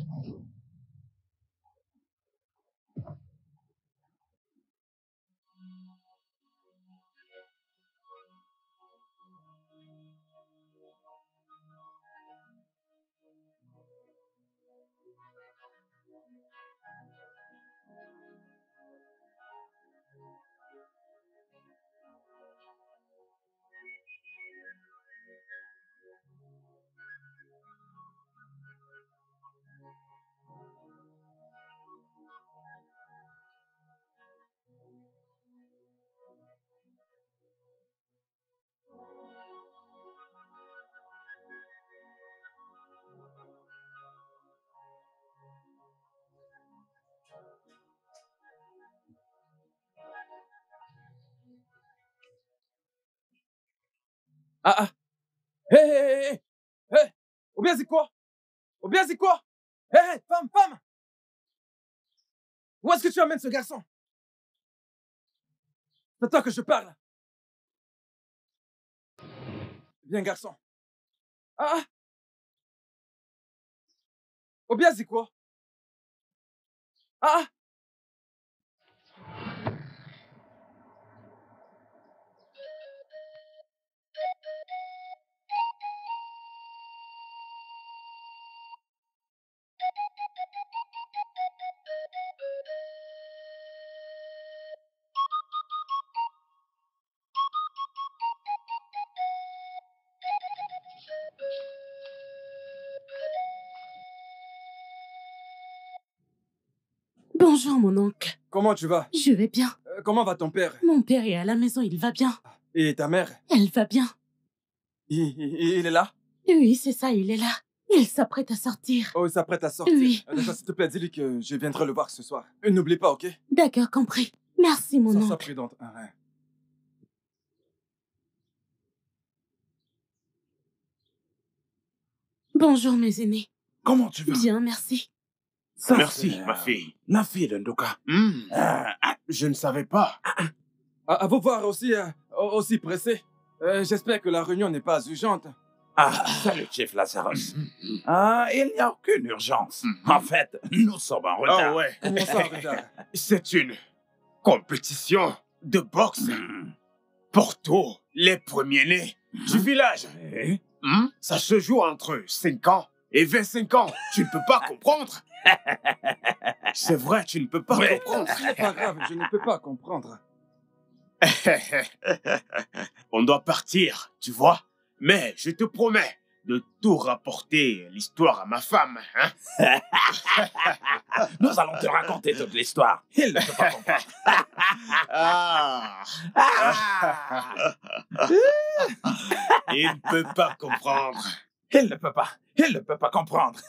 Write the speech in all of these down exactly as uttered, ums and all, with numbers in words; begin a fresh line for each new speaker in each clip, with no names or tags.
Ah ah. Hé hé hé hé. Hé. Ou bien c'est quoi? Ou bien c'est quoi? Hé hé, femme, femme. Où est-ce que tu amènes ce garçon? C'est à toi que je parle. Viens, garçon. Ah ah. Ou bien c'est quoi? Ah ah.
Bonjour, mon oncle.
Comment tu vas?
Je vais bien.
Euh, comment va ton père?
Mon père est à la maison, il va bien.
Et ta mère?
Elle va bien.
Il, il, il est là?
Oui, c'est ça, il est là. Il s'apprête à sortir.
Oh, il s'apprête à sortir?
Oui.
Euh, D'accord, s'il te plaît, dis-lui que je viendrai le voir ce soir. Euh, N'oublie pas, ok?
D'accord, compris. Merci, mon
Sois,
oncle.
sois prudente. Ah, ouais.
Bonjour, mes aînés.
Comment tu vas?
Bien, merci.
Ça,
Merci,
c'est,
ma
euh,
fille.
La fille de Ndoka.
Hmm.
Euh, ah, je ne savais pas.
À, à vous voir aussi, euh, aussi pressé. Euh, J'espère que la réunion n'est pas urgente.
Ah, salut, Chief Lazarus. Ah, il n'y a aucune urgence. En fait, nous sommes en retard.
Oh ouais.
Comment ça, en retard?
C'est une compétition de boxe
Hmm.
pour tous les premiers-nés du village.
Eh?
Hmm? Ça se joue entre cinq ans et vingt-cinq ans. Tu ne peux pas comprendre. C'est vrai, tu ne peux pas
Ouais.
comprendre.
Ce n'est pas grave, je ne peux pas comprendre.
On doit partir, tu vois. Mais je te promets de tout rapporter l'histoire à ma femme. Hein?
Nous allons te raconter toute l'histoire. Il ne peut pas comprendre.
Ah.
Ah.
Il ne peut pas comprendre.
Il ne peut pas. Il ne peut pas comprendre.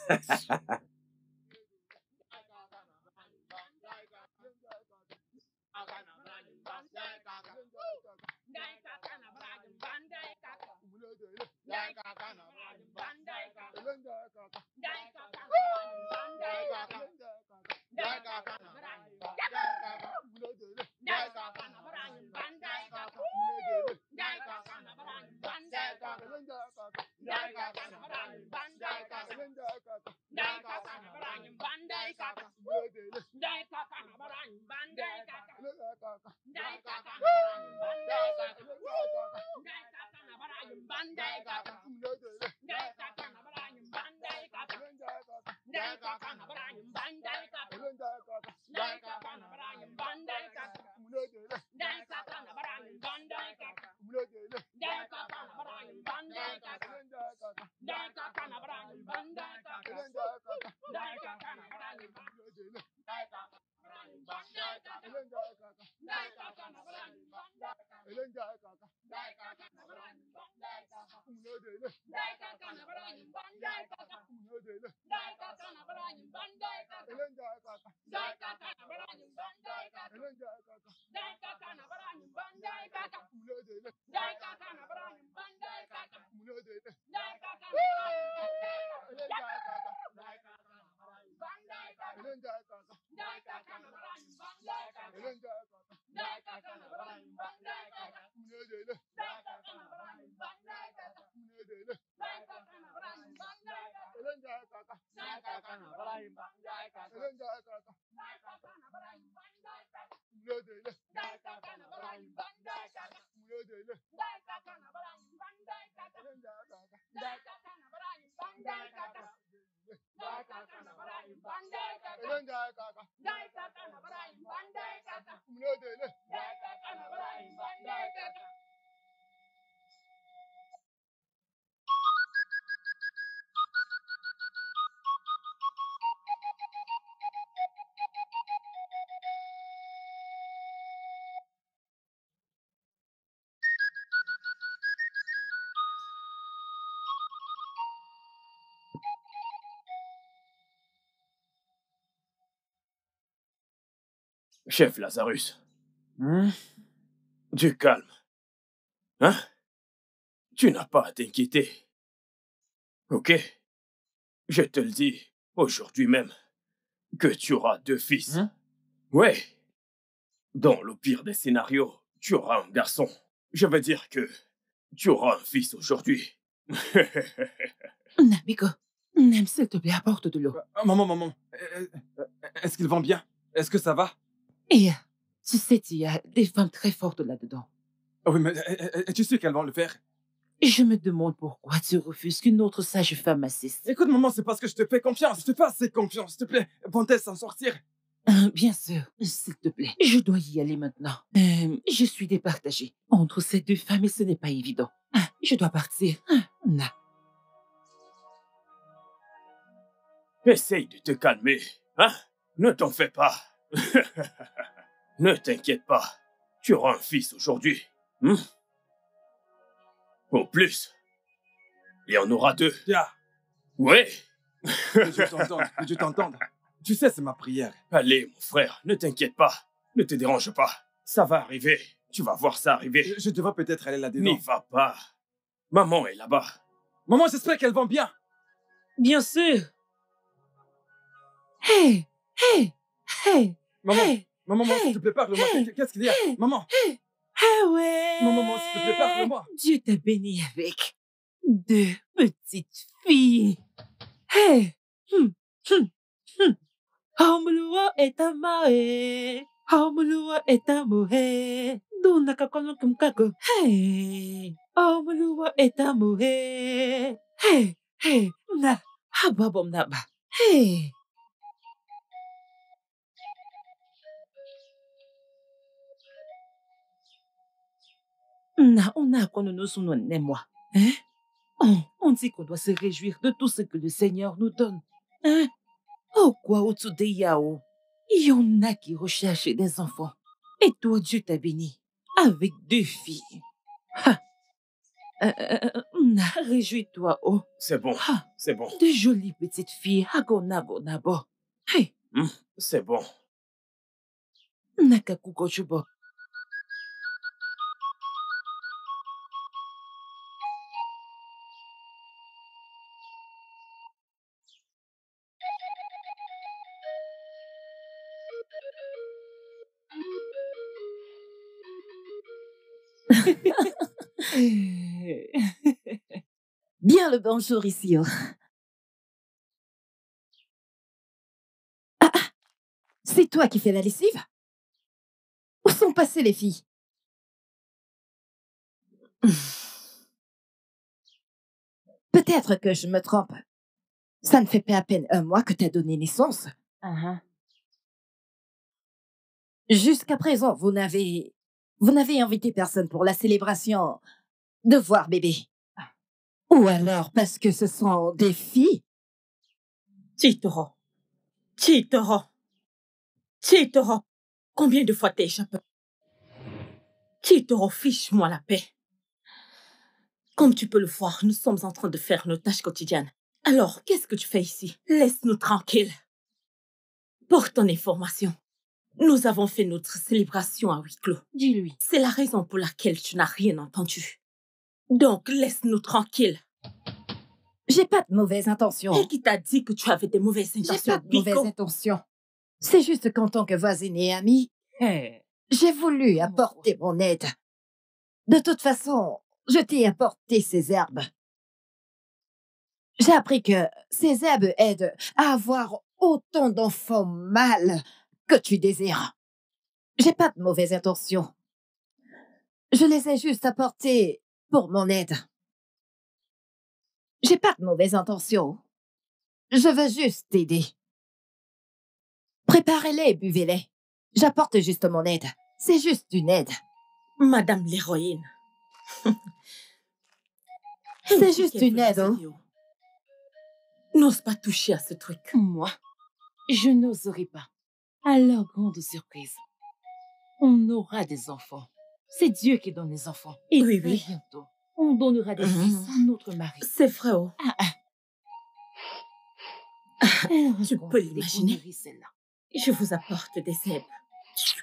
Chef Lazarus,
Hmm?
du calme. Hein? Tu n'as pas à t'inquiéter. Ok? Je te le dis, aujourd'hui même, que tu auras deux fils.
Hmm?
Ouais. Dans le pire des scénarios, tu auras un garçon. Je veux dire que tu auras un fils aujourd'hui.
Nabigo, Nem, s'il te plaît, apporte de l'eau.
Euh, Maman, maman, euh, euh, est-ce qu'ils vont bien? Est-ce que ça va?
Et euh, tu sais, il y a des femmes très fortes là-dedans.
Ah oui, mais euh, euh, tu sais qu'elles vont le faire.
Je me demande pourquoi tu refuses qu'une autre sage femme assiste.
Écoute, maman, c'est parce que je te fais confiance. Je te fais assez confiance, s'il te plaît. Vont-elles s'en sortir?
Euh, bien sûr, s'il te plaît. Je dois y aller maintenant. Euh, je suis départagée entre ces deux femmes et ce n'est pas évident. Ah, je dois partir. Ah, na.
Essaye de te calmer, hein? Ne t'en fais pas. Ne t'inquiète pas. Tu auras un fils aujourd'hui. Hmm? Au plus, il y en aura deux.
Tiens,
Ouais.
que Dieu t'entende, que Dieu t'entende. Tu sais, c'est ma prière.
Allez, mon frère, ne t'inquiète pas. Ne te dérange pas. Ça va arriver. Tu vas voir ça arriver.
Je, je devrais peut-être aller là-dedans.
N'y va pas. Maman est là-bas.
Maman, j'espère qu'elles vont bien.
Bien sûr. Hey, hey, hey,
Maman,
hey.
maman, maman,
hey,
s'il te plaît, parle-moi.
hey,
Qu'est-ce qu'il y a?
hey.
Maman,
Ah ouais.
maman, maman, s'il te plaît, parle-moi.
Dieu t'a béni avec deux petites filles. Hey. Hum, hum, hum. Homulua est amae. Homulua est amoe. Duna kakono kumkako. Hey. Homulua est amoe. Hey, hey. Na. Hababom naba. Hey. Na, on a qu'on nous sommes né moi. Hein? Oh, on dit qu'on doit se réjouir de tout ce que le Seigneur nous donne. Hein? Oh, quoi, autour de Yao? Il y en a qui recherchent des enfants. Et toi, Dieu t'a béni. Avec deux filles. Ha! Euh, euh, na, réjouis-toi, oh.
C'est bon.
Ha!
C'est bon.
De jolies petites filles. Hagonago nabo. Hey!
Hmm? C'est bon.
Nakakuko chubo.
Bien le bonjour ici. Oh. Ah, ah, c'est toi qui fais la lessive? Où sont passées les filles? Peut-être que je me trompe. Ça ne fait pas à peine un mois que tu as donné naissance.
Uh-huh.
Jusqu'à présent, vous n'avez... Vous n'avez invité personne pour la célébration de voir bébé. Ou alors parce que ce sont des filles?
Chitoro. Chitoro. Chitoro. Combien de fois t'es échappé? Chitoro, fiche-moi la paix. Comme tu peux le voir, nous sommes en train de faire nos tâches quotidiennes. Alors, qu'est-ce que tu fais ici? Laisse-nous tranquilles. Pour ton information, nous avons fait notre célébration à huis clos.
Dis-lui.
C'est la raison pour laquelle tu n'as rien entendu. Donc, laisse-nous tranquilles.
J'ai pas de mauvaises intentions.
Et qui t'a dit que tu avais des mauvaises
J'ai
intentions,
pas de mauvaises
Biko?
intentions. C'est juste qu'en tant que voisine et amie,
Hey.
j'ai voulu apporter mon aide. De toute façon, je t'ai apporté ces herbes. J'ai appris que ces herbes aident à avoir autant d'enfants mâles que tu désires. J'ai pas de mauvaises intentions. Je les ai juste apportées pour mon aide. J'ai pas de mauvaises intentions. Je veux juste t'aider. Préparez-les et buvez-les. J'apporte juste mon aide. C'est juste une aide.
Madame l'héroïne.
C'est juste une aide, hein?
N'ose pas toucher à ce truc. Moi, je n'oserai pas. Alors, grande surprise, on aura des enfants. C'est Dieu qui donne les enfants. Et oui, oui. Bientôt, on donnera des
Mhm.
fils à notre mari. C'est vrai, oh. Ah, ah. Tu peux l'imaginer. Je vous apporte des herbes.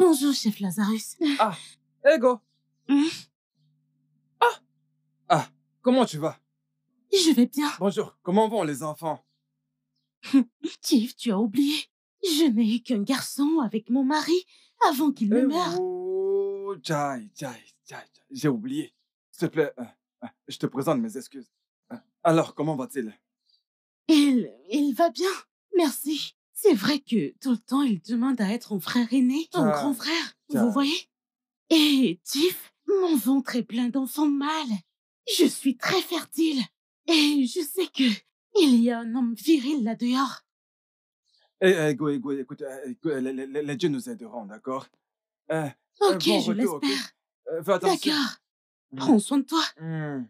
Bonjour, chef Lazarus.
Ah, Ego.
Hmm?
Ah, ah, comment tu vas?
Je vais bien.
Bonjour, comment vont les enfants?
Chief, tu as oublié. Je n'ai eu qu'un garçon avec mon mari avant qu'il ne
Eh,
meure.
oh, Jai, Jai, Jai, Jai, j'ai oublié. S'il te plaît, euh, euh, je te présente mes excuses. Euh, Alors, comment va-t-il?
Il, il va bien, merci. C'est vrai que tout le temps, il demande à être un frère aîné, un
Jai,
grand frère,
Jai.
vous voyez? Et Chief, mon ventre est plein d'enfants mâles. Je suis très fertile. Et je sais que il y a un homme viril là-dehors.
Eh, eh, Ego, Ego, écoute, euh, écoute, les, les- les- les dieux nous aideront, d'accord? Euh, euh,
Ok,
bon
je
retour, ok?
l'espère.
Euh, fais attention.
D'accord.
Mm.
Prends soin de toi.
Mm.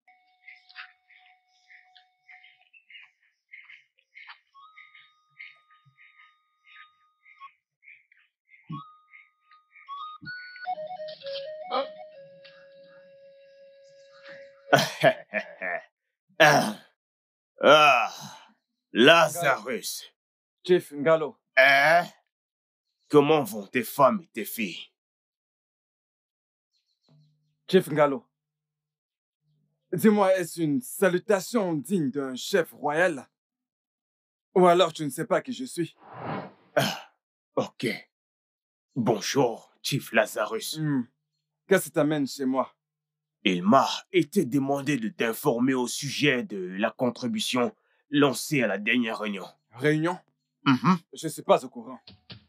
Ah, ah, Lazarus.
Chief Ngalo,
Hein? Comment vont tes femmes et tes filles?
Chief Ngalo. Dis-moi, est-ce une salutation digne d'un chef royal? Ou alors tu ne sais pas qui je suis?
Ah, ok. Bonjour, Chief Lazarus.
Hmm. Qu'est-ce qui t'amène chez moi?
Il m'a été demandé de t'informer au sujet de la contribution lancée à la dernière réunion.
Réunion?
Mhm.
Je ne suis pas au courant.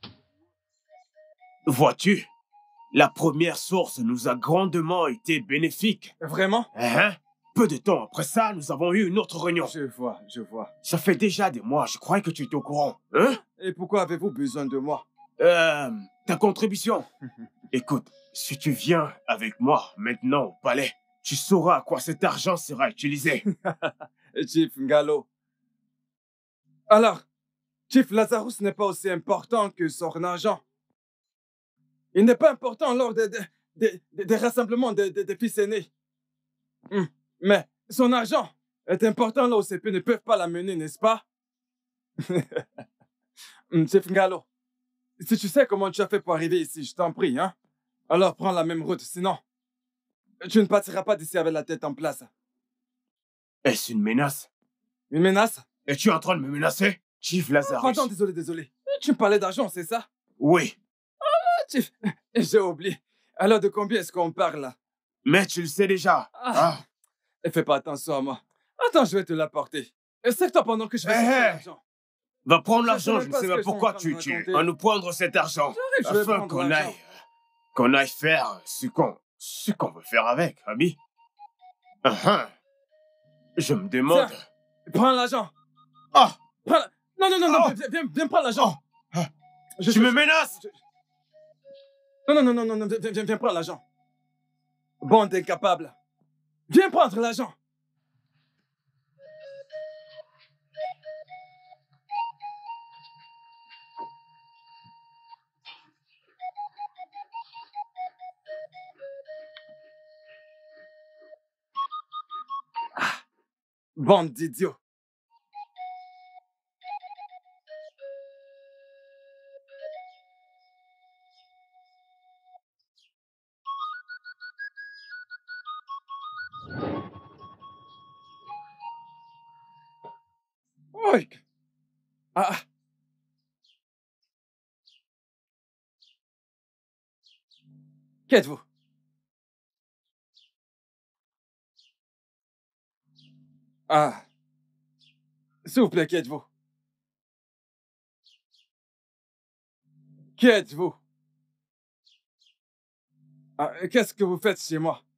Vois-tu, la première source nous a grandement été bénéfique.
Vraiment?
Hein? Peu de temps après ça, nous avons eu une autre réunion.
Je vois, je vois.
Ça fait déjà des mois, je croyais que tu étais au courant. Hein?
Et pourquoi avez-vous besoin de moi?
Euh, ta contribution. Écoute, si tu viens avec moi maintenant au palais, tu sauras à quoi cet argent sera utilisé.
Chief Ngalo. Alors, Chief Lazarus n'est pas aussi important que son argent. Il n'est pas important lors des, des, des, des- des rassemblements des, des- des fils aînés. Hmm. Mais son argent est important là où ses pères ne peuvent pas l'amener, n'est-ce pas? Hmm, Chief Ngalo, si tu sais comment tu as fait pour arriver ici, je t'en prie, hein? Alors prends la même route, sinon, tu ne partiras pas d'ici avec la tête en place.
Est-ce une menace?
Une menace?
Es-tu en train de me menacer, Chief Lazarus?
Pardon, désolé, désolé. Tu me parlais d'argent, c'est ça?
Oui,
Ah, Chief, j'ai oublié. Alors de combien est-ce qu'on parle là?
mais tu le sais déjà.
Ah.
Ah.
Et fais pas attention à moi. Attends, je vais te l'apporter. Et c'est toi pendant que je vais
Eh,
chercher
eh.
l'argent.
Va prendre
Je
l'argent,
sais
je
même
ne
pas
sais
ce
pas
que je suis en
pourquoi
train de
tu, tu
raconter.
vas nous prendre cet argent.
J'arrive, je vais
Afin
prendre
qu'on
l'argent.
aille, qu'on aille faire ce qu'on ce qu'on veut faire avec, ami. Ah, ah. Je me demande...
Tiens. Prends l'argent.
Ah,
Prends la- Non, non, non, non,
Oh.
viens, viens, viens prendre l'argent.
Oh.
Je-
tu
je-
me menaces?
je- Non, non, non, non, non, non, viens, viens, viens prendre l'argent. Bande incapable. Viens prendre l'argent. Ah, bande d'idiots. Oui. Ah, ah. Qui êtes-vous? Ah. S'il vous plaît, qui êtes-vous? Qui êtes-vous? Ah, qu'est-ce que vous faites chez moi?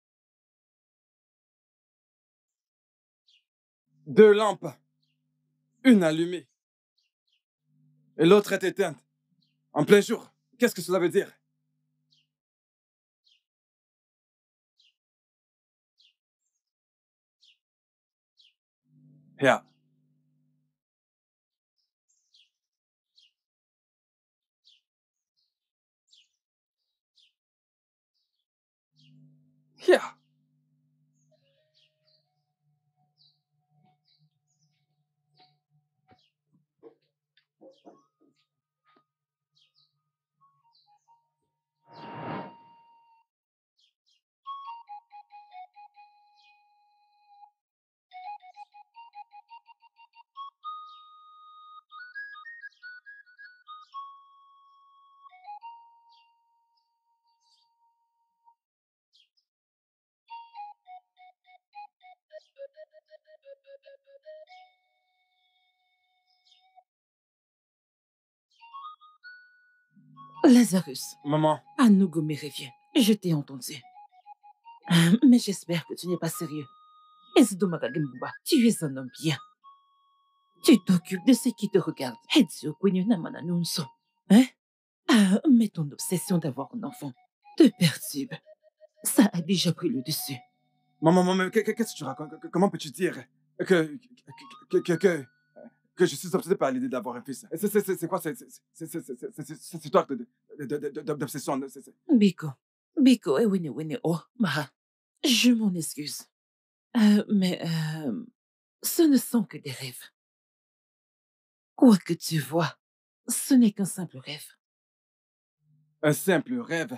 Deux lampes. Une allumée. Et l'autre est éteinte. En plein jour. Qu'est-ce que cela veut dire? Yeah. Yeah.
Lazarus,
Maman,
Anougomé revient. Je t'ai entendu. Euh, Mais j'espère que tu n'es pas sérieux. Ezidomagagembuba, tu es un homme bien. Tu t'occupes de ce qui te regarde. Et Dieu connaît Namana Nunso. Hein? Ah, mais ton obsession d'avoir un enfant te perturbe. Ça a déjà pris le dessus.
maman, maman, qu'est- qu'est-ce que tu racontes? Que- Comment peux-tu dire que, que, que, que, que, que je suis obsédé par l'idée d'avoir un fils? C'est c'est- c'est- c'est quoi cette c'est- c'est- c'est- c'est- c'est- cette histoire de- de- de- de- de- d'obsession? C'est- c'est-
Biko, Biko, eh oui, oui, oh, Maha. Je m'en excuse. Euh, mais euh, ce ne sont que des rêves. Quoi que tu vois, ce n'est qu'un simple rêve.
Un simple rêve.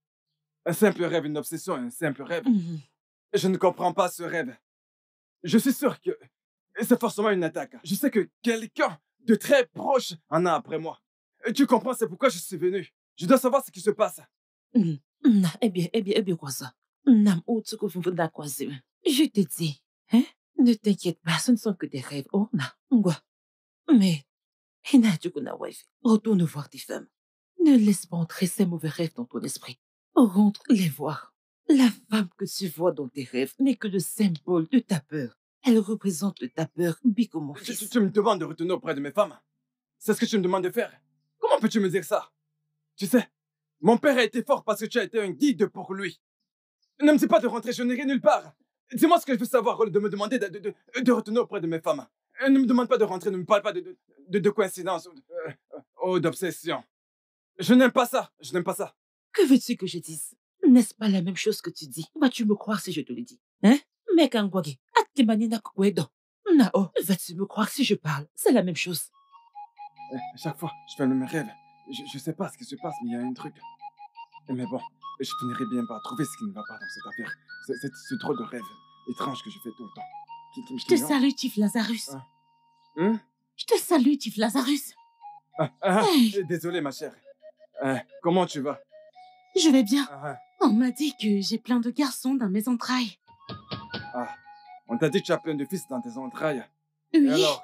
Un simple rêve, une obsession, un simple rêve.
Mhm.
Je ne comprends pas ce rêve. Je suis sûr que c'est forcément une attaque. Je sais que quelqu'un de très proche en a après moi. Et tu comprends, c'est pourquoi je suis venu. Je dois savoir ce qui se passe.
Mhm. Na, eh bien, eh bien, eh bien, quoi ça? Nam Otsuko Funfunda Kwasi. Je te dis, hein? Ne t'inquiète pas, ce ne sont que des rêves. Oh, na, ngwa. Mais, Hina Jukuna Wife, retourne voir tes femmes. Ne laisse pas entrer ces mauvais rêves dans ton esprit. Rentre les voir. La femme que tu vois dans tes rêves n'est que le symbole de ta peur. Elle représente ta peur, Biko, mon
Tu,
fils.
tu- tu me demandes de retourner auprès de mes femmes. C'est ce que tu me demandes de faire. Comment peux-tu me dire ça? Tu sais, mon père a été fort parce que tu as été un guide pour lui. Ne me dis pas de rentrer, je n'irai nulle part. Dis-moi ce que je veux savoir au lieu de me demander de, de, de, de retourner auprès de mes femmes. Ne me demande pas de rentrer, ne me parle pas de, de, de, de coïncidence ou euh, oh, d'obsession. Je n'aime pas ça, je n'aime pas ça.
Que veux-tu que je dise? N'est-ce pas la même chose que tu dis? Vas-tu me croire si je te le dis? Hein? Mec Angwagi, Atimanina Kukwedo. Nao, vas-tu me croire si je parle? C'est la même chose.
Eh, À chaque fois, je fais le même rêve. Je, je sais pas ce qui se passe, mais il y a un truc. Mais bon, je finirai bien par trouver ce qui ne va pas dans cette affaire. C'est- C'est c'est trop de rêves étranges que je fais tout le temps. Qui, qui,
Je te
qui-
salue, Tif Lazarus.
Ah. Hein?
Je te salue, Tif Lazarus.
Ah, ah,
Hey.
eh, désolé, ma chère. Euh, comment tu vas?
Je vais bien.
Ah,
On m'a dit que j'ai plein de garçons dans mes entrailles.
ah, on t'a dit que tu as plein de fils dans tes entrailles.
Oui,
Et alors?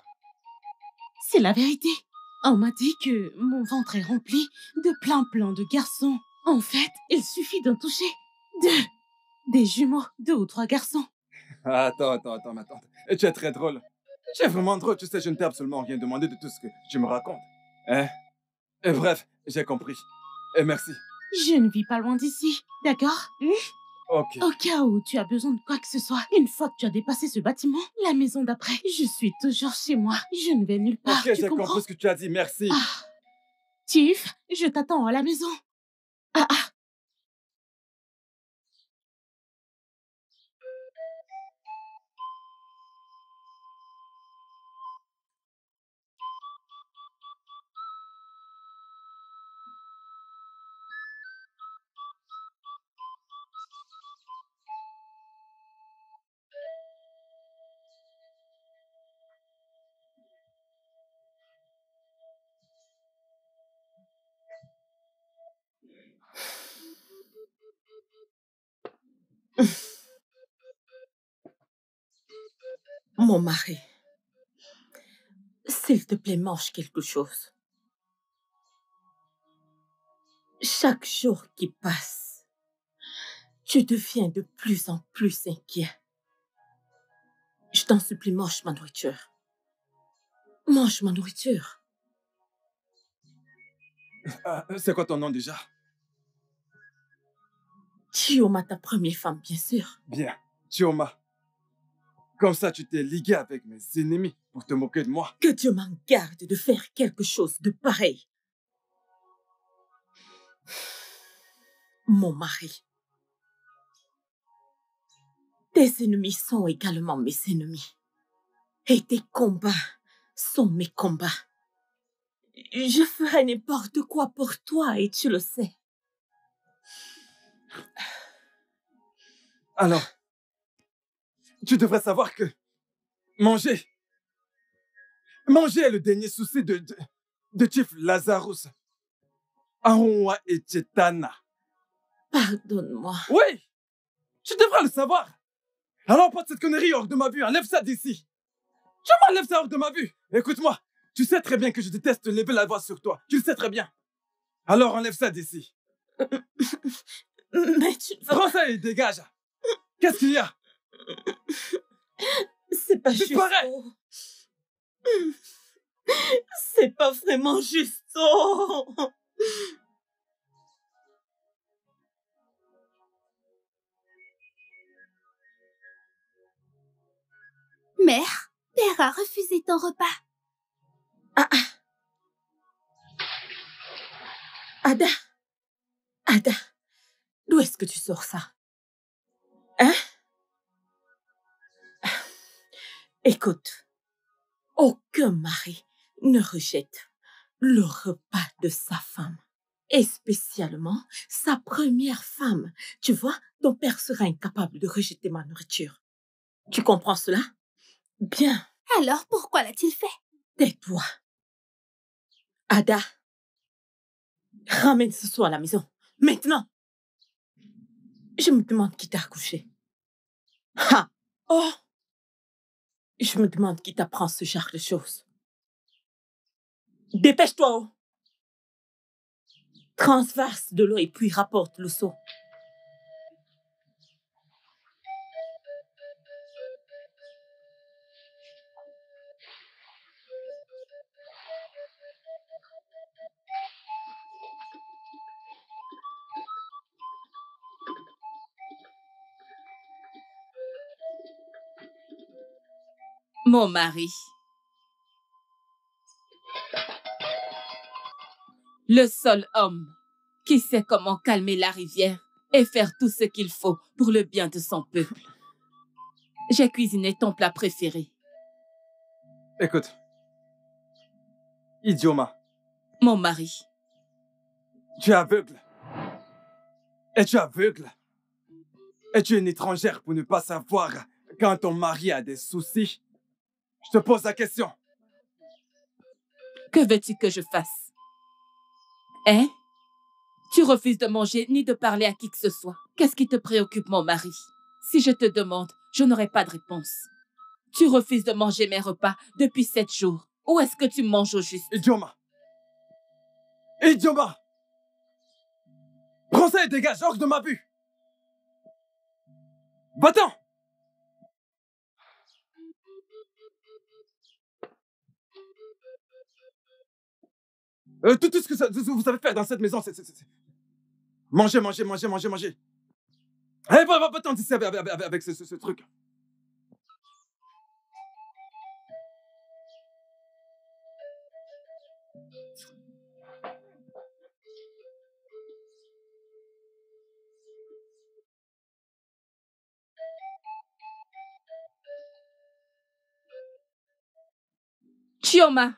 c'est la vérité. On m'a dit que mon ventre est rempli de plein plein de garçons. En fait, il suffit d'en toucher. Deux. Des jumeaux, deux ou trois garçons.
Ah, Attends, attends, attends, ma tante. Et tu es très drôle. Tu es vraiment drôle, tu sais, je ne t'ai absolument rien demandé de tout ce que tu me racontes. Hein? Et bref, j'ai compris. Et merci.
Je ne vis pas loin d'ici, d'accord?
Ok.
Au cas où tu as besoin de quoi que ce soit, une fois que tu as dépassé ce bâtiment, la maison d'après, je suis toujours chez moi. Je ne vais nulle part,
Ok,
tu
j'ai
comprends?
compris ce que tu as dit, merci.
Ah. Tiff, je t'attends à la maison. Ah ah. Mon mari, s'il te plaît, mange quelque chose. Chaque jour qui passe, tu deviens de plus en plus inquiet. Je t'en supplie, mange ma nourriture. Mange ma nourriture.
Ah, c'est quoi ton nom déjà?
Chioma, ta première femme, bien sûr.
Bien, Chioma. Comme ça, tu t'es ligué avec mes ennemis pour te moquer de moi.
Que Dieu m'en garde de faire quelque chose de pareil. Mon mari. Tes ennemis sont également mes ennemis. Et tes combats sont mes combats. Je ferai n'importe quoi pour toi et tu le sais.
Alors, tu devrais savoir que manger, manger est le dernier souci de, de, de Chief Lazarus. Aonwa et Chetana.
Pardonne-moi.
Oui, tu devrais le savoir. Alors, porte cette connerie hors de ma vue, enlève ça d'ici. Tu m'enlèves ça hors de ma vue. Écoute-moi, tu sais très bien que je déteste lever la voix sur toi. Tu le sais très bien. Alors enlève ça d'ici.
Mais tu ne vas
Prends ça et dégage. Qu'est-ce qu'il y a?
C'est pas juste.
Disparais.
C'est pas vraiment juste. Oh.
Mère, Père a refusé ton repas.
Ah, ah. Ada, Ada, d'où est-ce que tu sors ça? Hein? Écoute, aucun mari ne rejette le repas de sa femme. Et spécialement sa première femme. Tu vois, ton père sera incapable de rejeter ma nourriture. Tu comprends cela? Bien.
Alors pourquoi l'a-t-il fait?
Tais-toi. Ada, ramène ce soir à la maison. Maintenant. Je me demande qui t'a accouché. Ha! Oh! Je me demande qui t'apprend ce genre de choses. Dépêche-toi, oh! Transverse de l'eau et puis rapporte le seau. Mon mari. Le seul homme qui sait comment calmer la rivière et faire tout ce qu'il faut pour le bien de son peuple. J'ai cuisiné ton plat préféré.
Écoute. Idioma.
Mon mari.
Tu es aveugle. Et tu es aveugle. Et tu es une étrangère pour ne pas savoir quand ton mari a des soucis. Je te pose la question.
Que veux-tu que je fasse? Hein? Tu refuses de manger ni de parler à qui que ce soit. Qu'est-ce qui te préoccupe, mon mari? Si je te demande, je n'aurai pas de réponse. Tu refuses de manger mes repas depuis sept jours. Où est-ce que tu manges au juste?
Idioma. Idioma. Prends ça et dégage, hors de ma vue. Va-t'en. Euh, tout, tout ce que ça, tout ce que vous savez faire dans cette maison, c'est... c'est- c'est- Mangez, mangez, mangez, mangez, mangez. Allez, va, va, va-t'en d'ici avec, avec, avec ce, ce, ce truc.
Chioma.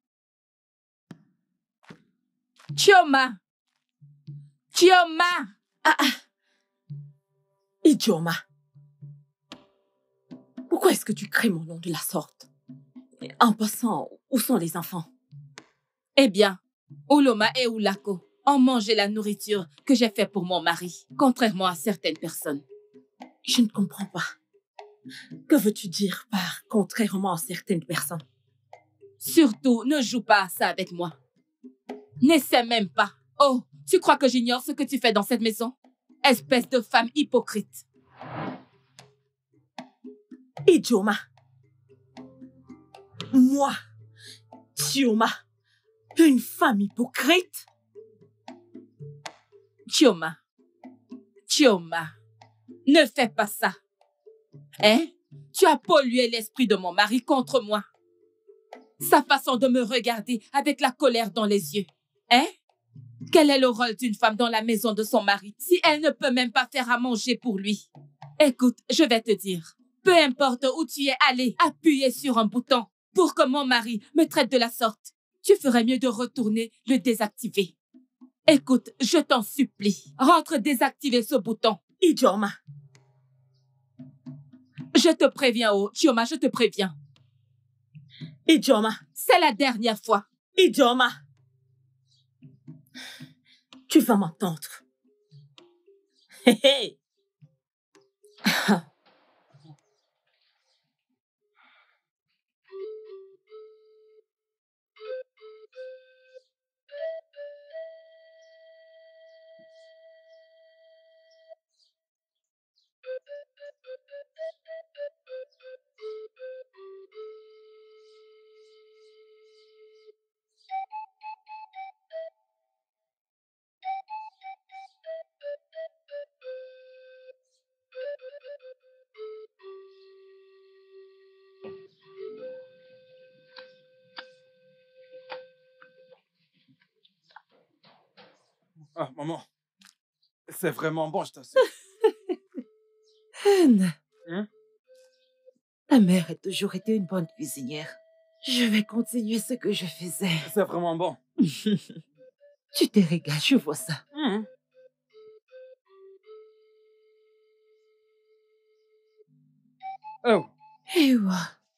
Chioma. Chioma. Ah, ah. Idioma. Pourquoi est-ce que tu crées mon nom de la sorte? En passant, où sont les enfants? Eh bien, Uloma et Ulako ont mangé la nourriture que j'ai faite pour mon mari, contrairement à certaines personnes. Je ne comprends pas. Que veux-tu dire par « contrairement à certaines personnes » ? Surtout, ne joue pas à ça avec moi. N'essaie même pas. Oh, tu crois que j'ignore ce que tu fais dans cette maison? Espèce de femme hypocrite. Idioma. Moi, Chioma, une femme hypocrite? Chioma, Chioma, ne fais pas ça. Hein? Tu as pollué l'esprit de mon mari contre moi. Sa façon de me regarder avec la colère dans les yeux. Hein? Quel est le rôle d'une femme dans la maison de son mari si elle ne peut même pas faire à manger pour lui? Écoute, je vais te dire, peu importe où tu es allé appuyer sur un bouton pour que mon mari me traite de la sorte, tu ferais mieux de retourner le désactiver. Écoute, je t'en supplie, rentre désactiver ce bouton. Idioma. Je te préviens, oh, Chioma, je te préviens. Idioma, c'est la dernière fois. Idioma. Tu vas m'entendre. Hé hé.
Ah, maman, c'est vraiment bon, je t'assure.
Anne,
Hein?
ta mère a toujours été une bonne cuisinière. Je vais continuer ce que je faisais.
C'est vraiment bon.
Tu te régales, je vois ça.
Mhm. Oh,
Eh ouais.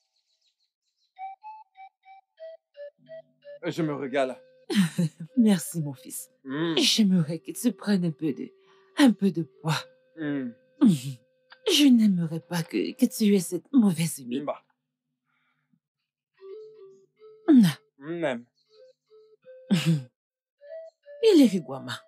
je me régale.
Merci, mon fils.
Mhm.
J'aimerais que tu prennes un peu de, un peu de poids.
Mhm.
Je n'aimerais pas que, que tu aies cette mauvaise humide.
Bah,
Non.
même.
Il est Rigwama.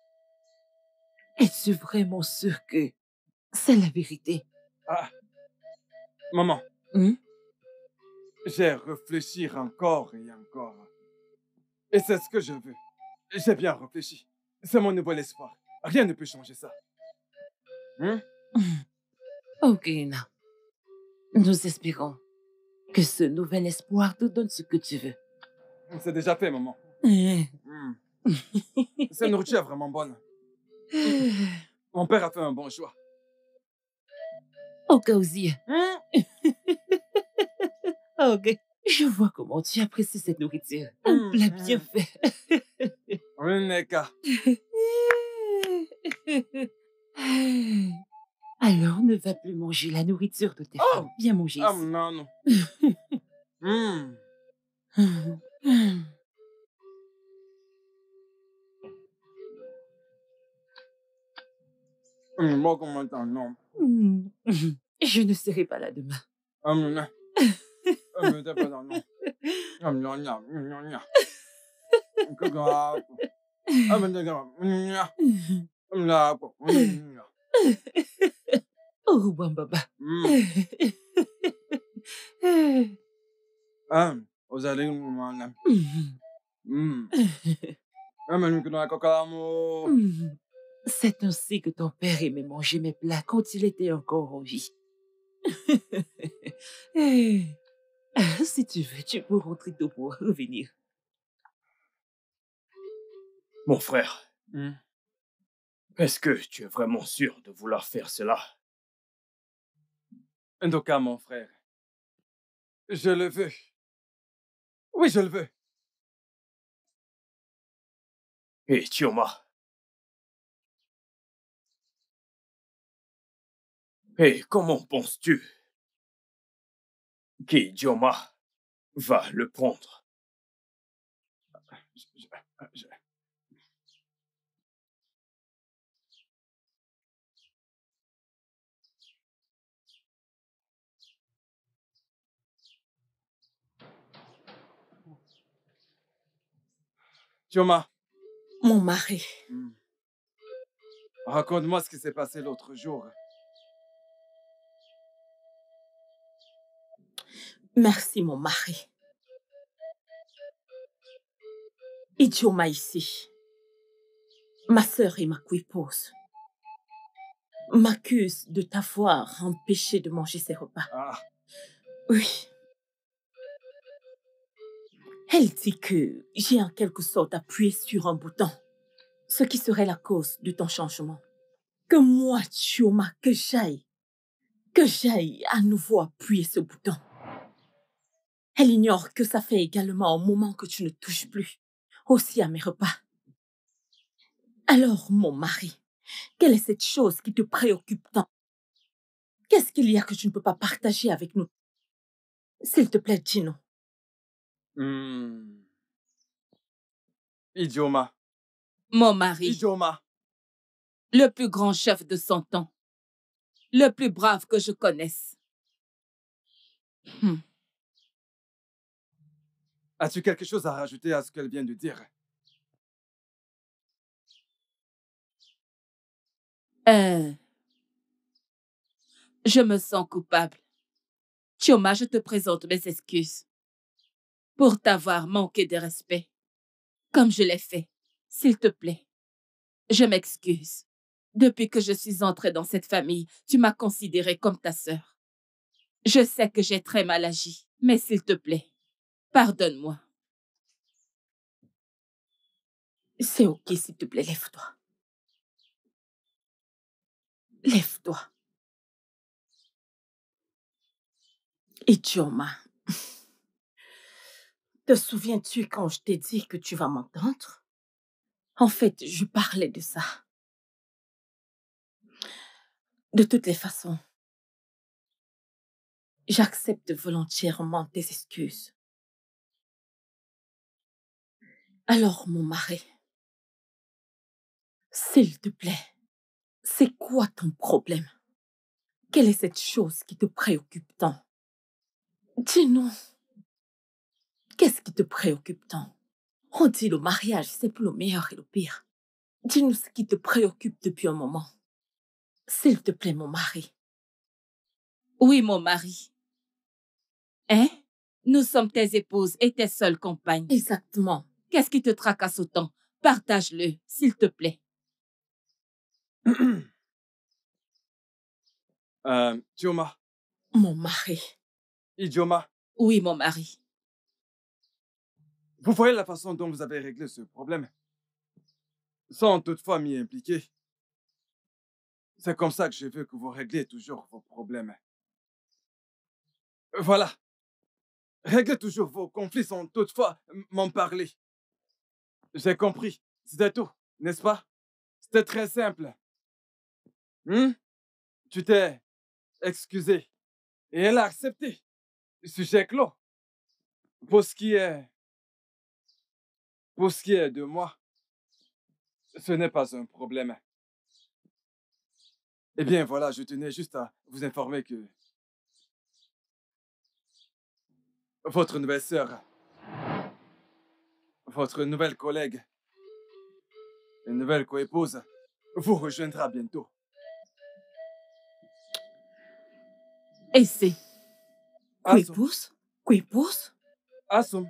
Es-tu vraiment sûr que c'est la vérité?
Ah, maman,
Hein?
j'ai réfléchi encore et encore. Et c'est ce que je veux. J'ai bien réfléchi. C'est mon nouvel espoir. Rien ne peut changer ça. Hein?
Ok, Ina. Nous espérons que ce nouvel espoir te donne ce que tu veux.
C'est déjà fait, maman.
Hein?
Mhm. Cette nourriture est vraiment bonne. Mon père a fait un bon choix.
Au cas où y est.
Hein?
Ok. Je vois comment tu apprécies cette nourriture. Un
Mm,
plat
mm.
bien fait.
Oui, Neka.
Alors, ne va plus manger la nourriture de tes
Oh!
femmes. Viens manger
Ah,
ici.
non, non. Mm. Mm, moi, comment t'en non.
Je ne serai pas là demain.
Ah, non, non. Ah, mais t'as pas non, non. Ah, non, non, non, non. Que grave. Ah, mais t'as grave. Non. Là, quoi. Non.
Oh, Bambaba.
Mm. Ah, vous allez, non. Mm. Ah, mais nous, que nous, à Coca-Cola.
C'est ainsi que ton père aimait manger mes plats quand il était encore en vie. Si tu veux, tu peux rentrer tôt pour revenir.
Mon frère,
Mm.
est-ce que tu es vraiment sûr de vouloir faire cela?
Ndoka, mon frère. Je le veux. Oui, je le veux.
Et Chioma? Et comment penses-tu qu'Idioma va le prendre?
Je- je- je- Chioma.
Mon mari.
Mm. Raconte-moi ce qui s'est passé l'autre jour.
Merci, mon mari. Idioma ici. Ma sœur et ma épouse m'accusent de t'avoir empêché de manger ses repas.
Ah,
Oui. Elle dit que j'ai en quelque sorte appuyé sur un bouton, ce qui serait la cause de ton changement. Que moi, Chioma, que j'aille, que j'aille à nouveau appuyer ce bouton. Elle ignore que ça fait également un moment que tu ne touches plus, aussi à mes repas. Alors, mon mari, quelle est cette chose qui te préoccupe tant? Qu'est-ce qu'il y a que tu ne peux pas partager avec nous? S'il te plaît, dis-nous.
hmm. Idioma.
Mon mari,
Idioma.
le plus grand chef de son temps, le plus brave que je connaisse. Hmm.
As-tu quelque chose à rajouter à ce qu'elle vient de dire?
Euh, je me sens coupable. Chioma, je te présente mes excuses pour t'avoir manqué de respect, comme je l'ai fait. S'il te plaît, je m'excuse. Depuis que je suis entrée dans cette famille, tu m'as considérée comme ta sœur. Je sais que j'ai très mal agi, mais s'il te plaît, pardonne-moi. C'est ok, s'il te plaît, lève-toi. Lève-toi. Idioma, te souviens-tu quand je t'ai dit que tu vas m'entendre? En fait, je parlais de ça. De toutes les façons, j'accepte volontairement tes excuses. Alors, mon mari, s'il te plaît, c'est quoi ton problème? Quelle est cette chose qui te préoccupe tant? Dis-nous, qu'est-ce qui te préoccupe tant? On dit le mariage, c'est pour le meilleur et le pire. Dis-nous ce qui te préoccupe depuis un moment. S'il te plaît, mon mari. Oui, mon mari. Hein? Nous sommes tes épouses et tes seules compagnes. Exactement. Qu'est-ce qui te tracasse autant? Partage-le, s'il te plaît.
euh, Chioma,
Mon mari.
Idioma,
Oui, mon mari.
vous voyez la façon dont vous avez réglé ce problème, sans toutefois m'y impliquer. C'est comme ça que je veux que vous régliez toujours vos problèmes. Voilà. Réglez toujours vos conflits sans toutefois m'en parler. J'ai compris. C'était tout, n'est-ce pas? C'était très simple. Hmm? Tu t'es excusé et elle a accepté. Sujet clos. Pour ce qui est... Pour ce qui est de moi, ce n'est pas un problème. Eh bien, voilà, je tenais juste à vous informer que votre nouvelle sœur, votre nouvelle collègue, une nouvelle coépouse, vous rejoindra bientôt.
Et c'est...
Assum.
Coépouse? Coépouse?
Assum.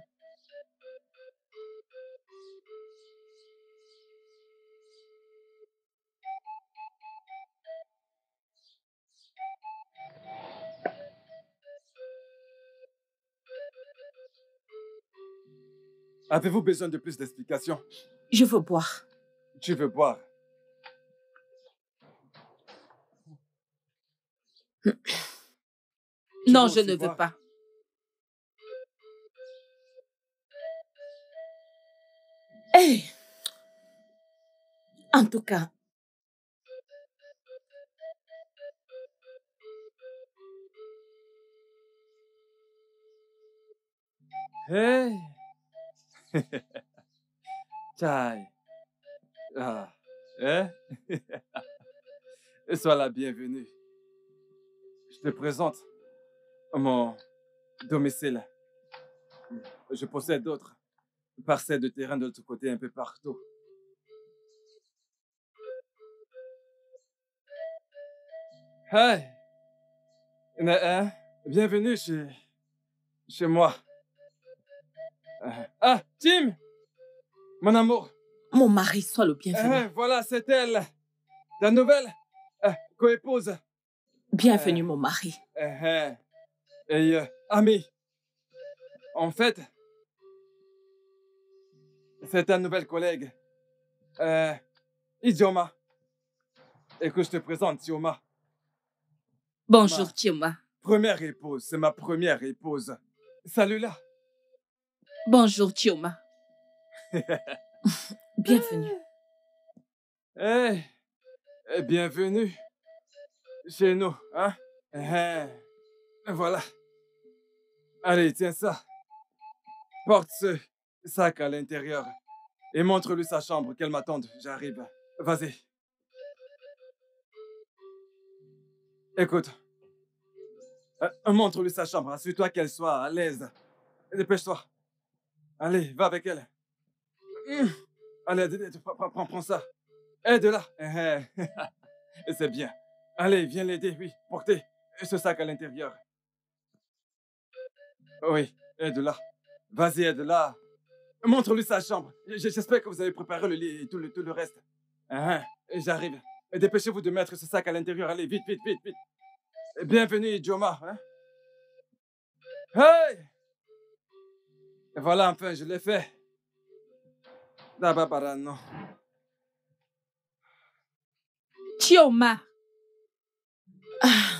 Avez-vous besoin de plus d'explications?
Je veux boire.
Tu veux boire?
Non,
veux
je
aussi
ne veux
boire?
pas. Hey! En tout cas,
Hey! Chai. Ah. Hein? Sois la bienvenue. Je te présente mon domicile. Je possède d'autres parcelles de terrain de l'autre côté, un peu partout. Hey! Mais, hein? Bienvenue chez... chez moi. Euh, Ah, Tim! Mon amour!
mon mari soit le bienvenu.
Hein, voilà, c'est elle. La nouvelle euh, coépouse.
Bienvenue,
euh,
mon mari.
Euh, Et euh, ami. En fait, c'est ta nouvelle collègue. Euh, Idioma. Et que je te présente, Idioma.
Bonjour,
Ma-
Chioma.
Première épouse, c'est ma première épouse. Salut-la.
Bonjour, Chioma. Bienvenue.
Hey, eh, bienvenue chez nous, hein? Eh, eh, voilà. Allez, tiens ça. Porte ce sac à l'intérieur et montre-lui sa chambre, qu'elle m'attende. J'arrive. Vas-y. Écoute. Euh, montre-lui sa chambre. Assure-toi qu'elle soit à l'aise. Dépêche-toi. Allez, va avec elle. Hum. Allez, d- d- prends, prends, prends ça. Aide-la. Eh, eh. C'est bien. Allez, viens l'aider, oui. Portez ce sac à l'intérieur. Oui, aide-la. Vas-y, aide-la. Montre-lui sa chambre. J- J'espère que vous avez préparé le lit et tout le, tout le reste. Ah, et j'arrive. Et dépêchez-vous de mettre ce sac à l'intérieur. Allez, vite, vite, vite, vite. Et bienvenue, Idioma. Hein? Hey! Et voilà, enfin, je l'ai fait. Dababara, non.
Chioma. Ah.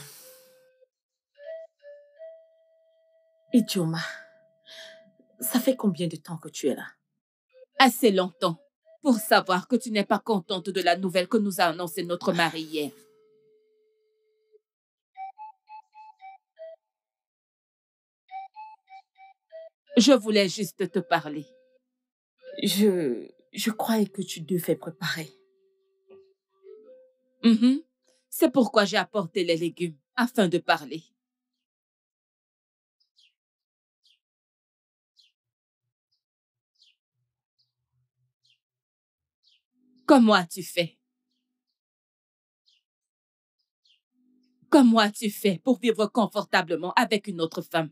Idioma, ça fait combien de temps que tu es là?
Assez longtemps pour savoir que tu n'es pas contente de la nouvelle que nous a annoncée notre mari hier. Je voulais juste te parler.
Je... Je croyais que tu devais préparer.
Mm-hmm. C'est pourquoi j'ai apporté les légumes, afin de parler. Comment as-tu fait? Comment as-tu fait pour vivre confortablement avec une autre femme?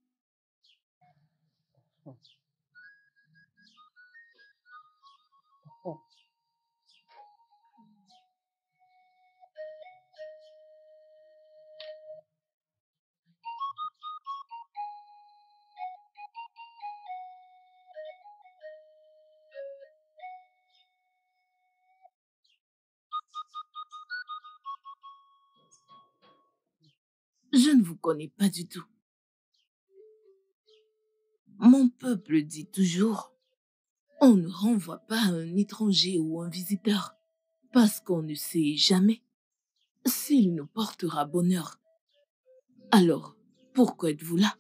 Je ne vous connais pas du tout. Mon peuple dit toujours, on ne renvoie pas un étranger ou un visiteur parce qu'on ne sait jamais s'il nous portera bonheur. Alors, pourquoi êtes-vous là?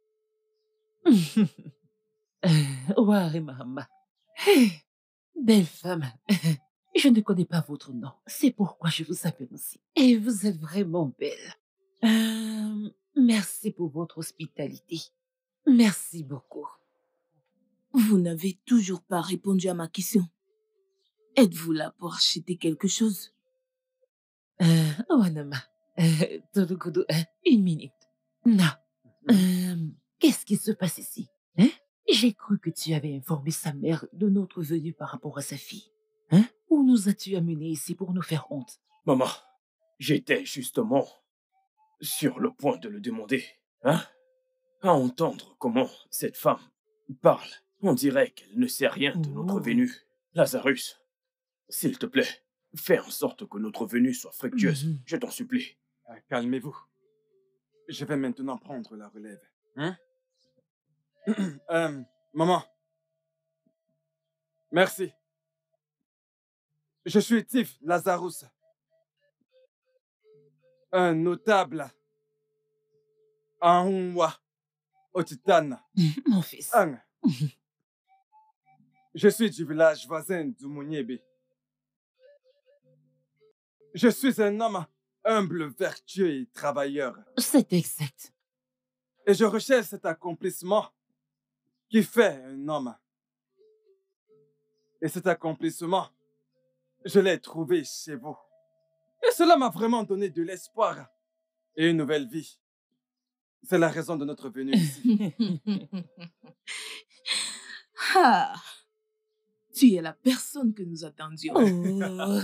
Ouari Mahama. Hey, belle femme, je ne connais pas votre nom. C'est pourquoi je vous appelle aussi. Et vous êtes vraiment belle. Euh, merci pour votre hospitalité. Merci beaucoup. Vous n'avez toujours pas répondu à ma question. Êtes-vous là pour acheter quelque chose? Euh, Wanama. Euh, Tolukudu, euh, une minute. Non. Euh, qu'est-ce qui se passe ici? Hein? J'ai cru que tu avais informé sa mère de notre venue par rapport à sa fille. Hein? Ou nous as-tu amenés ici pour nous faire honte?
Maman, j'étais justement sur le point de le demander. Hein? À entendre comment cette femme parle, on dirait qu'elle ne sait rien de notre
Oh.
venue. Lazarus, s'il te plaît, fais en sorte que notre venue soit fructueuse.
Mhm.
Je t'en supplie.
Ah, calmez-vous. Je vais maintenant prendre la relève. Hein? euh, maman. Merci. Je suis Tif Lazarus. Un notable. Ahunwa. Otitana.
Mon fils.
Un. Je suis du village voisin d'Umunyebe. Je suis un homme humble, vertueux et travailleur.
C'est exact.
Et je recherche cet accomplissement qui fait un homme. Et cet accomplissement, je l'ai trouvé chez vous. Et cela m'a vraiment donné de l'espoir et une nouvelle vie. C'est la raison de notre venue ici.
Ah, tu es la personne que nous attendions. Oh.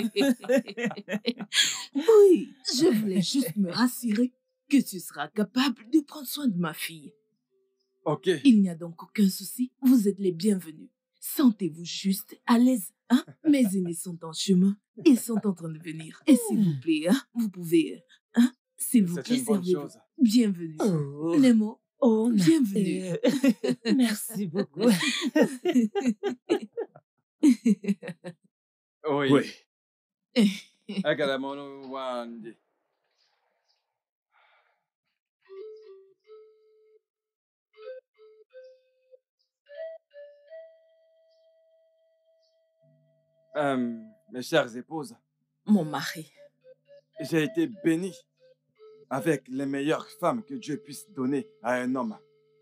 Oui, je voulais juste me rassurer que tu seras capable de prendre soin de ma fille.
Ok.
Il n'y a donc aucun souci. Vous êtes les bienvenus. Sentez-vous juste à l'aise. Hein? Mes aînés sont en chemin. Ils sont en train de venir. Et s'il vous plaît, hein, vous pouvez... Hein? S'il vous
C'est
plaît,
une bonne
servez-vous.
chose.
Bienvenue.
Oh.
Nemo,
Oh,
bienvenue.
euh, merci beaucoup.
Oui.
Oui.
Agaramono Wandi. Euh, mes chères épouses,
Mon mari.
j'ai été béni avec les meilleures femmes que Dieu puisse donner à un homme.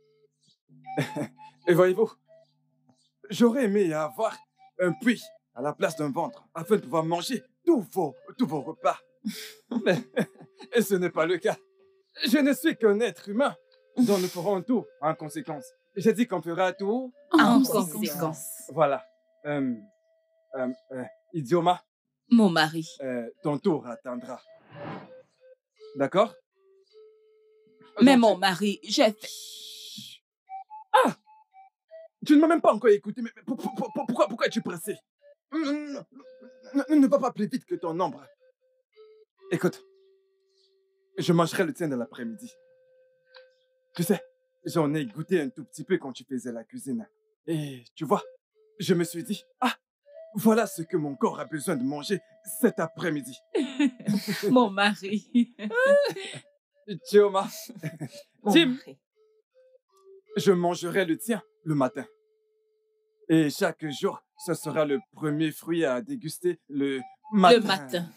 Et voyez-vous, j'aurais aimé avoir un puits à la place d'un ventre afin de pouvoir manger tous vos, tous vos repas. Mais et ce n'est pas le cas. Je ne suis qu'un être humain dont nous ferons tout en conséquence. J'ai dit qu'on fera tout.
En
En
conséquence.
conséquence.
Voilà. Euh, euh, euh, Idioma,
Mon mari.
euh, ton tour attendra. D'accord?
Mais
Donc,
mon mari, j'ai fait...
Chut. Ah! Tu ne m'as même pas encore écouté, mais pour- pour- pour- pourquoi, pourquoi es-tu pressé? Ne, ne- ne va pas plus vite que ton ombre. Écoute, je mangerai le tien de l'après-midi. Tu sais, j'en ai goûté un tout petit peu quand tu faisais la cuisine. Et tu vois, je me suis dit, ah, voilà ce que mon corps a besoin de manger cet après-midi.
Mon mari.
Chioma,
Mon
Tim,
mari.
je mangerai le tien le matin. Et chaque jour, ce sera le premier fruit à déguster le matin.
Le matin.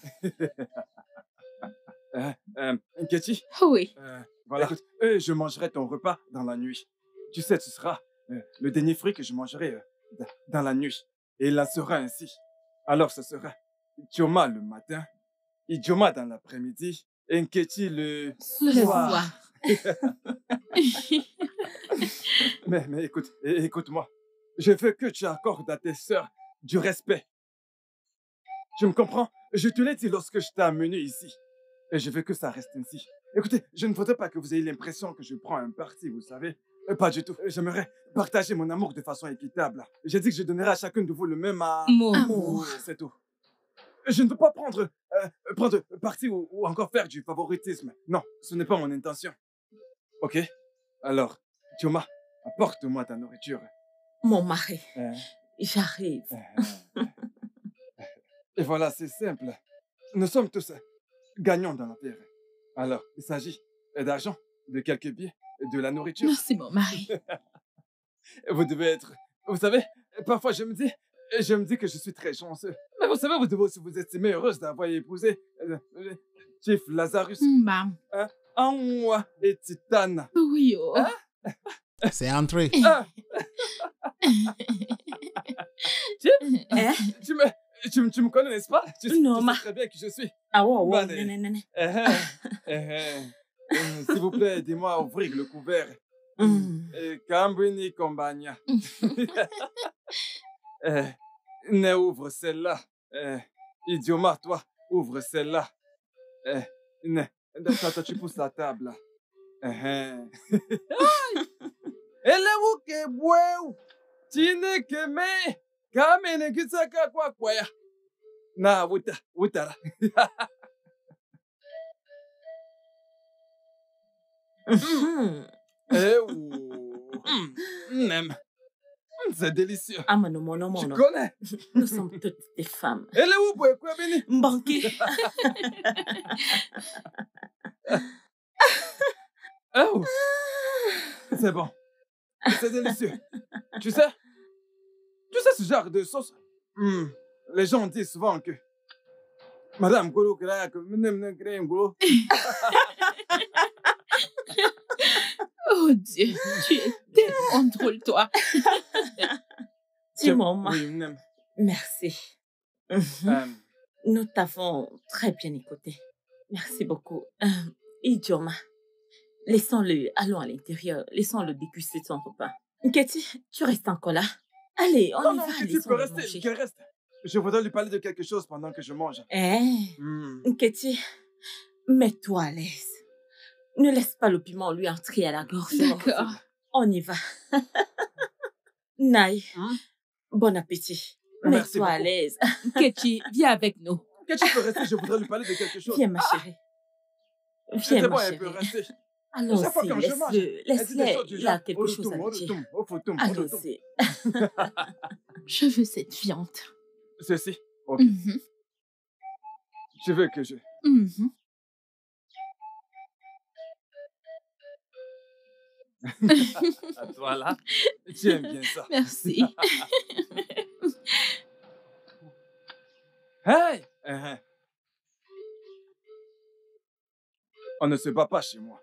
euh, euh, Nkechi,
Oui.
euh, voilà. Écoute, euh, je mangerai ton repas dans la nuit. Tu sais, ce sera euh, le dernier fruit que je mangerai euh, d- dans la nuit. Et il en sera ainsi. Alors, ce sera Chioma le matin, Idioma dans l'après-midi, et Nkechi le
Le
soir.
soir.
Mais, mais écoute, é- écoute-moi. Je veux que tu accordes à tes sœurs du respect. Tu me comprends? Je te l'ai dit lorsque je t'ai amené ici. Et je veux que ça reste ainsi. Écoutez, je ne voudrais pas que vous ayez l'impression que je prends un parti, vous savez. Euh, Pas du tout. J'aimerais partager mon amour de façon équitable. J'ai dit que je donnerais à chacun de vous le même amour.
Amour.
C'est tout. Je ne veux pas prendre, euh, prendre parti ou, ou encore faire du favoritisme. Non, ce n'est pas mon intention. Ok? Alors, Tioma, apporte-moi ta nourriture.
Mon mari.
Euh,
J'arrive.
euh. Et voilà, c'est simple. Nous sommes tous gagnants dans l'affaire. Alors, il s'agit d'argent, de quelques billets, de la nourriture.
Merci, mon mari.
Vous devez être... Vous savez, parfois je me dis... Je me dis que je suis très chanceux. Mais vous savez, vous devez aussi vous estimer heureuse d'avoir épousé euh, euh, Chief Lazarus.
Bam.
En moi et Titane.
Oui, oh.
C'est entré.
Ah,
Hein?
tu, me, tu, me- tu me connais, n'est-ce pas? Tu, tu
Non,
sais
ma-
très bien qui je suis.
Ah ouais, ouais.
Allez.
Non, non, non, non.
Eh, eh, eh, eh, S'il vous plaît, aidez-moi à ouvrir le couvert.
Mm.
Eh, Cambrini Combagna. Eh, Ne ouvre celle-là. Eh, Idioma, toi, ouvre celle-là. Eh, Ne, toi, toi, tu pousses la table. là. Eh, eh. Ele wuke bweu. Chineke me. Kamene kisaka kwa kwaya. Na, wuta, wuta la.
Mhm.
Eh, ouh. Mm, mm, C'est délicieux.
Ah, mon nom, mon nom, mon
Tu
nom.
connais?
Nous sommes toutes des femmes.
Elle est où, boy, quoi, Béni?
Mbanké.
Oh, c'est bon. C'est délicieux. Tu sais? Tu sais ce genre de sauce? Hmm, Les gens disent souvent que Madame Golo Krak, Madame Golo.
Oh Dieu, tu es tellement drôle, toi.
Dis mon
Oui, madame.
Merci. Mhm.
Euh,
Nous t'avons très bien écouté. Merci beaucoup. Euh, Idioma, laissons-le, allons à l'intérieur, laissons-le déguster son repas. Nketi, tu restes encore là? Allez, on
Non,
y
non,
va,
que tu peux
laissons-le
rester,
manger.
qu'elle reste. Je voudrais lui parler de quelque chose pendant que je mange.
Eh,
Hmm.
Nketi, mets-toi à l'aise. Ne laisse pas le piment lui entrer à la gorge.
D'accord.
On y va. Naï,
Hmm?
bon appétit.
Merci
Mets-toi à
beaucoup.
l'aise.
Ketchi, viens avec nous.
Que tu peux rester, je voudrais lui parler de quelque chose.
Viens, ma chérie. Viens,
C'est
ma
bon, elle peut
chérie.
rester.
Allons-y,
Chaque fois quand je mange,
laisse-le.
elle dit des
Laisse-le.
choses du
Il a
genre,
quelque chose à
Olutum,
lui dire.
Olutum, Ofutum, Olutum.
Allons-y.
Je veux cette viande.
Ceci. Ok.
Mhm,
Tu veux que je...
mhm.
À toi là. Tu aimes bien ça.
Merci.
Hey! Uh-huh. On ne se bat pas chez moi.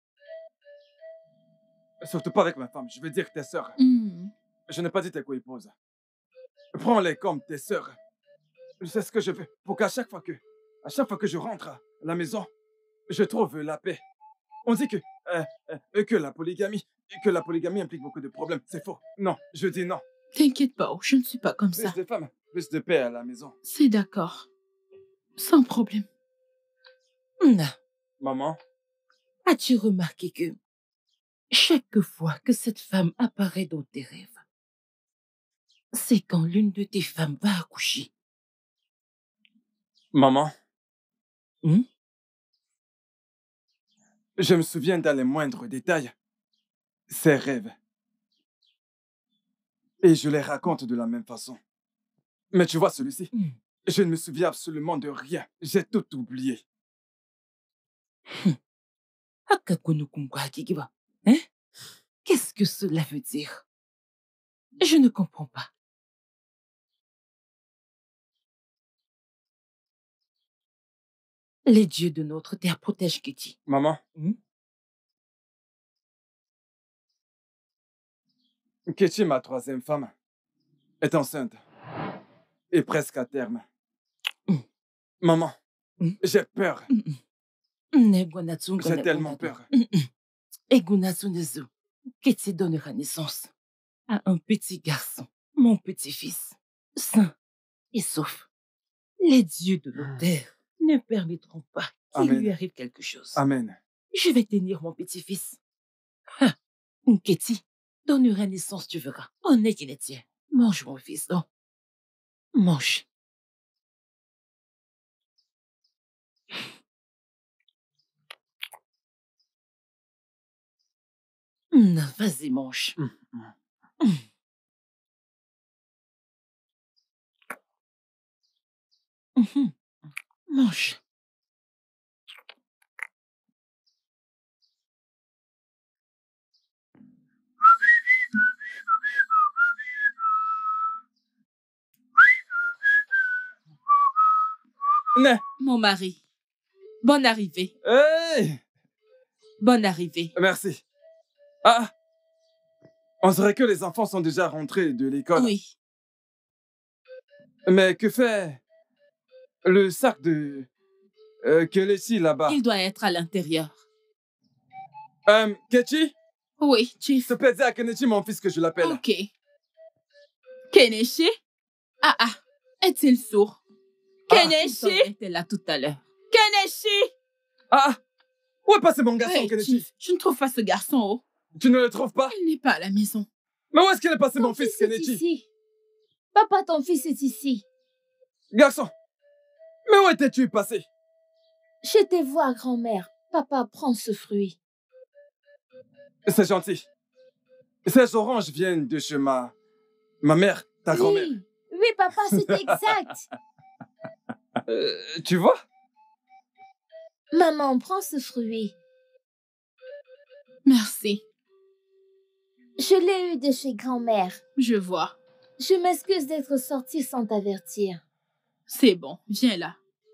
Surtout pas avec ma femme. Je veux dire tes sœurs.
Mm.
Je n'ai pas dit tes co-épouses. Prends-les comme tes sœurs. C'est ce que je veux. Pour qu'à chaque fois que, à chaque fois que je rentre à la maison, je trouve la paix. On dit que, euh, euh, que la polygamie, que la polygamie implique beaucoup de problèmes. C'est faux. Non, je dis non.
T'inquiète pas, je ne suis pas comme ça.
Plus de femmes, plus de paix à la maison.
C'est d'accord. Sans problème.
Na,
Maman,
as-tu remarqué que chaque fois que cette femme apparaît dans tes rêves, c'est quand l'une de tes femmes va accoucher.
Maman,
Hmm?
je me souviens dans les moindres détails ces rêves. Et je les raconte de la même façon. Mais tu vois celui-ci,
Hmm.
je ne me souviens absolument de rien. J'ai tout oublié.
Akakonukumba Kikiba. Hein? Qu'est-ce que cela veut dire? Je ne comprends pas. Les dieux de notre terre protègent Kitty.
Maman,
Hmm?
Ketchi, ma troisième femme, est enceinte et presque à terme.
Hmm.
Maman,
Hmm?
j'ai peur.
J'ai
J'ai tellement peur.
Egunatsunezu, Kitty donnera naissance à un petit garçon, mon petit-fils, sain et sauf. Les dieux de nos terres ne permettront pas qu'il
Amen.
lui arrive quelque chose.
Amen.
Je vais tenir mon petit-fils. Ah, Kitty donnera naissance, tu verras. On est qu'il est tien. Mange, mon fils, non. Mange. Non, vas-y, mange.
Hum, hum.
Mhm. Mange.
Né.
Mon mari, bonne arrivée.
Hey!
Bonne arrivée.
Merci. Ah! On dirait que les enfants sont déjà rentrés de l'école.
Oui.
Mais que fait le sac de euh, Kelechi là-bas?
Il doit être à l'intérieur.
Euh, Ketchi?
Oui, Chief.
Se plaisait à Kenichi, mon fils, que je l'appelle.
Ok. Keneshi? Ah ah, est-il sourd?
Ah.
Keneshi? Il était là tout à l'heure. Keneshi?
Ah! Où est passé mon garçon,
Hey,
Kenichi?
Chief, je ne trouve pas ce garçon. Oh.
Tu ne le trouves pas?
Il n'est pas à la maison.
Mais où est-ce qu'il est passé,
Ton
mon fils,
est
Kenichi?
ici. Papa, ton fils est ici.
Garçon! Mais où étais-tu passé?
J'étais voir grand-mère. Papa, prends ce fruit.
C'est gentil. Ces oranges viennent de chez ma... ma mère, ta grand-mère.
Oui, oui, papa, c'est exact.
Euh, tu vois?
Maman, prends ce fruit.
Merci.
Je l'ai eu de chez grand-mère.
Je vois.
Je m'excuse d'être sortie sans t'avertir.
C'est bon, viens là.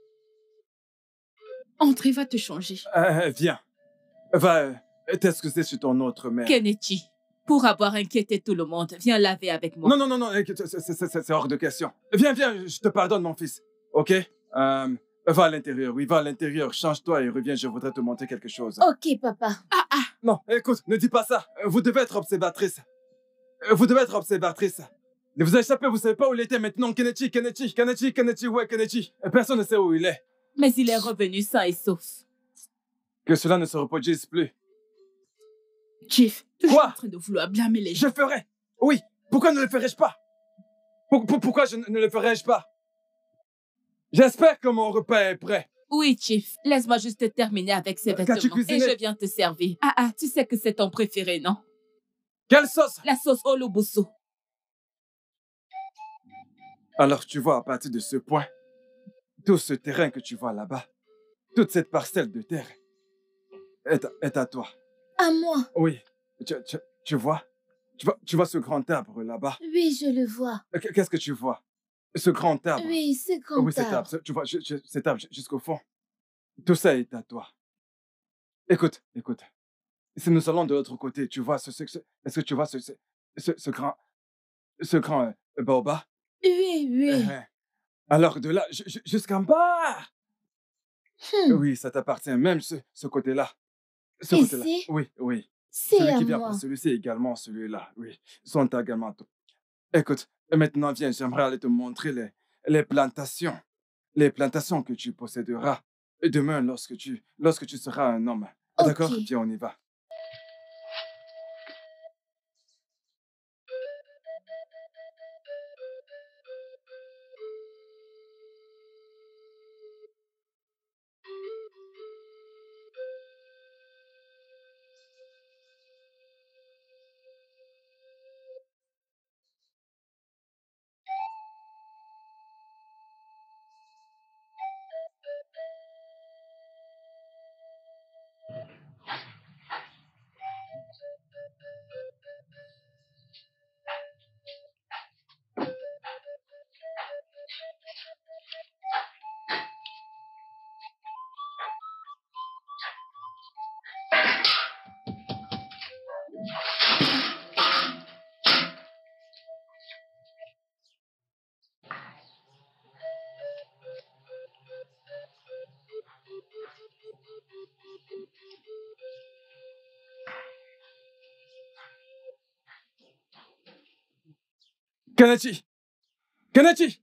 Entrez, va te changer.
Euh, viens. Va euh, t'excuser sur ton autre mère.
Kenichi, pour avoir inquiété tout le monde, viens laver avec moi.
Non, non, non, non, c'est- c'est c'est- c'est hors de question. Viens, viens, je te pardonne, mon fils. OK? Euh, va à l'intérieur, oui, va à l'intérieur. Change-toi et reviens, je voudrais te montrer quelque chose.
Ok, papa.
Ah ah,
Non, écoute, ne dis pas ça. Vous devez être observatrice. Vous devez être observatrice. Il vous a échappé, vous savez pas où il était maintenant. Kenichi, Kenichi, Kenichi, Kenichi, ouais, Kenichi. Personne ne sait où il est.
mais il est revenu sain et sauf.
Que cela ne se reproduise plus.
Chief, toujours
Quoi?
en train de vouloir blâmer les
Je
gens.
ferai. Oui. Pourquoi ne le ferais-je pas? Pour- pour- pourquoi je ne ne le ferais-je pas? J'espère que mon repas est prêt.
Oui, Chief, laisse-moi juste terminer avec ces
Qu'as-tu
vêtements et
cuisiné?
je viens te servir. Ah ah, tu sais que c'est ton préféré, non?
Quelle sauce?
La sauce olobusu.
Alors tu vois, à partir de ce point, tout ce terrain que tu vois là-bas, toute cette parcelle de terre est à, est à toi.
À moi.
Oui. Tu, tu, tu vois? Tu vois, tu vois ce grand arbre là-bas?
Oui, je le vois.
Qu- Qu'est-ce que tu vois? Ce grand arbre.
Oui, ce grand
Oui, cet arbre.
arbre.
ce- Tu vois, ju- ju- cet arbre ju- jusqu'au fond. Tout ça est à toi. Écoute, écoute. Si nous allons de l'autre côté, tu vois ce, ce- ce- est-ce que tu vois ce, ce, ce, ce grand, ce grand euh, baobab?
Oui, oui.
Euh, Alors de là, ju- ju- jusqu'en bas.
Hmm.
Oui, ça t'appartient, même ce, ce côté-là. Ce
Et
côté-là.
c'est?
Oui, oui.
C'est
Celui
à
qui vient
moi.
après celui-ci également, celui-là. Oui, sont également à toi. Écoute, maintenant viens, j'aimerais aller te montrer les, les plantations. Les plantations que tu posséderas demain lorsque tu, lorsque tu seras un homme.
Ok.
D'accord? Viens, on y va. Kenichi! Kenichi!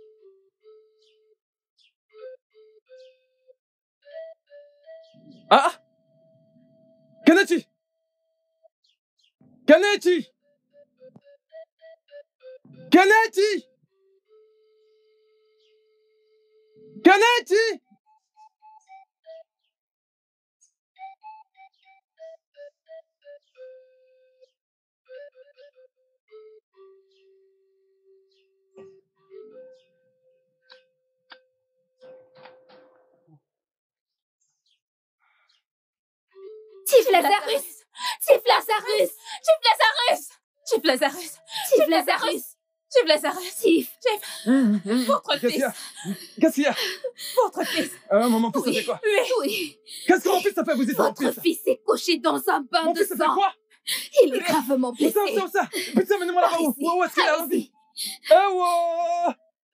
Ah! Kenichi! Kenichi! Kenichi! Kenichi!
Chief Lazarus! Chief Lazarus! Chief Lazarus! Chief Lazarus! Chief Lazarus! Chief Lazarus! Chief! Chief! Votre
Qu'est-ce qu'il y
fils!
a? Qu'est-ce qu'il y a?
Votre fils!
Euh, mon fils, ça
Oui,
fait quoi?
oui, oui.
Qu'est-ce que mon fils a fait? Vous dites mon
Votre
fils?
fils est couché dans un bain
Mon
de
fils a fait
sang.
quoi?
Il est gravement
Où
blessé.
ça, où ça, où ça? Putain, menez-moi là-bas.
Par
Où,
ici.
où, où est-ce qu'il est?
Par
Allons-y.
ici.
Eh, wow!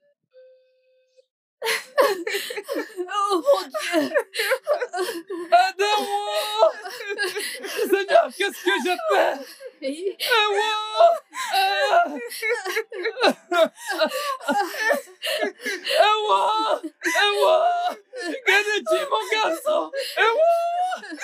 Oh mon Dieu!
Aidez-moi! Seigneur, qu'est-ce que j'ai fait? Eh, wow! Eh! Eh, wow! Eh, wow! Kenichi, mon garçon! Eh, wow!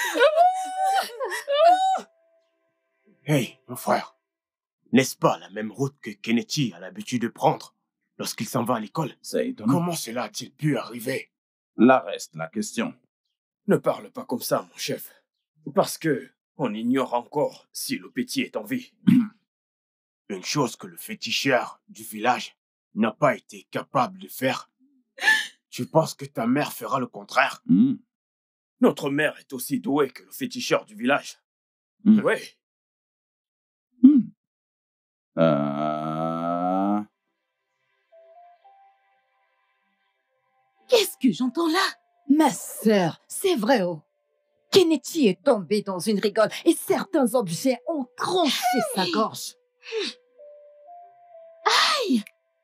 Hey, mon frère, n'est-ce pas la même route que Kenichi a l'habitude de prendre lorsqu'il s'en va à l'école?
C'est étonnant.
Comment cela a-t-il pu arriver?
Là reste la question.
Ne parle pas comme ça, mon chef. Parce que on ignore encore si le petit est en vie.
Une chose que le féticheur du village n'a pas été capable de faire. Tu penses que ta mère fera le contraire?
Hmm.
Notre mère est aussi douée que le féticheur du village.
Hmm.
Oui.
Hmm. Euh...
Qu'est-ce que j'entends là?
Ma sœur, c'est vrai, oh. Kenichi est tombé dans une rigole et certains objets ont tranché sa gorge.
Aïe!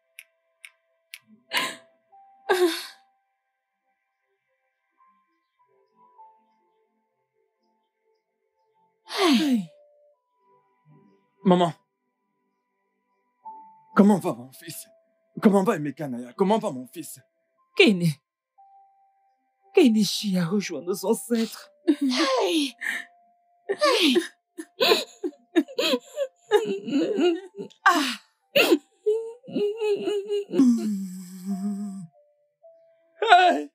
Aïe!
Maman, comment va mon fils? Comment va Emekanaya? Comment va mon fils?
Kene. Kenichi a rejoint nos ancêtres.
Hey! Hey!
Ah!
Hey!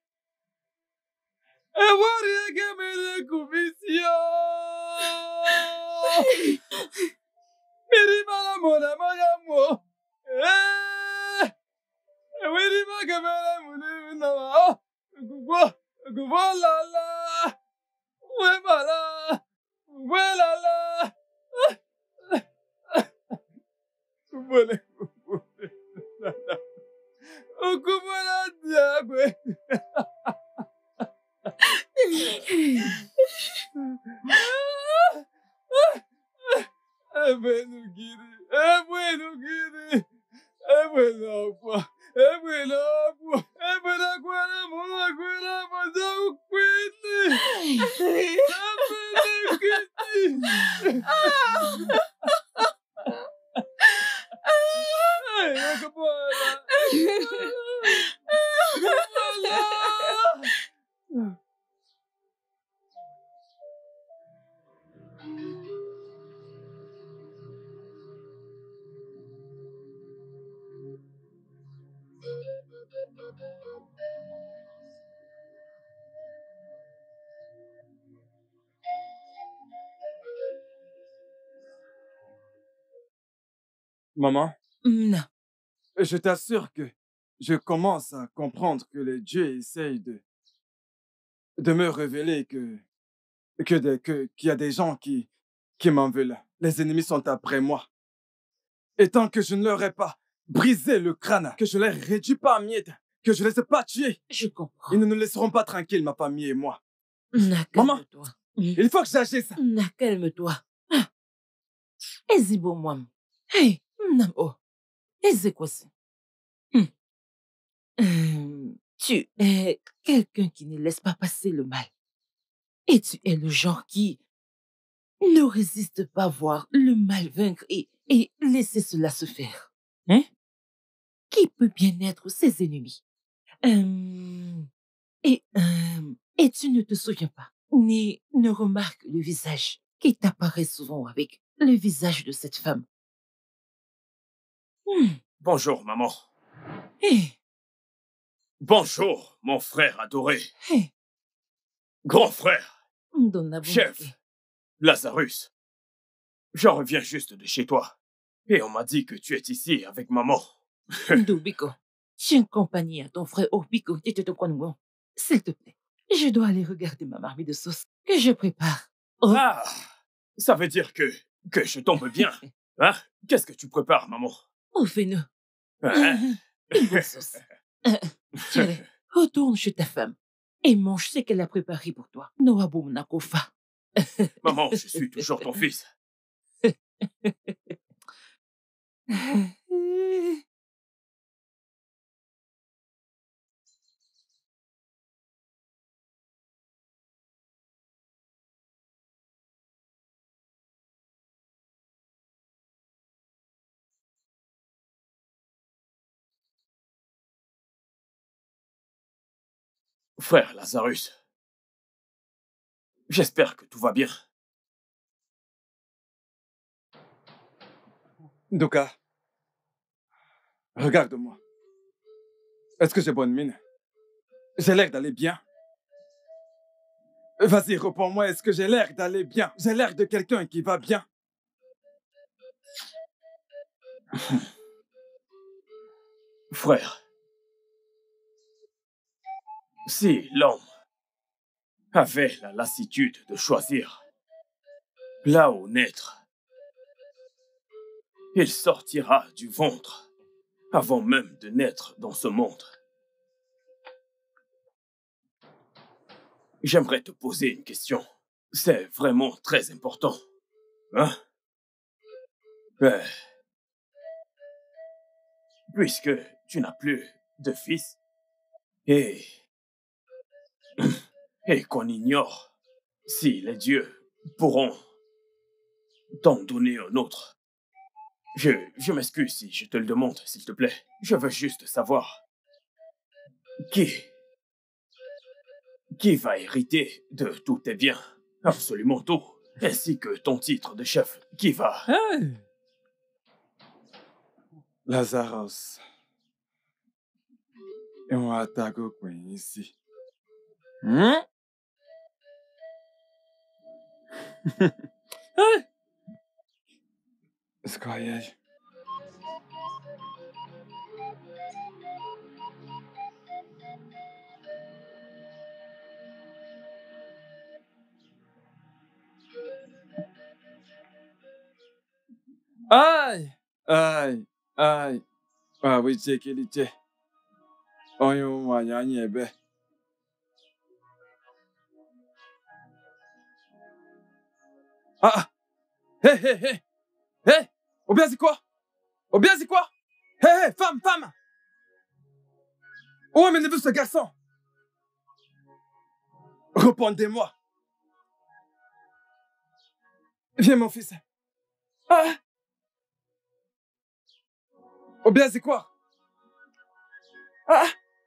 Ewaria gemele kumisio! Mirima mona moya mo! Eh! Mirima gemele mune na ma! Gugo! Gugo la la! We bala! We la la! Kubole kubole la la! Kubole diagwe! É bueno, Guiri. É bueno, Guiri. É bueno, agua. É bueno, agua. É bueno, agua. É bueno, agua. Mas eu cuide. É bueno, Guiri. Ai, acabou. Acabou. Maman,
Non.
je t'assure que je commence à comprendre que les dieux essayent de, de me révéler que, que, de- que, qu'il y a des gens qui, qui m'en veulent. Les ennemis sont après moi. Et tant que je ne leur ai pas brisé le crâne, que je ne les réduis pas en miettes, que je ne les ai pas tués,
Je comprends.
ils ne nous laisseront pas tranquilles, ma famille et moi.
Na,
Maman.
calme-toi.
Il faut que j'agisse.
Na, calme-toi. Ah. Ezibo mwam. Hey, nam oh. Eze quoi ça? Hmm. Hum, Tu es quelqu'un qui ne laisse pas passer le mal. Et tu es le genre qui ne résiste pas à voir le mal vaincre et, et laisser cela se faire. Hein? Qui peut bien être ses ennemis? Euh, et, euh, et tu ne te souviens pas, ni ne remarques le visage qui t'apparaît souvent avec le visage de cette femme. Hmm.
Bonjour, maman.
Hé,
Bonjour, mon frère adoré.
hé,
Grand frère,
Donna
chef,
Bonke.
Lazarus. Je reviens juste de chez toi. Et on m'a dit que tu es ici avec maman.
Ndubiko, tiens compagnie à ton frère Obiko, s'il te plaît. Je dois aller regarder ma marmite de sauce que je prépare. Oh,
Ah, ça veut dire que, que je tombe bien. Hein? Qu'est-ce que tu prépares, maman?
oh, fais-nous.
Hein?
Une bonne sauce. Euh, Tiens, retourne chez ta femme et mange ce qu'elle a préparé pour toi. Noaboum Nakofa.
Maman, je suis toujours ton fils. Frère Lazarus, j'espère que tout va bien.
Ndoka, regarde-moi. Est-ce que j'ai bonne mine? J'ai l'air d'aller bien. Vas-y, réponds-moi, est-ce que j'ai l'air d'aller bien? J'ai l'air de quelqu'un qui va bien.
Frère, si l'homme avait la lassitude de choisir là où naître, il sortira du ventre avant même de naître dans ce monde. J'aimerais te poser une question. C'est vraiment très important. Hein? Euh, puisque tu n'as plus de fils et, et qu'on ignore si les dieux pourront t'en donner un autre. Je, je m'excuse si je te le demande, s'il te plaît. Je veux juste savoir qui, qui va hériter de tous tes biens, absolument tout, ainsi que ton titre de chef. Qui va?
Hey! Lazarus. Et on attaque au coin ici. Hein? Hey! Escroyage. Aïe! Aïe! Aïe! Ah oui, c'est qu'il était. Oh, yo, moi, y'a rien, ben. Ah! Ah. Hé, hé, hé! Hé! Ou bien c'est quoi? Ou bien c'est quoi? Hé, hé, femme, femme! Où est mes neveux, ce garçon? Répondez-moi. Viens, mon fils. Ah! Ou bien c'est quoi? Ah!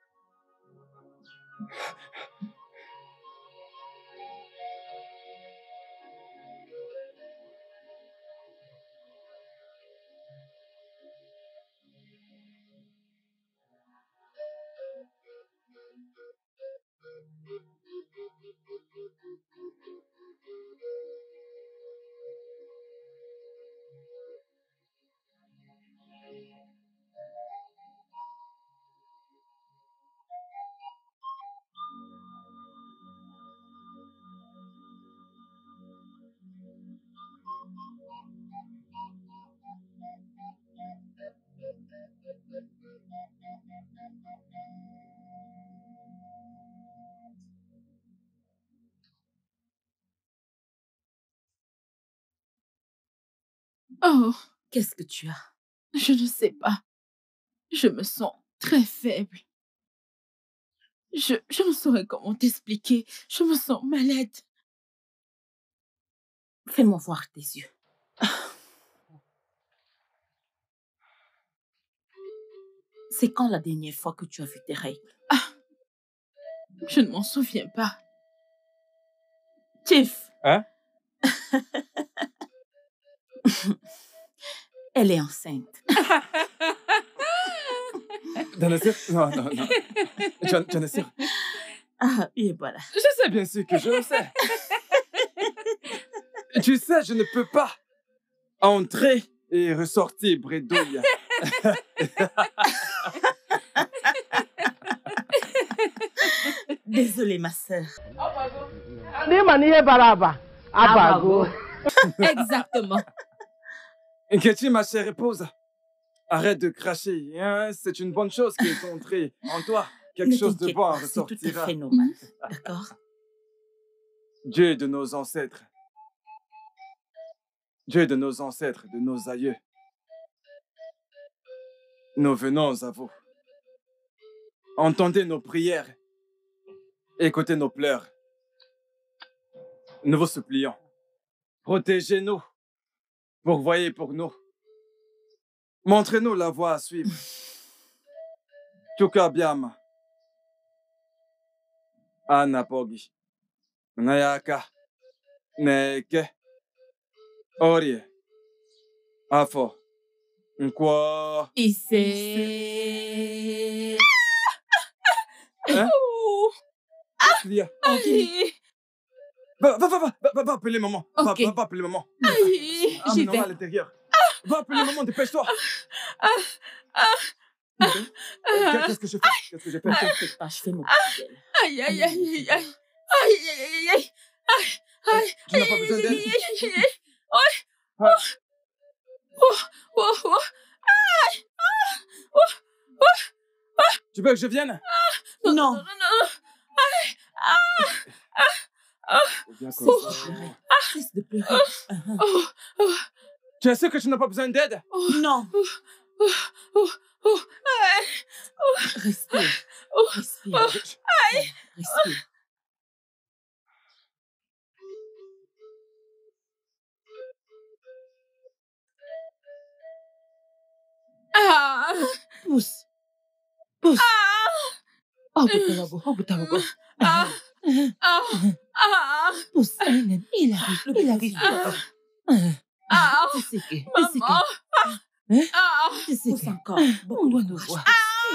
Oh,
qu'est-ce que tu as?
je ne sais pas. Je me sens très faible. Je, je ne saurais comment t'expliquer. Je me sens malade.
Fais-moi voir tes yeux. C'est quand la dernière fois que tu as vu tes règles?
Je ne m'en souviens pas. Tiff.
Hein?
Elle est enceinte.
T'en es sûr? Non, non, non. Tu en, tu en es sûr?
Ah, et voilà.
Je sais bien sûr que je le sais. Tu sais, je ne peux pas entrer et ressortir bredouille.
Désolée, ma sœur.
Exactement.
Inquiétude, ma chère épouse. Arrête de cracher. Hein? C'est une bonne chose qui est entrée en toi. Quelque
Ne
chose de
t'inquiète
bon
pas, c'est tout à
ressortira.
fait normal. D'accord?
Dieu de nos ancêtres. Dieu de nos ancêtres, de nos aïeux. Nous venons à vous. Entendez nos prières. Écoutez nos pleurs. Nous vous supplions. Protégez-nous. Pourvoyez pour nous. Montrez-nous la voie à suivre. Tukabiama. Anapogi. Nayaka. Neke. Orie. Afo. Nkwa.
Ici.
Hein?
Oh.
Qu'est-ce qu'il y a?
Aïe.
Va, va, va, va, va, va appeler maman. Va,
Ok.
va, va appeler maman.
Aïe.
Ah,
J'y
mais maman
vais.
à l'intérieur. Va appeler maman, dépêche-toi.
Ah.
Euh, Qu'est-ce que je fais? Qu'est-ce que je fais?
Ne t'inquiète pas, je fais mon petit d'elle.
Aïe, aïe, aïe, aïe, aïe. Aïe, aïe, aïe, aïe. Aïe,
Tu n'as pas besoin d'aide?
aïe, aïe, aïe, aïe.
Ah.
Oh, oh, oh.
Tu veux que je vienne?
Non,
Non.
non, non, non.
Viens,
Cesse
comme
de
ça.
pleurer. Cesse de pleurer. Uh-huh.
Oh, oh,
Tu es sûr que tu n'as pas besoin d'aide?
Non.
oh, oh, oh.
Respire.
Oh.
Respire. Respire.
Ah.
Pousse. Pousse. Oh, Butawago. Oh, Butawago.
Ah. Ah. Ah.
Pousse. Il il arrive. Il arrive.
Ah.
Tu sais que. Tu sais
Maman.
que. Hein?
Ah.
Tu sais
Pousse
que.
encore.
On doit nous voir.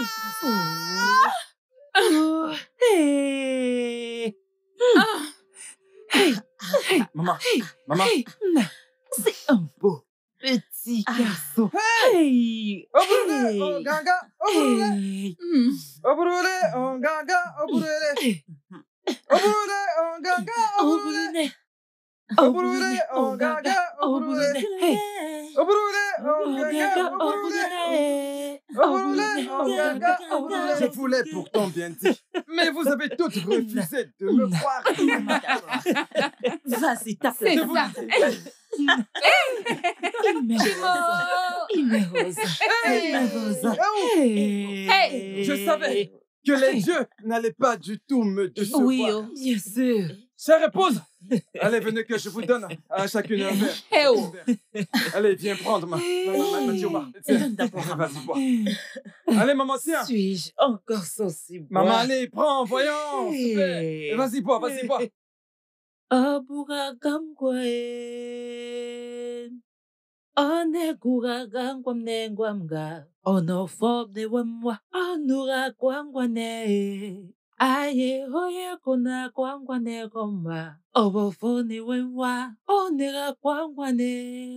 Oh. Hey.
Ah.
Hey. Hey.
Maman,
Hey.
maman.
Hey. C'est un beau petit garçon. Hey.
Obrule,
Hey.
oh gaga, obrule.
Hey.
Hmm.
Obrule, oh gaga, obrule. Obrule, oh gaga,
Oh,
obrule.
Brune.
Obrule, oh gaga,
Oh,
obrule.
Brune. Hey.
Obrule, oh
Oh,
gaga,
gaga. Oh,
obrule.
Brune.
Obrule, oh gaga, obrule. Je voulais pourtant bien dire, mais vous avez toutes refusé de me croire.
Vas-y, tape
C'est
la
ça.
Il me rose.
Oh.
Il me rose. Il me rose. Hey.
Hey.
Je savais que les dieux n'allaient pas du tout me décevoir.
Oui, oh, bien sûr.
Chère épouse, allez, venez que je vous donne à chacune un verre.
Hey, oh.
Allez, viens prendre ma, ma, ma, ma tioma. Tiens.
Donne d'abord à
Vas-y,
maman.
bois. Allez, maman, tiens.
Suis-je encore sensible?
Maman, allez, prends, voyons. s'il te plaît.
Hey.
Vas-y, bois, vas-y, bois.
Aburaga mgwe. Oneguraga ngwamnengwa mga. Onofobne wamwa. Onura kwangwane. Aye hoye kona kwangwane goma. Obofone wemwa. Onera kwangwane.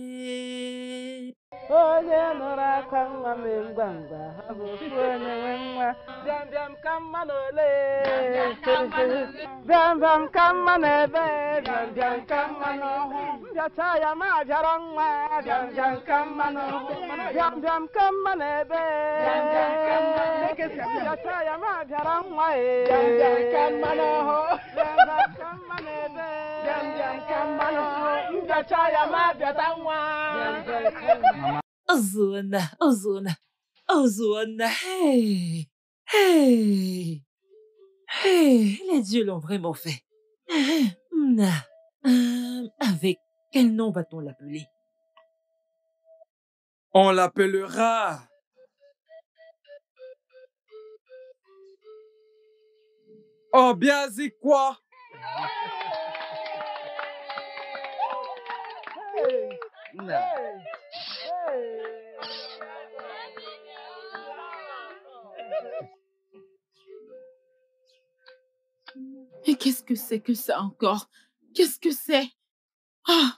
Onye nụrụ akwa nwa m ngwangwa ha bụ ofu onye nwe nwa bịam bịam ka mma n'ole bịam bịam ka mma n'ebe bịam bịam ka mma n'ọhụ bịacha ya ma bịara nwa bịam bịam ka mma n'ọhụ bịam bịam ka mma n'ebe bịacha ya ma bịara nwa bịam bịam ka mma n'ọhụ bịam bịam ka mma n'ebe bịam bịam ka mma n'ọhụ bịacha ya ma bịara nwa.
Ozuna, Ozuna, Ozuna, hey, hey, hey, les dieux l'ont vraiment fait. Hum, euh, avec quel nom va-t-on l'appeler?
On l'appellera Oh, bien, c'est quoi?
Et qu'est-ce que c'est que ça encore? Qu'est-ce que c'est? Ah!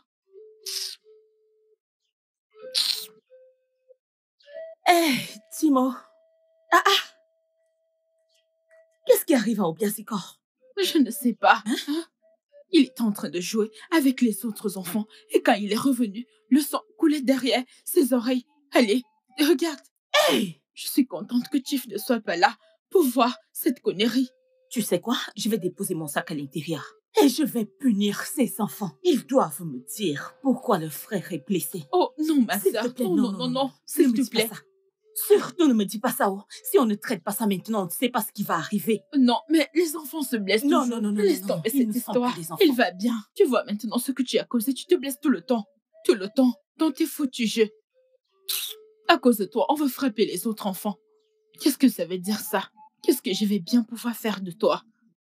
Hé, Timo! Ah ah! Qu'est-ce qui arrive à Obiasikor? Je ne sais pas. Hein? Il est en train de jouer avec les autres enfants et quand il est revenu, le sang coulait derrière ses oreilles. Allez, regarde. Hey! Je suis contente que Chief ne soit pas là pour voir cette connerie.
Tu sais quoi? Je vais déposer mon sac à l'intérieur. Et je vais punir ces enfants. Ils doivent me dire pourquoi le frère est blessé.
Oh non, ma
S'il
sœur.
te plaît,
Non, non, non, non. S'il te plaît.
Surtout ne me dis pas ça. Oh. Si on ne traite pas ça maintenant, on ne sait pas ce qui va arriver.
Non, mais les enfants se blessent
Non,
toujours.
non, non, non.
Laisse
non,
tomber
non.
cette histoire. Il va bien. Tu vois maintenant ce que tu as causé. Tu te blesses tout le temps. Tout le temps. Dans tes foutus jeux. À cause de toi, on veut frapper les autres enfants. Qu'est-ce que ça veut dire ça? Qu'est-ce que je vais bien pouvoir faire de toi?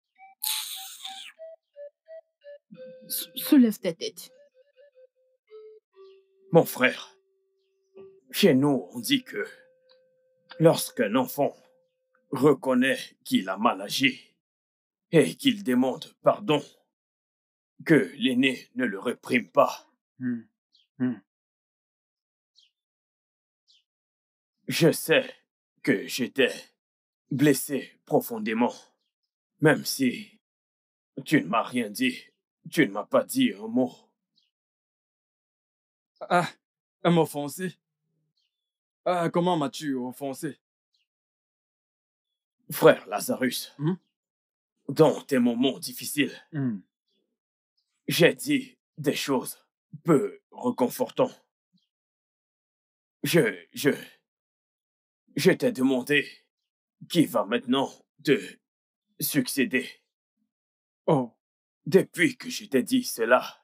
S- Soulève ta tête.
Mon frère, chez nous, on dit que lorsqu'un enfant reconnaît qu'il a mal agi et qu'il demande pardon, que l'aîné ne le réprime pas.
Hmm. Hmm.
Je sais que j'étais blessé profondément, même si tu ne m'as rien dit, tu ne m'as pas dit un mot.
Ah, elle m'a offensé. Ah, comment m'as-tu offensé?
Frère Lazarus,
Hmm?
dans tes moments difficiles,
Hmm.
j'ai dit des choses peu réconfortantes. Je, je, je t'ai demandé qui va maintenant te succéder.
Oh,
Depuis que je t'ai dit cela,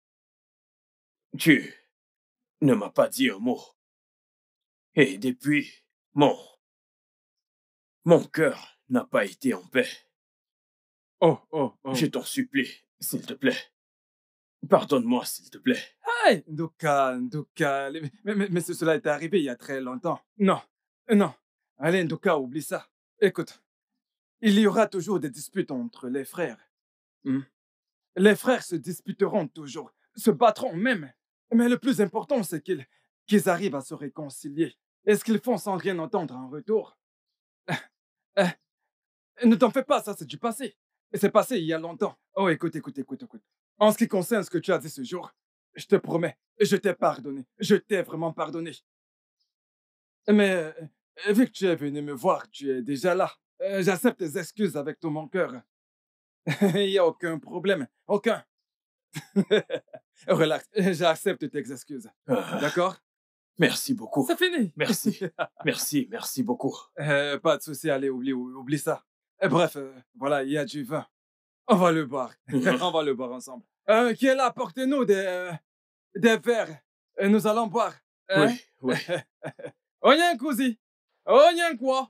tu ne m'as pas dit un mot. Et depuis, mon, mon cœur n'a pas été en paix.
oh, oh, oh.
Je t'en supplie, s'il te plaît. Pardonne-moi, s'il te plaît.
Hey, Nduka, Nduka. Mais, mais, mais cela est arrivé il y a très longtemps. Non, non. Allez, Nduka, oublie ça. Écoute, il y aura toujours des disputes entre les frères. Hmm? Les frères se disputeront toujours, se battront même. Mais le plus important, c'est qu'ils qu'ils arrivent à se réconcilier. Et ce qu'ils font sans rien entendre en retour. Eh, eh, ne t'en fais pas, ça c'est du passé. Et c'est passé il y a longtemps. Oh, écoute, écoute, écoute, écoute. En ce qui concerne ce que tu as dit ce jour, je te promets, je t'ai pardonné. Je t'ai vraiment pardonné. Mais euh, vu que tu es venu me voir, tu es déjà là. Euh, J'accepte tes excuses avec tout mon cœur. Il n'y a aucun problème. Aucun. Relax, j'accepte tes excuses.
Ah,
D'accord?
merci beaucoup.
C'est fini.
Merci. Merci, merci beaucoup.
Euh, pas de souci, allez, oublie, oublie ça. Et bref, euh, voilà, il y a du vin. On va le boire. On va le boire ensemble. Euh, qui est là? Apportez-nous des, euh, des verres. Et nous allons boire. Hein?
Oui, oui.
Onyen cousi. Onyen quoi?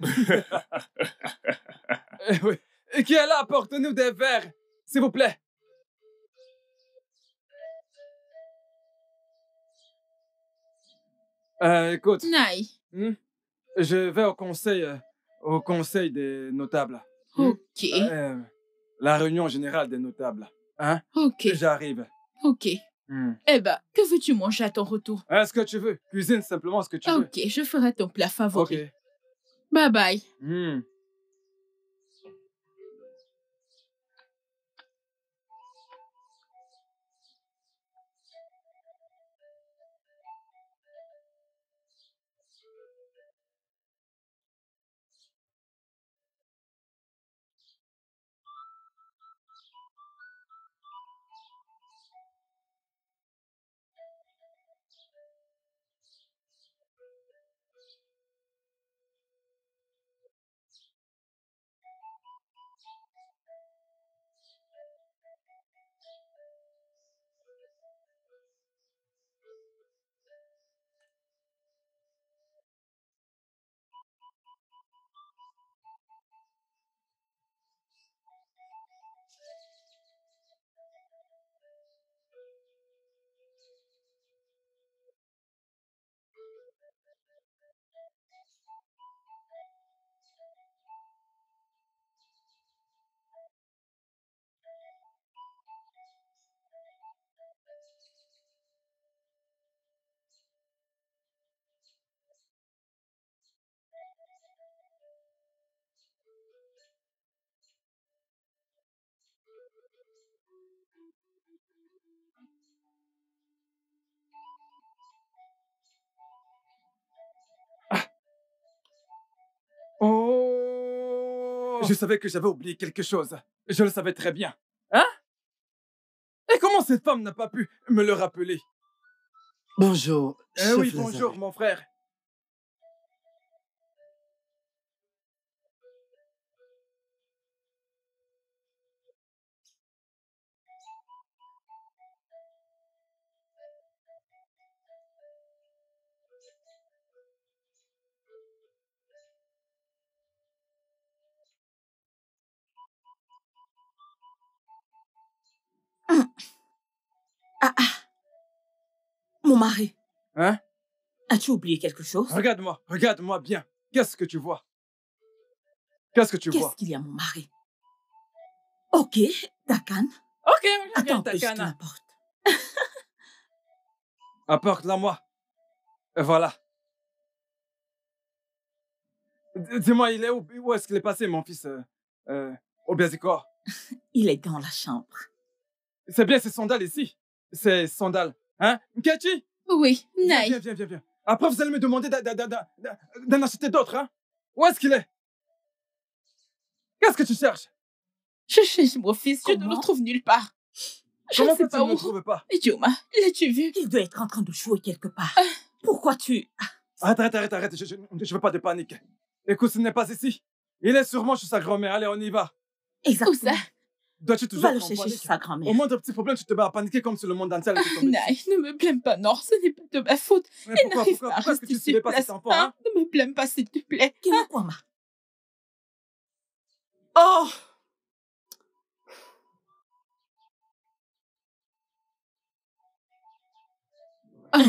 Euh, oui. Et qui est là? Apportez-nous des verres, s'il vous plaît. Euh, écoute,
Naï.
hmm, je vais au conseil, euh, au conseil des notables. Hmm?
Ok.
Euh, la réunion générale des notables. Hein?
Ok.
J'arrive.
Ok.
Hmm.
Eh ben, que veux-tu manger à ton retour?
Hein, ce que tu veux. Cuisine simplement ce que tu veux.
Ok, je ferai ton plat favori.
Ok.
Bye bye.
Hmm. Oh! Je savais que j'avais oublié quelque chose. Je le savais très bien. Hein? Et comment cette femme n'a pas pu me le rappeler?
Bonjour,
Eh
chef
oui,
Lazare.
bonjour, mon frère.
Ah ah. Mon mari,
Hein?
as-tu oublié quelque chose?
Regarde-moi, regarde-moi bien. Qu'est-ce que tu vois? Qu'est-ce que tu vois?
Qu'est-ce qu'il y a, mon mari? Ok, Takan.
Ok,
Attends,
ta
que je te
canne.
l'apporte.
Apporte-la moi. Et voilà. D- Dis-moi, il est où? Où est-ce qu'il est passé, mon fils? Euh, euh, au Biazikor?
Il est dans la chambre.
C'est bien ces sandales ici. Ces sandales. Hein? Nkechi?
Oui,
Viens,
Naï.
viens, viens, viens, viens. Après, vous allez me demander d'a- d'a- d'a- d'a- d'en acheter d'autres, hein? Où est-ce qu'il est? Qu'est-ce que tu cherches?
Je cherche mon fils, je ne
Comment?
le trouve nulle part. Je
Comment
ne sais
que tu
pas
ne le
où.
trouves pas?
Idioma, l'as-tu vu?
Il doit être en train de jouer quelque part. Pourquoi tu...
Arrête, arrête, arrête, arrête. Je, je, je veux pas de panique. Écoute, ce n'est pas ici. Il est sûrement chez sa grand-mère. Allez, on y va.
Exactement.
Où ça?
Dois-tu toujours
Va le
être en
chercher
panique?
chez sa
Au
grand-mère.
moindre petit problème, tu te mets à paniquer comme si le monde entier allait te tomber
Naï,
dessus.
ne me blâme pas, non, ce n'est pas de ma faute.
Mais
Il
pourquoi,
n'arrive
pourquoi,
pas à
pourquoi est-ce que
rester
tu ne suivais
sur
pas
place.
cet enfant,
Hein?
hein?
Ne me blâme pas, s'il te plaît.
Kina Kwama.
Oh! Oh.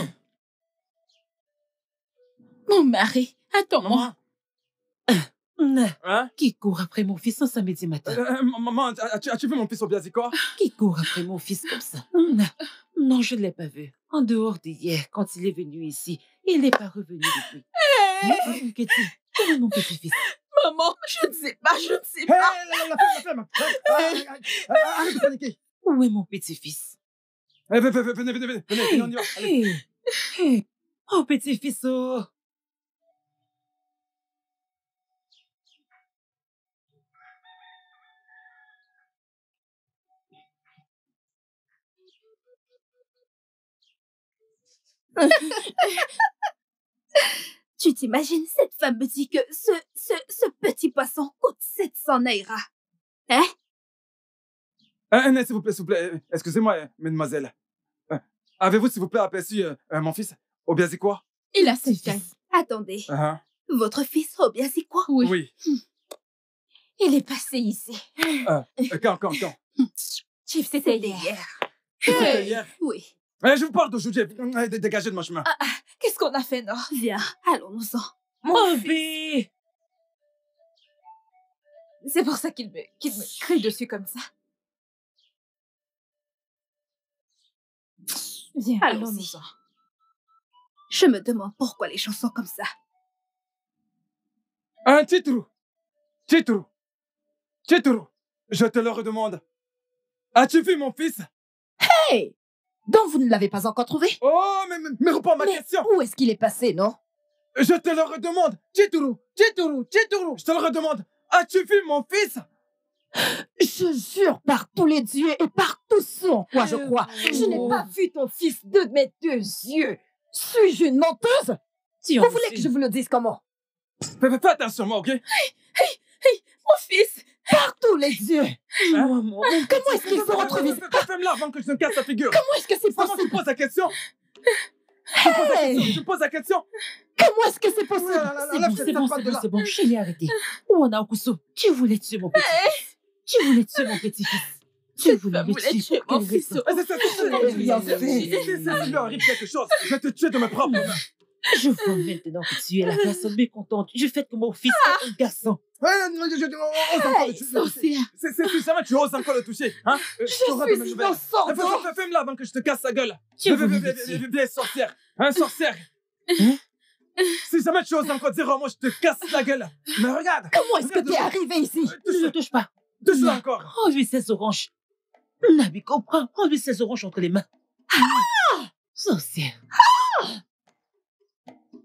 Mon mari, attends-moi.
Maman,
Hein?
qui court après mon fils en samedi matin?
Euh, euh, maman, as-tu as-tu vu mon fils au Biazikor?
Qui court après mon fils comme ça? Non, non, je ne l'ai pas vu. En dehors d'hier, quand il est venu ici, il n'est pas revenu depuis.
Hey,
Nkechi, où est mon petit-fils?
maman, je ne sais pas, je ne sais
Hé,
pas.
la, la, la femme, la femme. Ah, ah, ah, ah, Arrête de paniquer.
Où est mon petit-fils?
Eh, venez, venez, venez, venez, venez, venez, venez, on y va. Allez.
Hey, hey, oh petit-fils, oh!
Tu t'imagines, cette femme me dit que ce, ce, ce petit poisson coûte sept cents naira. Hein?
Euh, euh, s'il vous plaît, s'il vous plaît, euh, excusez-moi, euh, mademoiselle. Euh, Avez-vous, s'il vous plaît, aperçu euh, euh, mon fils au Biazikor?
Il a ses fils. Attendez,
Uh-huh.
votre fils au bien c'est quoi? Oui.
Oui.
Il est passé ici.
Euh, euh, quand, quand, quand?
Chief, c'était hier.
C'était hier.
Oui.
Eh, je vous parle d'aujourd'hui. Euh, dé- Dégagez de mon chemin.
Ah, ah, qu'est-ce qu'on a fait, non? Viens, allons-nous-en. Mon
Oh,
fils.
bé!
C'est pour ça qu'il me, qu'il me crie dessus comme ça. Viens, allons-nous-en. Je me demande pourquoi les gens sont comme ça.
Un titre. Titre. Titre. Je te le redemande. As-tu vu mon fils?
Hey! Donc vous ne l'avez pas encore trouvé?
Oh, mais, mais, mais réponds à ma
Mais
question.
où est-ce qu'il est passé, non?
Je te le redemande. Titre. Titre. Titre. Je te le redemande. As-tu vu mon fils?
Je jure par tous les dieux et par tout ce en quoi je crois. Je n'ai pas vu ton fils de mes deux yeux. Suis-je une menteuse?
Tu
Vous voulez que je vous le dise comment?
Fais, fais- fais attention, moi, ok?
Mon fils!
Par tous les dieux!
Hein?
Maman,
Comment est-ce qu'il se retrouve ici?
Fais-moi avant que je ne casse la figure.
Comment est-ce que c'est
Comment tu
possible?
poses la question? Je pose la
Hey!
question. Je pose la question.
Comment est-ce que c'est
Oh
possible?
là là là
c'est
là,
bon,
fais
c'est
ta
bon,
patte
c'est
de
bon,
là.
c'est bon. Je l'ai arrêté. Où on a Okuso? Tu voulais tuer mon petit-fils. Tu voulais tuer mon petit-fils. Tu voulais
femme
le
voulait
tuer.
tuer
Pour
mon
quelle
fils.
raison?
Eh, c'est- c'est- c'est-
Je n'ai rien
c'est-
fait.
Si si- si il lui arrive quelque chose, je vais te tuer de mes propres mains.
Je vois maintenant que tu es la personne mécontente du fait que mon fils est un garçon.
Ouais, non, je- je- je- ose encore le
Hey,
toucher.
Sorcière!
C'est c'est- si jamais tu oses encore le toucher, hein? euh,
Je
t'auras de mes
suis
nouvelles.
innocente,
Fais-
hein?
fais- fais- Fais-moi là avant que je te casse la gueule.
Tu
Viens,
voulais
viens,
le
viens,
tuer.
viens, viens, sorcière. Hein, sorcière. Hein? Si jamais tu oses encore dire un mot, je te casse la gueule. Mais regarde.
Comment est-ce que
regarde,
t'es arrivé ici?
Ne le
Touche-le,
touche pas.
touche-le encore.
Enlevez ces oranges. Nabi comprend. Enlevez ces oranges entre les mains. Sorcière.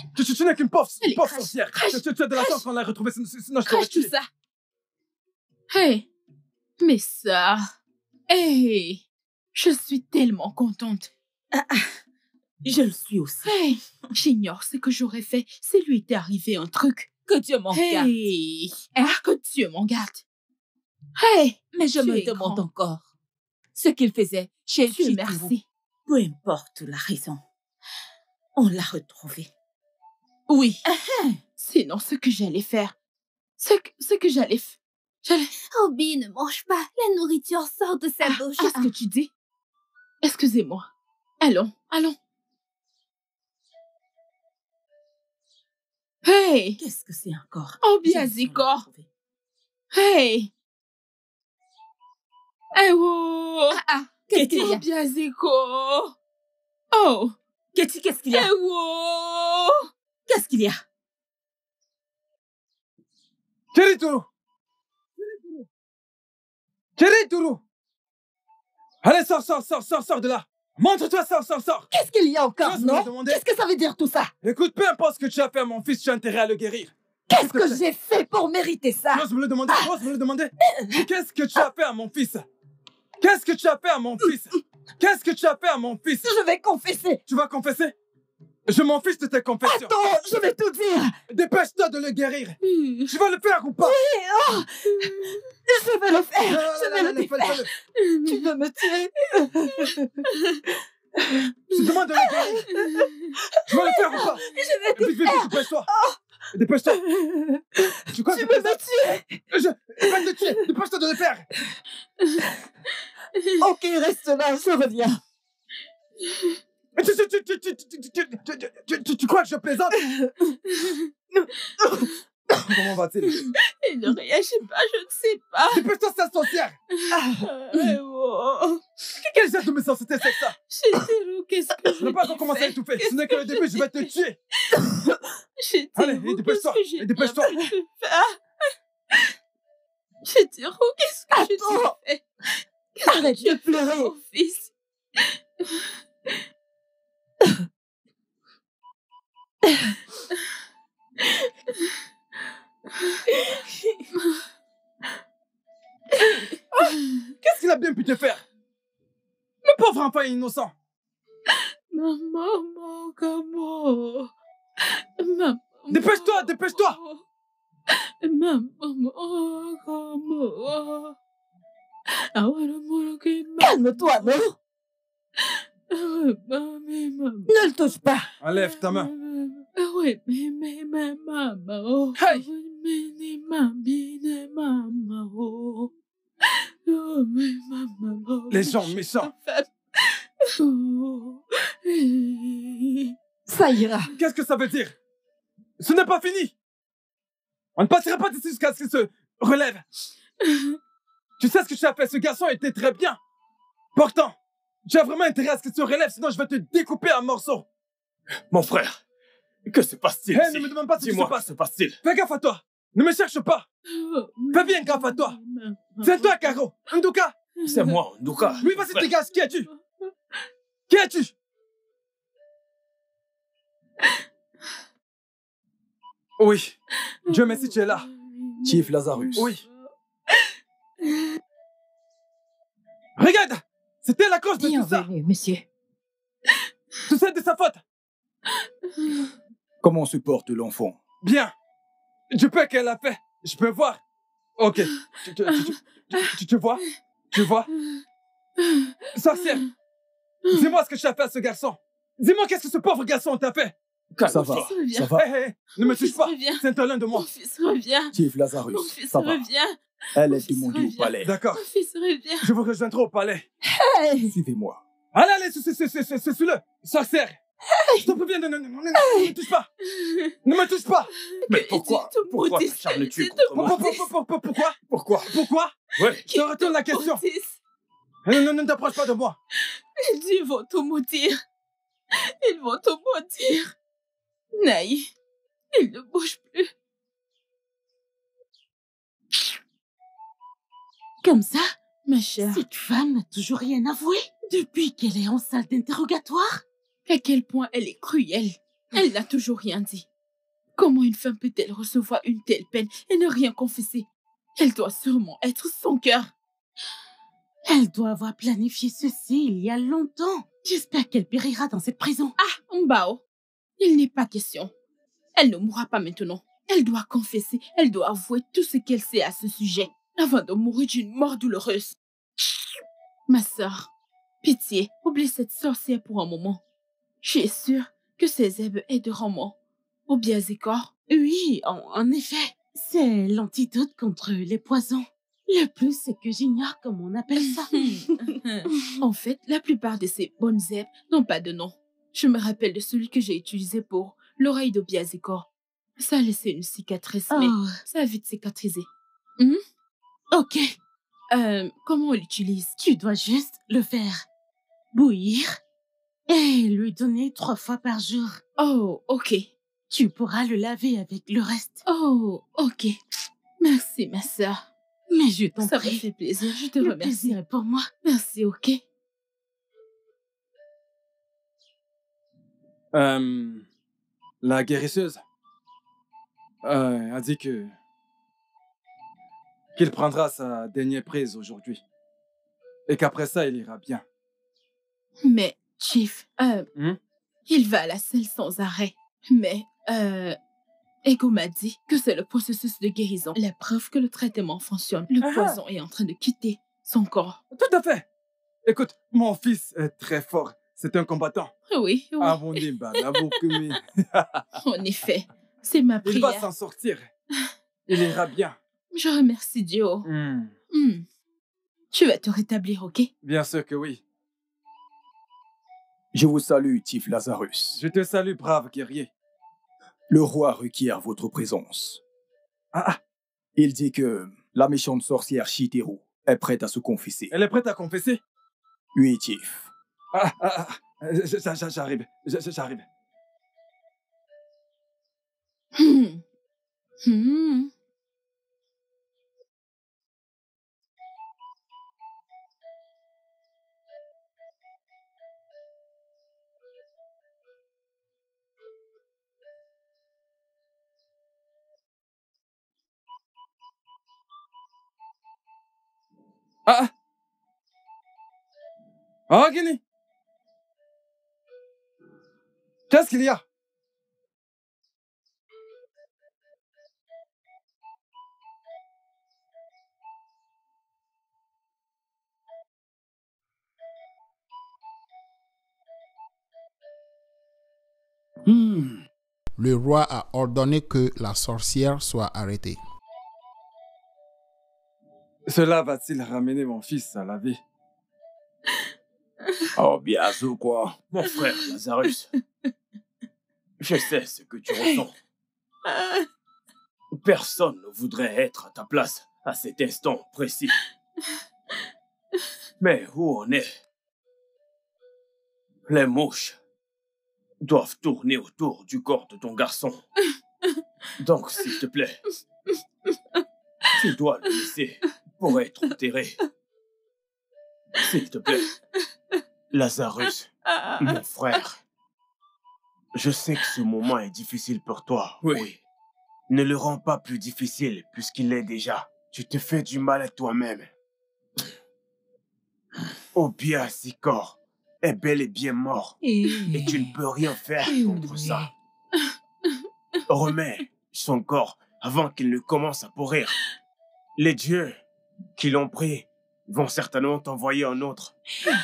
Tu, tu, tu n'es qu'une pauvre,
Allez,
pauvre
crache,
sorcière.
crache,
Tu, tu- tu as de la
crache.
chance qu'on l'a retrouvée, sinon, sinon je t'aurais
Crache tout
tué.
ça. Hey, mais ça... Hey, je suis tellement contente.
Ah, ah, je le suis aussi.
Hey, j'ignore ce que j'aurais fait s'il lui était arrivé un truc.
Que Dieu m'en garde.
Hey, ah, que Dieu m'en garde. Hey,
Mais je
tu
me
es
demande
grand.
encore ce qu'il faisait chez
Dieu
Chituru.
merci.
Peu importe la raison, on l'a retrouvé.
Oui. Sinon, ce que j'allais faire, ce que, ce que j'allais faire, j'allais...
Obi, ne mange pas. La nourriture sort de sa bouche.
Qu'est-ce que tu dis? Excusez-moi. Allons, allons. Hey!
Qu'est-ce que c'est encore?
Oh,
Je
bien,
ne saurais
Zico.
retrouver.
Hey! Hey, wow!
Ah, ah, qu'est-ce qu'il y
Oh,
a?
bien, Zico. Oh!
Qu'est-ce qu'est-ce qu'il y a?
Hey, wow!
Qu'est-ce qu'il y a?
Kirituru! Kirituru! Allez, sors, sors, sors, sors, sors de là! Montre-toi, sors, sors, sors!
Qu'est-ce qu'il y a encore,
J'ose me
non?
le demander.
Qu'est-ce que ça veut dire tout ça?
Écoute, peu importe ce que tu as fait à mon fils, tu as intérêt à le guérir.
Qu'est-ce
S'il te
que
plaît.
j'ai fait pour mériter ça?
J'ose me le demander, j'ose me le demander. Qu'est-ce que tu as fait à mon fils? Qu'est-ce que tu as fait à mon fils? Qu'est-ce que tu as fait à mon fils?
Je vais confesser.
Tu vas confesser? Je m'en fiche de tes confessions.
Attends, je vais tout dire.
Dépêche-toi de le guérir. Tu vas le faire ou pas?
Oh, je vais le faire.
Ah,
Je vais
là,
le
là, fais-le,
faire.
fais-le.
Tu veux me tuer?
Je te demande de le guérir. Tu vas le faire ou pas?
Je vais tout
Vite, vite, vite, dépêche-toi. Dépêche-toi. Tu crois que
Tu
je
veux
fais
me tuer?
ça? Je je vais te tuer. Dépêche-toi de le faire.
Ok, reste là, je reviens.
Mais tu, tu, tu, tu, tu, tu, tu, tu, tu, tu, tu, tu crois que je plaisante? Comment va-t-il?
Il ne réagit pas, je ne sais pas.
Dépêche-toi, cette sorcière.
Hey, wow!
Quel geste de méchanceté c'est que ça?
Chituru, qu'est-ce que
Je
je
n'ai pas
t'ai
encore commencé à
fait?
étouffer. Ce n'est que le début, je vais te tuer.
Chituru,
Allez, et
qu'est-ce
dépêche-toi,
que j'ai
et dépêche-toi.
bien pu te faire? Chituru, qu'est-ce que je
Attends.
t'ai fait?
Arrête
Tu
de
as fait à
pleurer.
mon fils.
Qu'est-ce qu'il a bien pu te faire? Le pauvre enfant innocent.
Maman, mon comment? Maman.
Dépêche-toi, dépêche-toi.
Maman, mon comment?
Calme-toi, non?
Mamie, maman.
Ne le touche pas.
Enlève ta main.
Oui, mais, mais, mais, maman.
Hey!
Mais, mais, mamie, mais, maman. Oh, mais, maman.
Les gens méchants.
Oh.
Ça ira.
Qu'est-ce que ça veut dire? Ce n'est pas fini. On ne partira pas d'ici jusqu'à ce qu'il se relève. Tu sais ce que tu as fait? Ce garçon était très bien. Pourtant, tu as vraiment intérêt à ce qu'il se relève, sinon je vais te découper en morceaux.
Mon frère, que se passe-t-il
Hé,
ici?
ne me demande pas ce qui se
Dis-moi, que
passe.
se passe-t-il?
Fais gaffe à toi. Ne me cherche pas. Fais bien gaffe à toi. C'est toi, Caro. Nduka.
C'est moi, Nduka.
Oui, vas-y, dégage. Qui es-tu? Qui es-tu? Oui. Dieu merci, tu es là.
Chief Lazarus.
Oui. Regarde! C'était la cause de tout ça.
Bienvenue, monsieur.
Tout ça est de sa faute.
Comment se porte l'enfant?
Bien. Je peux qu'elle a fait. Je peux voir. Ok. Tu, tu, tu, tu, tu, tu vois? Tu vois? Sorcière. Dis-moi ce que tu as fait à ce garçon. Dis-moi qu'est-ce que ce pauvre garçon t'a fait.
Ça va,
Reviens.
ça va.
Hé, hé, hé, ne me
Mon
touche
fils
pas.
revient.
C'est un de moi.
Mon fils revient.
Chief Lazarus,
Mon fils
ça va.
revient.
Elle
Mon
est
fils
demandée au
revient.
palais.
D'accord.
Mon fils revient.
Je vous rejoindrai au palais.
Hey!
Suivez-moi.
Allez, allez, c'est c'est c'est c'est le sorcière. Je t'en préviens, ne, ne, ne, ne, ne me touche pas. Ne me touche pas.
Mais pourquoi?
Dieu te
Pourquoi
maudisse.
t'acharnes-tu
Dieu
contre
te
moi?
Pour- pour- pour- pour- Pourquoi?
Pourquoi?
Pourquoi?
Ouais.
Je te retourne la question.
Maudisse.
Ne, ne, ne t'approche pas de moi.
Ils vont tout maudire. Ils vont tout maudire. Naï, il ne bouge plus.
Comme ça,
Ma chère,
cette femme n'a toujours rien avoué depuis qu'elle est en salle d'interrogatoire.
à quel point elle est cruelle.
Elle n'a toujours rien dit. Comment une femme peut-elle recevoir une telle peine et ne rien confesser? Elle doit sûrement être sans cœur.
Elle doit avoir planifié ceci il y a longtemps. J'espère qu'elle périra dans cette prison.
Ah, Mbao, il n'est pas question. Elle ne mourra pas maintenant. Elle doit confesser, elle doit avouer tout ce qu'elle sait à ce sujet, avant de mourir d'une mort douloureuse. Ma sœur, pitié, oublie cette sorcière pour un moment. Je suis sûre que ces herbes aideront mon Obiazekor.
Oui, en, en effet, c'est l'antidote contre les poisons. Le plus, c'est que j'ignore comment on appelle ça.
En fait, la plupart de ces bonnes herbes n'ont pas de nom. Je me rappelle de celui que j'ai utilisé pour l'oreille d'Obiazekor. Ça a laissé une cicatrice,
Oh.
mais ça a vite cicatrisé. Hmm?
Ok,
Euh, comment on l'utilise?
tu dois juste le faire bouillir et lui donner trois fois par jour.
Oh, ok.
Tu pourras le laver avec le reste.
Oh, ok. Merci, ma sœur.
Mais je t'en
Ça me
prie.
fait plaisir, je te
Le
remercie.
plaisir est pour moi.
Merci, ok.
Euh, la guérisseuse euh, a dit que qu'il prendra sa dernière prise aujourd'hui et qu'après ça, il ira bien.
Mais, Chief, euh,
Hmm?
il va à la selle sans arrêt. Mais, euh, Ego m'a dit que c'est le processus de guérison. La preuve que le traitement fonctionne. Le
Ah.
poison est en train de quitter son corps.
Tout à fait. Écoute, mon fils est très fort. C'est un combattant.
Oui, oui.
Ah, bon, Nimba, la Bokumi.
En effet, c'est ma
Il va
prière.
s'en sortir. Il ira bien.
Je remercie Dieu.
Hmm,
Hmm. Tu vas te rétablir, ok?
Bien sûr que oui.
Je vous salue, Tif Lazarus.
Je te salue, brave guerrier.
Le roi requiert votre présence.
Ah, ah,
Il dit que la méchante sorcière Shiteru est prête à se confesser.
elle est prête à confesser?
Oui, Tif.
Ah, ah, ah, j- j- j- j'arrive, j- j- j'arrive.
Hmm. Hmm.
Ah, ah. Ah, Guinée. Qu'est-ce qu'il y a?
Hmm.
Le roi a ordonné que la sorcière soit arrêtée.
Cela va-t-il ramener mon fils à la vie?
Oh, bien ou quoi?
Mon frère Lazarus, je sais ce que tu ressens. Personne ne voudrait être à ta place à cet instant précis. Mais où on est? Les mouches doivent tourner autour du corps de ton garçon. Donc, s'il te plaît, tu dois le laisser pour être enterré. S'il te plaît.
Lazarus, mon frère, je sais que ce moment est difficile pour toi.
Oui.
Ne le rends pas plus difficile puisqu'il l'est déjà. Tu te fais du mal à toi-même. Obiazekor est bel et bien mort
Et,
et tu ne peux rien faire
Eh
contre
oui.
ça. Remets son corps avant qu'il ne commence à pourrir. Les dieux qui l'ont pris vont certainement t'envoyer un autre.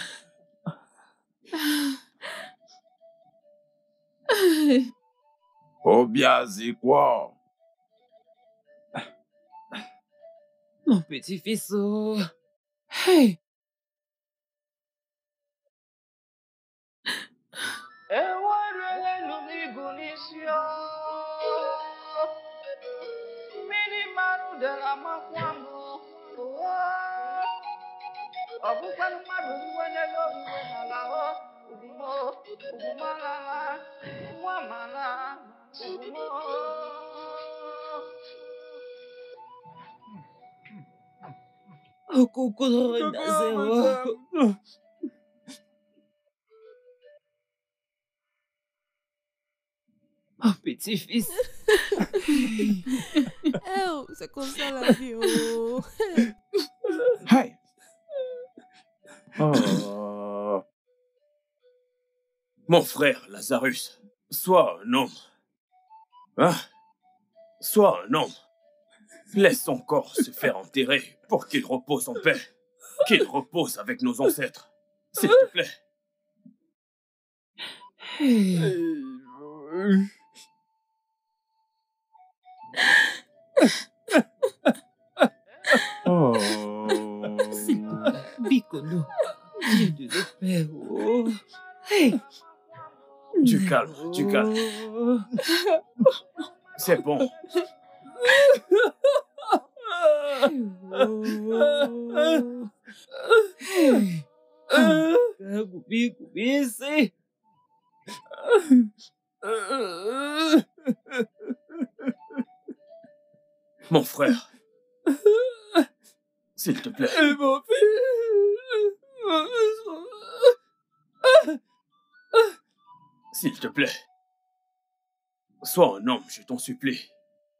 Oh, bien c'est quoi?
Mon petit-fils, oh. Hey, oh, coucou, zéro. Oh, petit-fils.
Oh, c'est comme ça la vie. Oh.
Hey. Oh.
Mon frère Lazarus, sois un homme. Hein? Sois un homme. Laisse son corps se faire enterrer pour qu'il repose en paix. Qu'il repose avec nos ancêtres. S'il te plaît.
Oh.
S'il te plaît, Bikono. Dieu de le Père. Oh. Hey.
Du calme, du calme. C'est bon. Mon frère. S'il te plaît.
Mon fils.
S'il te plaît. Sois un homme, je t'en supplie.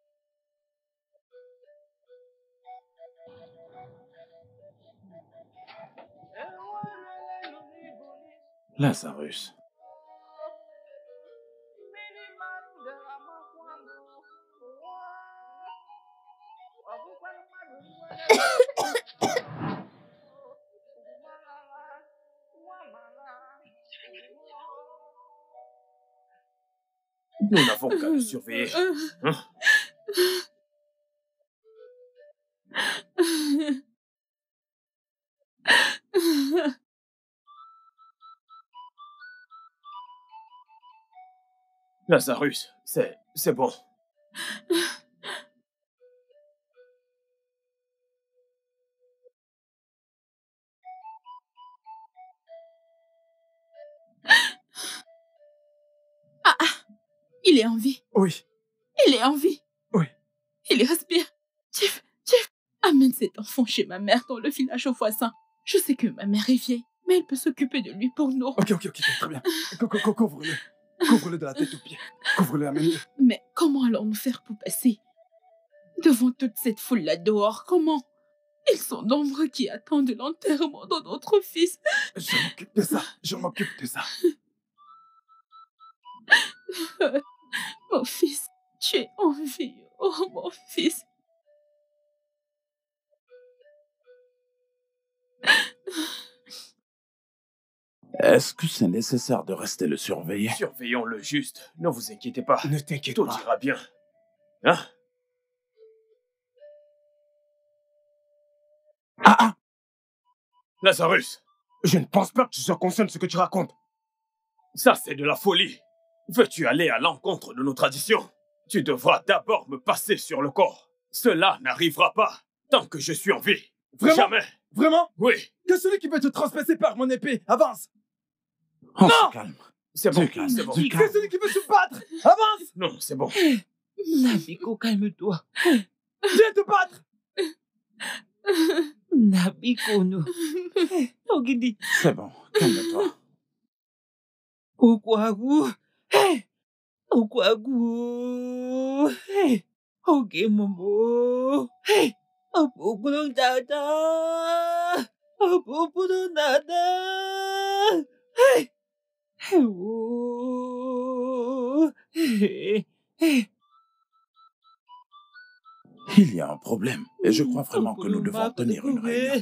Lazarus.
Nous n'avons qu'à le surveiller. Hein? Lazarus, c'est... c'est bon.
Ah, ah, il est en vie.
Oui.
Il est en vie.
Oui.
Il respire. Chief, Chief, amène cet enfant chez ma mère dans le village au voisin. Je sais que ma mère est vieille, mais elle peut s'occuper de lui pour nous.
Ok, ok, ok, très bien. Co- co- co- Couvre-le. Couvre-le de la tête aux pieds. Couvre-le, amène-le.
Mais comment allons-nous faire pour passer devant toute cette foule-là dehors? Comment? Ils sont nombreux qui attendent l'enterrement de notre fils.
Je m'occupe de ça. Je m'occupe de ça.
Mon fils, tu es en vie. Oh, mon fils.
Est-ce que c'est nécessaire de rester le surveiller?
Surveillons-le juste. Ne vous inquiétez pas.
Ne t'inquiète
Tout
pas.
ira bien. Hein?
Ah ah!
Lazarus,
Je ne pense pas que tu sois conscient de ce que tu racontes.
ça c'est de la folie. Veux-tu aller à l'encontre de nos traditions? Tu devras d'abord me passer sur le corps. Cela n'arrivera pas tant que je suis en vie.
Vraiment?
Jamais.
Vraiment?
Oui.
Que celui qui peut te transpercer par mon épée avance.
On
Non!
se calme.
C'est bon,
Du calme,
c'est bon.
du
Que
calme.
celui qui peut se battre avance.
Non, c'est bon.
Nabiko, calme-toi.
Viens te battre.
Nabiko, no. Ogidi.
C'est bon, calme-toi.
Okwagu. Hey. Okwagu. Hey. Oge momo. Hey. Opopulong dada. Opopulong dada. Hey. Hey. Oh. Hey. Hey.
Il y a un problème et je crois vraiment que nous devons tenir une réunion.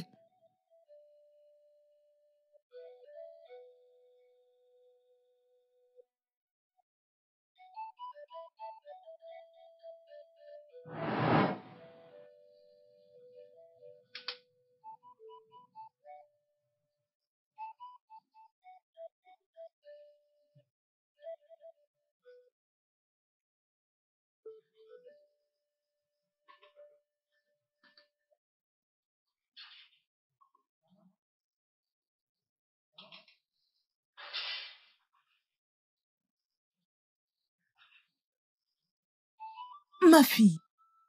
Ma fille.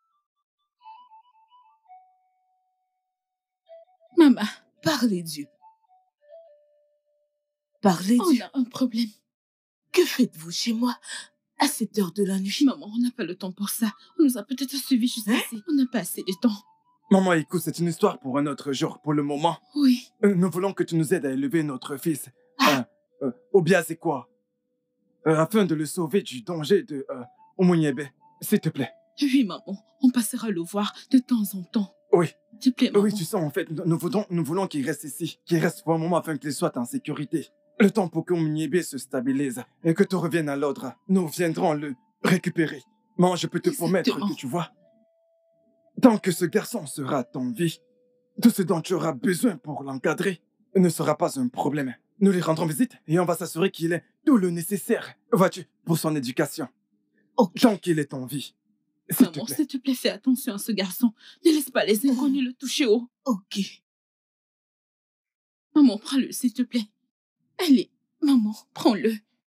Maman,
Parlez Dieu. Parlez
on
Dieu.
a un problème.
Que faites-vous chez moi? À cette heure de la nuit.
Maman, on n'a pas le temps pour ça. On nous a peut-être suivis jusqu'ici. On n'a pas assez de temps.
Maman, écoute, c'est une histoire pour un autre jour. Pour le moment,
Oui.
euh, nous voulons que tu nous aides à élever notre fils. Euh, euh, Obia, c'est quoi euh, Afin de le sauver du danger de euh, Omunyebe. S'il te plaît.
Oui, maman. On passera le voir de temps en temps.
Oui.
S'il te plaît, maman.
Oui, tu sais, en fait, nous, nous voulons, nous voulons qu'il reste ici. Qu'il reste pour un moment afin qu'il soit en sécurité. Le temps pour qu'Omunyebe se stabilise et que tout revienne à l'ordre. Nous viendrons le récupérer. Maman, je peux te promettre que tu vois, tant que ce garçon sera à ton vie, tout ce dont tu auras besoin pour l'encadrer ne sera pas un problème. Nous lui rendrons visite et on va s'assurer qu'il ait tout le nécessaire, vois-tu, pour son éducation.
Okay.
Tant qu'il est en vie. S'il
Maman,
te plaît.
s'il te plaît, fais attention à ce garçon. Ne laisse pas les inconnus le toucher haut.
Ok.
Maman, prends-le, s'il te plaît. Allez, maman, prends-le.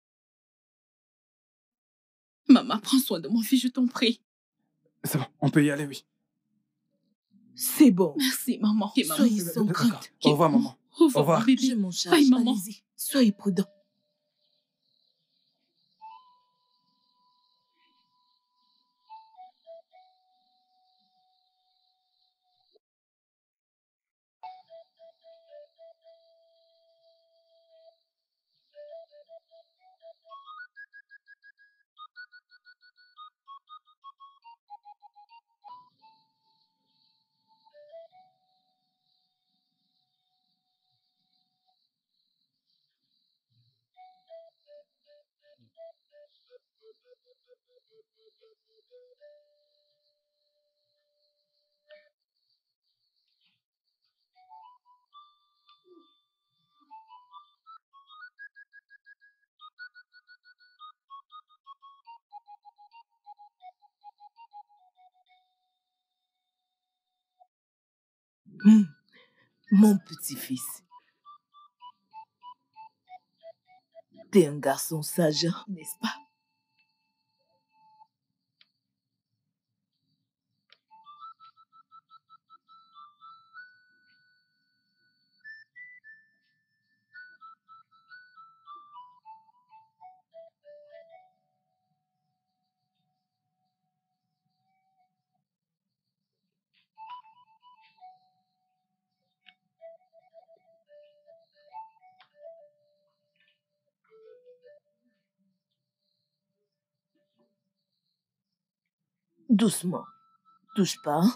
Maman, prends soin de mon fils, je t'en prie.
C'est bon, on peut y aller, oui.
C'est bon.
Merci, maman. Okay, maman.
Soyez sans crainte.
Au revoir, maman.
Au revoir,
Au revoir.
bébé.
Je m'en charge.
Bye, maman.
Allez-y. Soyez prudents. Hum, mon petit-fils. T'es un garçon sage, n'est-ce pas? Doucement. Touche pas, hein?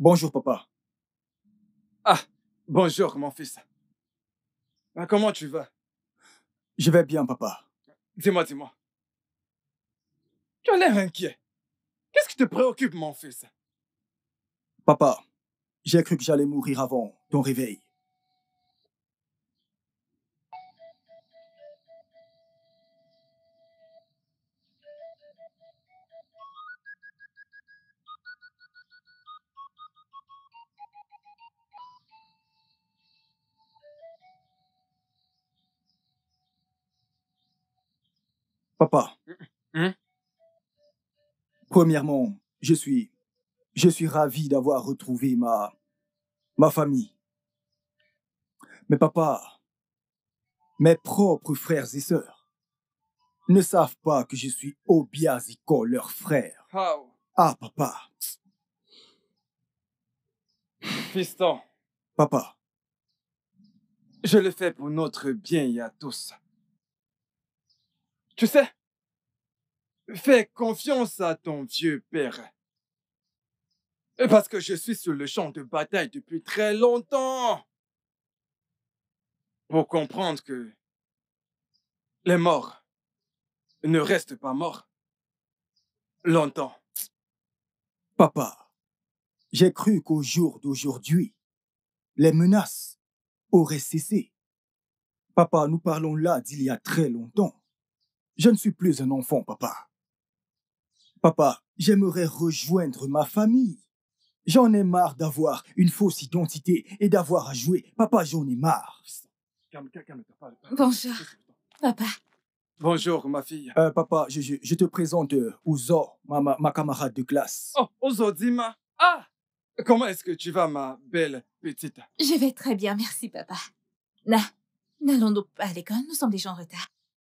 Bonjour, papa.
Ah, bonjour, mon fils. Ah, comment tu vas?
Je vais bien, papa.
Dis-moi, dis-moi. Tu as l'air inquiet. Qu'est-ce qui te préoccupe, mon fils?
Papa, j'ai cru que j'allais mourir avant ton réveil. Papa.
Hein?
Premièrement, je suis, je suis ravi d'avoir retrouvé ma, ma famille. Mais papa, mes propres frères et sœurs ne savent pas que je suis Obiaziko, leur frère.
How?
Ah, papa.
Fiston.
Papa.
Je le fais pour notre bien et à tous. Tu sais, fais confiance à ton vieux père. Parce que je suis sur le champ de bataille depuis très longtemps. Pour comprendre que les morts ne restent pas morts longtemps.
Papa, j'ai cru qu'au jour d'aujourd'hui, les menaces auraient cessé. Papa, nous parlons là d'il y a très longtemps. Je ne suis plus un enfant, papa. Papa, j'aimerais rejoindre ma famille. J'en ai marre d'avoir une fausse identité et d'avoir à jouer. Papa, j'en ai marre.
Bonjour, papa.
Bonjour, ma fille.
Euh, papa, je, je, je te présente euh, Ouzo, ma, ma, ma camarade de classe.
Oh, Ouzo Dima. Ah! Comment est-ce que tu vas, ma belle petite?
Je vais très bien, merci, papa. Na, n'allons-nous pas à l'école? Nous sommes déjà en retard.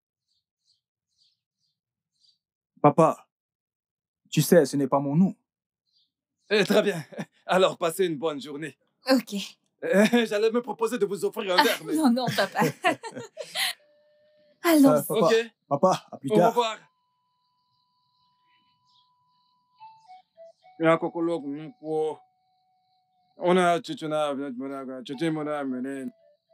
Papa, tu sais, ce n'est pas mon nom.
Eh, très bien. Alors, passez une bonne journée.
Ok.
Eh, j'allais me proposer de vous offrir un verre,
Ah,
mais...
non, non, papa. Allons.
Euh, papa,
Ok.
Papa, à plus
Au
tard.
revoir. Ya kokolo kumpo. Ona chichuna mona chichimona menen.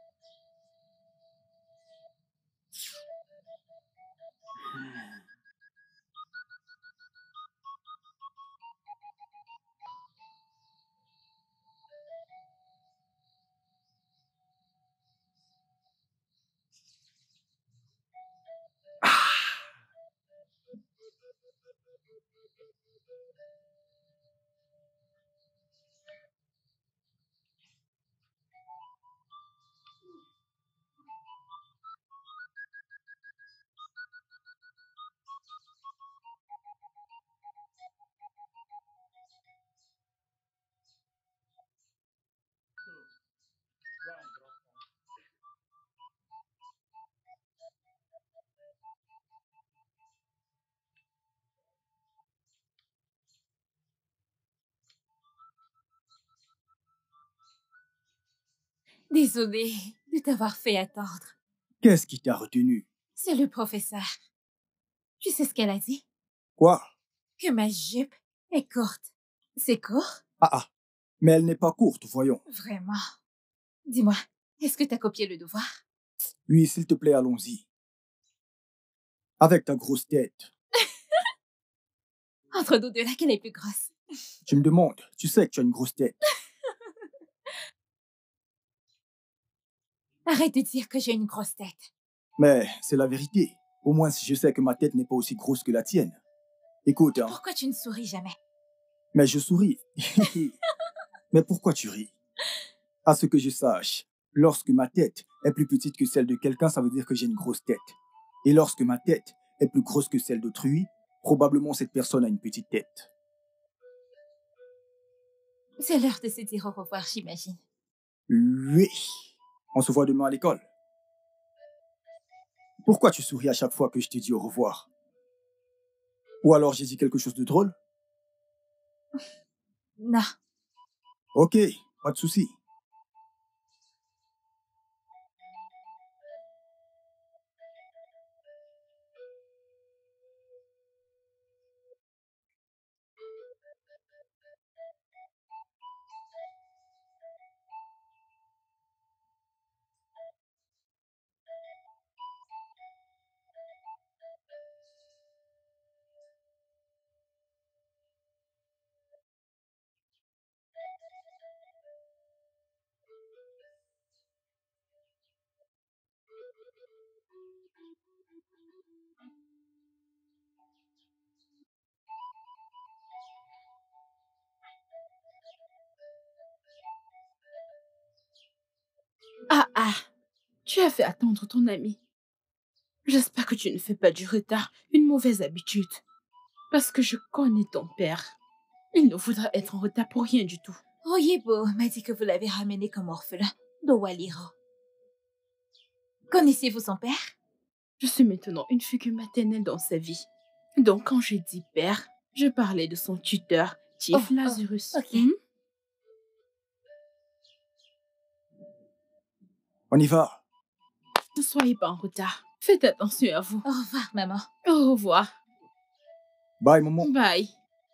Désolée de t'avoir fait attendre.
Qu'est-ce qui t'a retenu?
C'est le professeur. Tu sais ce qu'elle a dit?
Quoi?
Que ma jupe est courte. C'est court?
Ah ah, mais elle n'est pas courte, voyons.
Vraiment. Dis-moi, est-ce que t'as copié le devoir?
Oui, s'il te plaît, allons-y. Avec ta grosse tête.
Entre nous deux, laquelle est plus grosse?
Tu me demandes, tu sais que tu as une grosse tête.
Arrête de dire que j'ai une grosse tête.
Mais c'est la vérité. Au moins si je sais que ma tête n'est pas aussi grosse que la tienne. Écoute, hein.
Pourquoi tu ne souris jamais?
Mais je souris. Mais pourquoi tu ris? À ce que je sache, lorsque ma tête est plus petite que celle de quelqu'un, ça veut dire que j'ai une grosse tête. Et lorsque ma tête est plus grosse que celle d'autrui, probablement cette personne a une petite tête.
C'est l'heure de se dire au revoir, j'imagine.
Oui. On se voit demain à l'école. Pourquoi tu souris à chaque fois que je te dis au revoir? Ou alors j'ai dit quelque chose de drôle?
Non.
Ok, pas de souci.
Tu as fait attendre ton ami. J'espère que tu ne fais pas du retard une mauvaise habitude. Parce que je connais ton père. Il ne voudra être en retard pour rien du tout.
Oyebo m'a dit que vous l'avez ramené comme orphelin de Waliro. Connaissiez-vous son père?
Je suis maintenant une figure maternelle dans sa vie. Donc quand je dis père, je parlais de son tuteur, Chief
Oh,
Lazarus.
oh, ok.
Hmm?
On y va.
Ne soyez pas en retard. Faites attention à vous.
Au revoir, maman.
Au revoir.
Bye, maman.
Bye.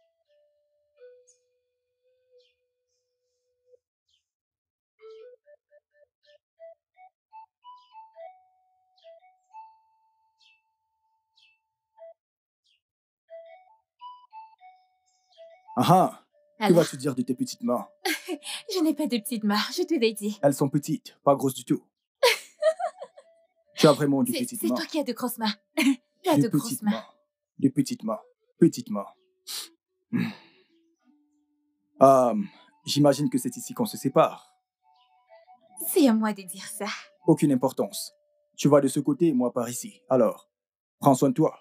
Ah ah. Que
Alors?
vas-tu dire de tes petites mains?
Je n'ai pas de petites mains, je te l'ai dit.
Elles sont petites, pas grosses du tout. Tu as vraiment de
C'est
petites
c'est
mains.
toi qui as de grosses mains. Tu as
De
de grosses
petites
mains.
mains. De petites mains. Petites mains. Hmm. Ah, j'imagine que c'est ici qu'on se sépare.
C'est à moi de dire ça.
Aucune importance. Tu vas de ce côté et moi par ici. Alors, prends soin de toi.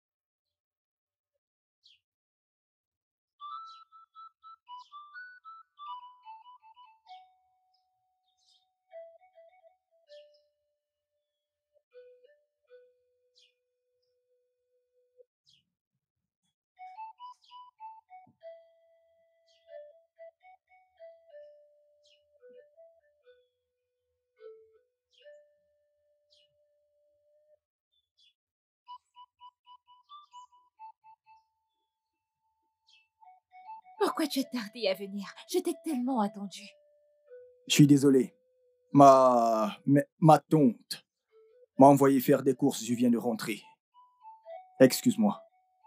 Pourquoi tu as tardé à venir? Je t'ai tellement attendu.
Je suis désolé. Ma... ma, ma tante m'a envoyé faire des courses, je viens de rentrer. Excuse-moi.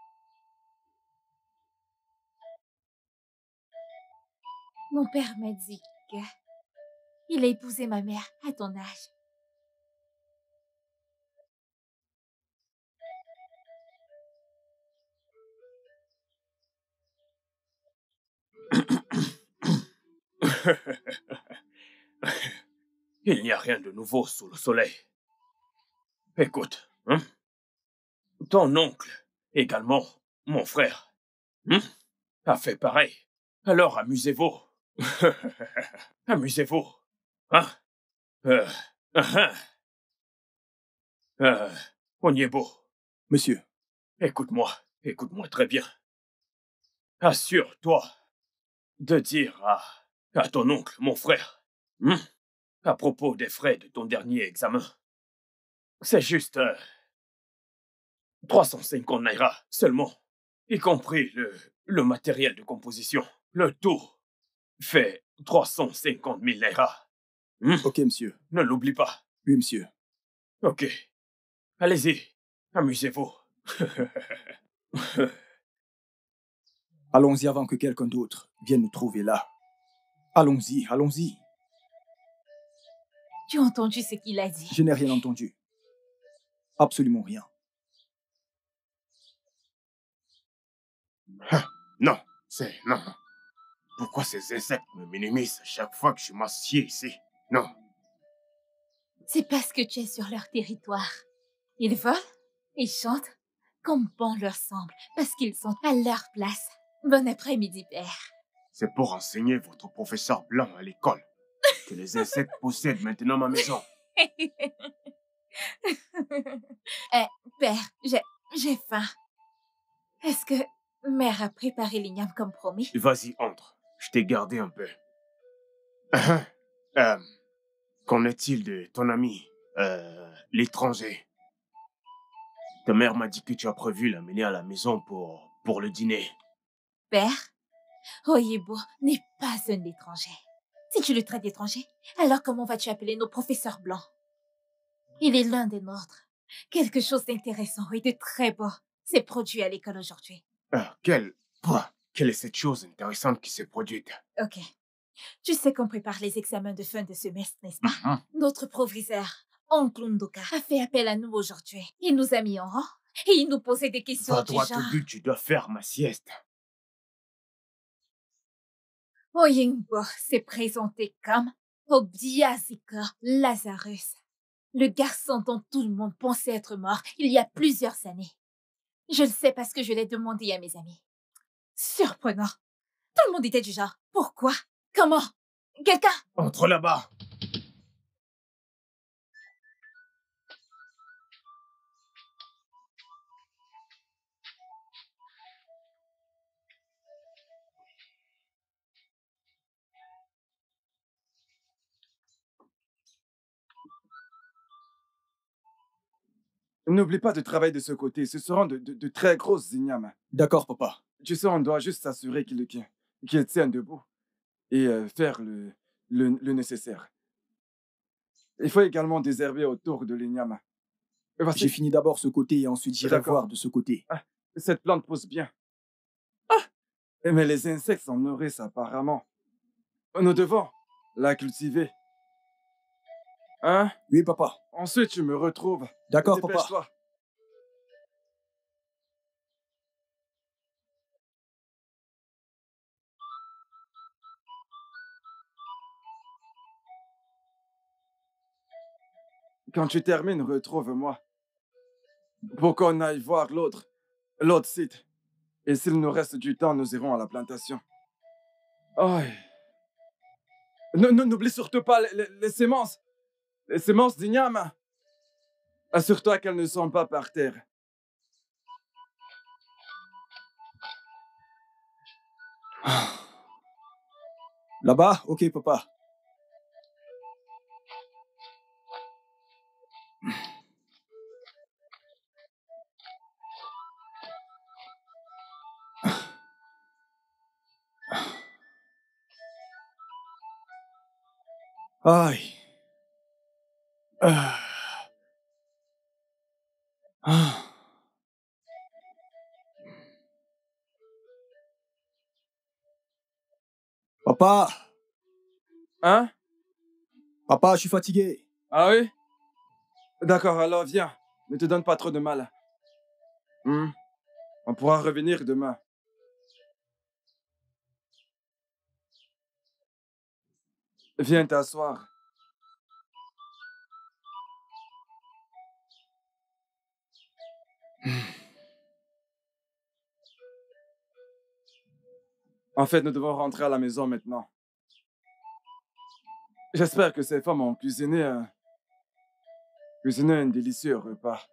Mon père m'a dit que il a épousé ma mère à ton âge.
Il n'y a rien de nouveau sous le soleil. Écoute, hein? Ton oncle, également, mon frère, hein, a fait pareil. Alors amusez-vous. Amusez-vous. Hein? Euh, hein? Euh, Onyebo.
Monsieur.
Écoute-moi, écoute-moi très bien. Assure-toi de dire à, à ton oncle, mon frère, hein, à propos des frais de ton dernier examen. C'est juste euh, trois cent cinquante naira seulement, y compris le, le matériel de composition. Le tout fait trois cent cinquante mille naira. Hmm?
Ok, monsieur.
Ne l'oublie pas.
Oui, monsieur.
Ok. Allez-y, amusez-vous.
Allons-y avant que quelqu'un d'autre vienne nous trouver là. Allons-y, allons-y.
Tu as entendu ce qu'il a dit?
Je n'ai rien entendu. Absolument rien.
Ah, non, c'est... non. Pourquoi ces insectes me minimisent chaque fois que je m'assieds ici? Non.
C'est parce que tu es sur leur territoire. Ils volent, ils chantent, comme bon leur semble, parce qu'ils sont à leur place. Bon après-midi, père.
C'est pour enseigner votre professeur blanc à l'école que les insectes possèdent maintenant ma maison.
Eh, père, j'ai, j'ai faim. Est-ce que mère a préparé l'igname comme promis?
Vas-y, entre. Je t'ai gardé un peu. Uh-huh. Euh, qu'en est-il de ton ami, euh, l'étranger? Ta mère m'a dit que tu as prévu l'amener à la maison pour, pour le dîner.
Père, Oyebo n'est pas un étranger. Si tu le traites d'étranger, alors comment vas-tu appeler nos professeurs blancs? Il est l'un des nôtres. Quelque chose d'intéressant et de très beau s'est produit à l'école aujourd'hui.
Euh, quelle... Quoi? Quelle est cette chose intéressante qui s'est produite?
Ok. Tu sais qu'on prépare les examens de fin de semestre, n'est-ce pas?
Mm-hmm.
Notre proviseur, Oncle Ndoka, a fait appel à nous aujourd'hui. Il nous a mis en rang et il nous posait des questions
Va
du
droit
genre...
au but, tu dois faire ma sieste.
Oyingbo s'est présenté comme Obiazika Lazarus. Le garçon dont tout le monde pensait être mort il y a plusieurs années. Je le sais parce que je l'ai demandé à mes amis. Surprenant. Tout le monde était du genre. Pourquoi? Comment? Quelqu'un?
Entre là-bas.
N'oublie pas de travailler de ce côté. Ce seront de, de, de très grosses ignames.
D'accord, papa.
Tu sais, on doit juste s'assurer qu'ils qu'ils qu'ils tiennent debout et euh, faire le, le, le nécessaire. Il faut également désherber autour de l'igname. Voici.
J'ai fini d'abord ce côté et ensuite j'irai voir de ce côté.
Ah, cette plante pousse bien. Ah! Mais les insectes s'en nourrissent apparemment. Nous devons la cultiver. Hein?
Oui, papa.
Ensuite, tu me retrouves.
D'accord, papa.
Dépêche-toi. Quand tu termines, retrouve-moi. Pour qu'on aille voir l'autre, l'autre site. Et s'il nous reste du temps, nous irons à la plantation. Oh. N'oublie surtout pas les, les, les semences. Les semences d'igname. Assure-toi qu'elles ne sont pas par terre.
Là-bas? Ok, papa. Aïe. Ah. Ah. Papa.
Hein?
Papa, je suis fatigué.
Ah oui? D'accord, alors viens. Ne te donne pas trop de mal. Hmm. On pourra revenir demain. Viens t'asseoir. En fait, nous devons rentrer à la maison maintenant. J'espère que ces femmes ont cuisiné un, cuisiné un délicieux repas.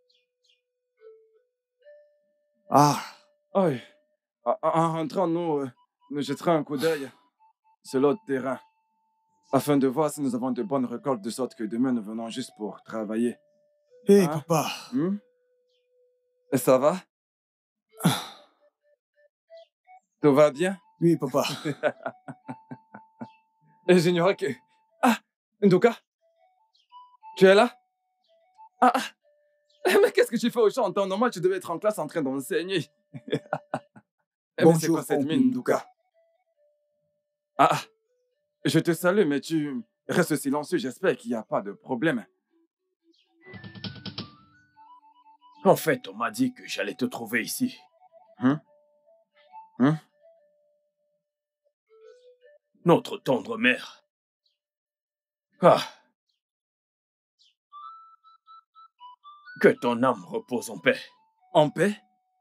Ah.
Oui. En, en rentrant, nous, euh, nous jetterons un coup d'œil sur l'autre terrain, afin de voir si nous avons de bonnes récoltes, de sorte que demain, nous venons juste pour travailler.
Hé, hey,
hein?
papa.
Hmm? Et ça va? Tout va bien?
Oui, papa.
Et j'ignorais que... Ah, Nduka? Tu es là? Ah, ah. Mais qu'est-ce que tu fais au champ? En temps normal, tu devais être en classe en train d'enseigner.
Bonjour,
c'est quoi cette mine, Nduka? Ah, ah, je te salue, mais tu restes silencieux. J'espère qu'il n'y a pas de problème.
En fait, on m'a dit que j'allais te trouver ici.
Hein? Hein?
Notre tendre mère. Ah. Que ton âme repose en paix.
En paix?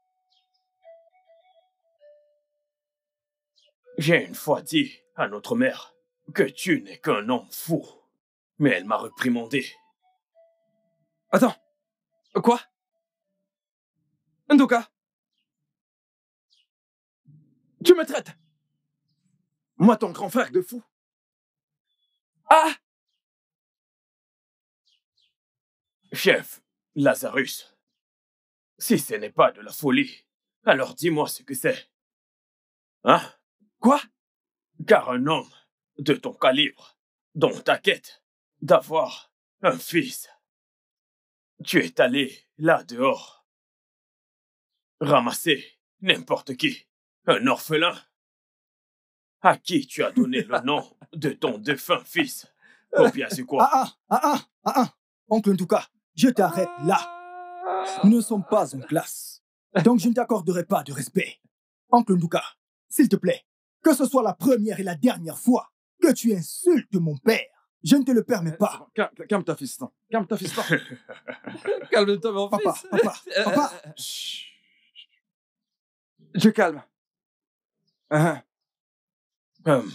J'ai une fois dit à notre mère que tu n'es qu'un homme fou. Mais elle m'a réprimandé.
Attends. Quoi? Nduka? Tu me traites? Moi, ton grand frère de fou? Ah!
Chef, Lazarus, si ce n'est pas de la folie, alors dis-moi ce que c'est. Hein?
Quoi?
Car un homme de ton calibre, dont ta quête d'avoir un fils, tu es allé là dehors, ramasser n'importe qui, un orphelin, à qui tu as donné le nom de ton défunt fils. Ou bien c'est quoi?
Ah ah, ah ah, ah ah, oncle Nduka, je t'arrête là. Nous ne sommes pas en classe, donc je ne t'accorderai pas de respect. Oncle Nduka, s'il te plaît, que ce soit la première et la dernière fois que tu insultes mon père, Je ne te le permets pas.
Calme, calme-toi, fiston. Calme-toi, fiston. Calme-toi, mon
papa,
fils.
Papa, papa, papa.
Je calme. Uh-huh.
Hum.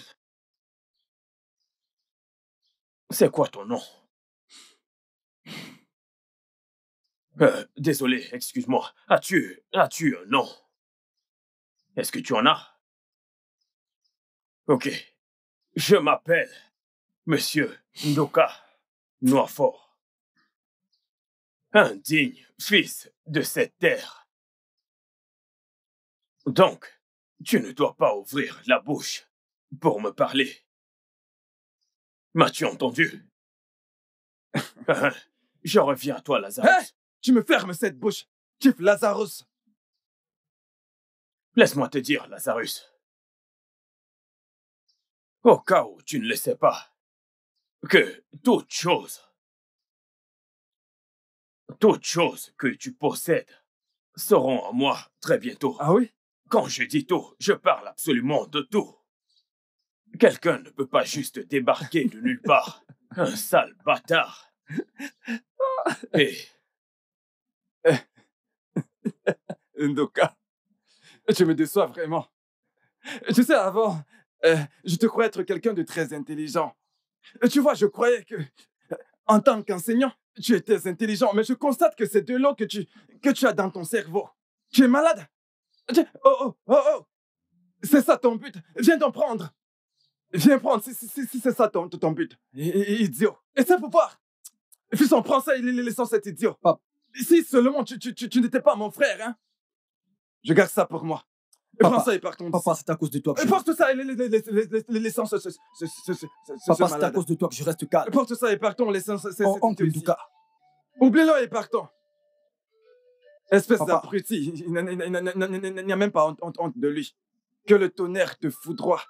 C'est quoi ton nom? Euh, désolé, excuse-moi. As-tu, as-tu un nom? Est-ce que tu en as? Ok. Je m'appelle Monsieur Ndoka Noirfort. Un digne fils de cette terre. Donc, tu ne dois pas ouvrir la bouche pour me parler. M'as-tu entendu? Je reviens à toi, Lazarus.
Hey, tu me fermes cette bouche, Chief Lazarus.
Laisse-moi te dire, Lazarus. Au cas où tu ne le sais pas, que toute chose, toutes choses que tu possèdes seront à moi très bientôt.
Ah oui?
Quand je dis tout, je parle absolument de tout. Quelqu'un ne peut pas juste débarquer de nulle part. Un sale bâtard. Et...
Ndoka, tu me déçois vraiment. Tu sais, avant, euh, je te croyais être quelqu'un de très intelligent. Tu vois, je croyais que, en tant qu'enseignant, tu étais intelligent, mais je constate que c'est de l'eau que tu, que tu as dans ton cerveau. Tu es malade. Tu... Oh, oh, oh, oh. C'est ça ton but. Viens t'en prendre. Viens prendre, si, si, si, si c'est ça ton, ton but. I, I, idiot. Et c'est pour voir. Fils, on prend ça et laissons cet idiot.
Papa.
Si seulement tu, tu, tu, tu n'étais pas mon frère, hein. Je garde ça pour moi.
Papa,
prends ça et partons.
Papa, c'est à cause de toi que je...
Porte ça et laissons ce...
Papa, c'est à cause de toi que je reste calme.
Porte ça et partons, laissons ce...
Oh, oncle Ndoka.
Oublie-le et partons. Espèce d'abruti, il n'y a même pas honte, honte, honte de lui. Que le tonnerre te foudroie.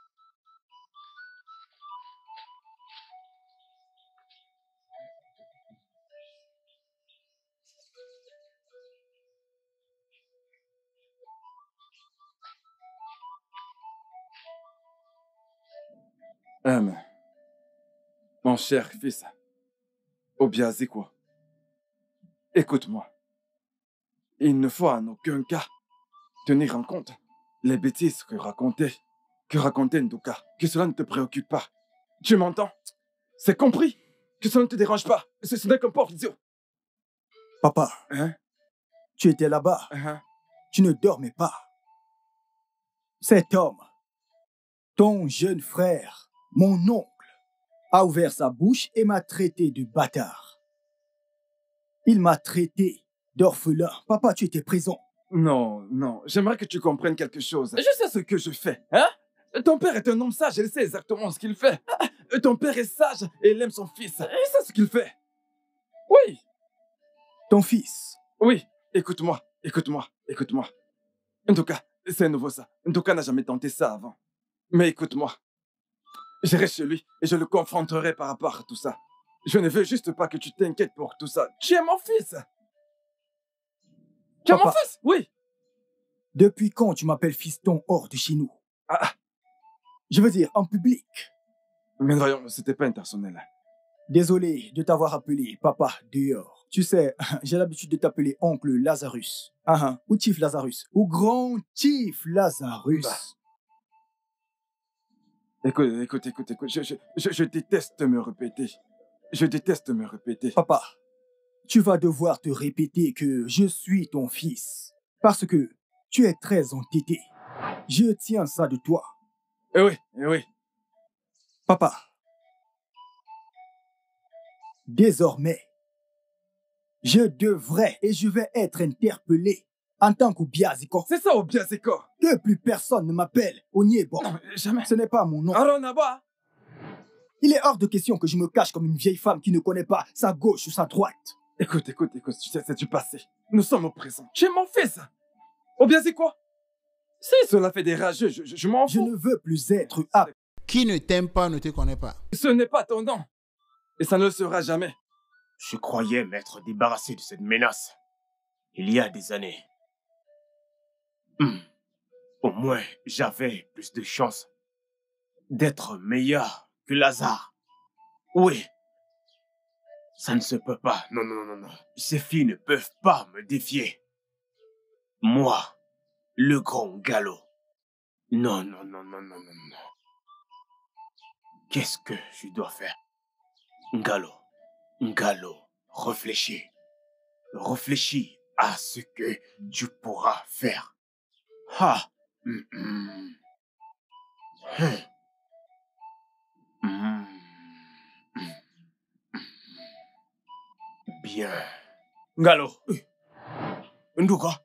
Hum, mon cher fils, Obiazikwa, écoute-moi. Il ne faut en aucun cas tenir en compte les bêtises que racontait, que racontait Ndoka, que cela ne te préoccupe pas. Tu m'entends? C'est compris? Que cela ne te dérange pas? Ce, ce n'est qu'un pauvre idiot.
Papa,
hein?
Tu étais là-bas.
Uh-huh.
Tu ne dormais pas. Cet homme, ton jeune frère, mon oncle, a ouvert sa bouche et m'a traité de bâtard. Il m'a traité d'orphelin. Papa, tu étais présent.
Non, non. J'aimerais que tu comprennes quelque chose. Je sais ce que je fais, hein? Ton père est un homme sage, il sait exactement ce qu'il fait. Ton père est sage et il aime son fils. Il sait ce qu'il fait. Oui.
Ton fils?
Oui. Écoute-moi, écoute-moi, écoute-moi. En tout cas, c'est nouveau ça. En tout cas, n'a jamais tenté ça avant. Mais écoute-moi. J'irai chez lui et je le confronterai par rapport à tout ça. Je ne veux juste pas que tu t'inquiètes pour tout ça. Tu es mon fils. Tu es mon fils? Oui.
Depuis quand tu m'appelles fiston hors de chez nous?
Ah.
Je veux dire, en public.
Mais voyons, c'était pas intentionnel.
Désolé de t'avoir appelé papa dehors. Tu sais, j'ai l'habitude de t'appeler oncle Lazarus. Ah, uh-huh. Ou Chief Lazarus. Ou grand Chief Lazarus. Bah.
Écoute, écoute, écoute, écoute. Je, je, je, je déteste me répéter. Je déteste me répéter.
Papa, tu vas devoir te répéter que je suis ton fils. Parce que tu es très entêté. Je tiens ça de toi.
Eh oui, eh oui.
Papa, désormais, je devrais et je vais être interpellé en tant qu'Obiaziko.
C'est ça, Obiaziko.
Que plus personne ne m'appelle Onyebo.
Non, jamais.
Ce n'est pas mon nom.
Aronaba.
Il est hors de question que je me cache comme une vieille femme qui ne connaît pas sa gauche ou sa droite.
Écoute, écoute, écoute, tu sais, c'est du passé. Nous sommes au présent. Tu es mon fils. Obiaziko. Si cela fait des rageux, je, je, je m'en fous.
Je ne veux plus être apte.
Qui ne t'aime pas ne te connaît pas.
Ce n'est pas ton nom. Et ça ne le sera jamais.
Je croyais m'être débarrassé de cette menace il y a des années. Hum. Au moins, j'avais plus de chances d'être meilleur que Lazare. Oui. Ça ne se peut pas. Non, non, non, non. Ces filles ne peuvent pas me défier. Moi, le grand galop. Non, non, non, non, non, non, non. Qu'est-ce que je dois faire? Ngalo, Ngalo, réfléchis. Réfléchis à ce que tu pourras faire. Ah. Mm, mm. Hum. Mm, mm, mm. Bien. Ngalo. Eh. Nduka.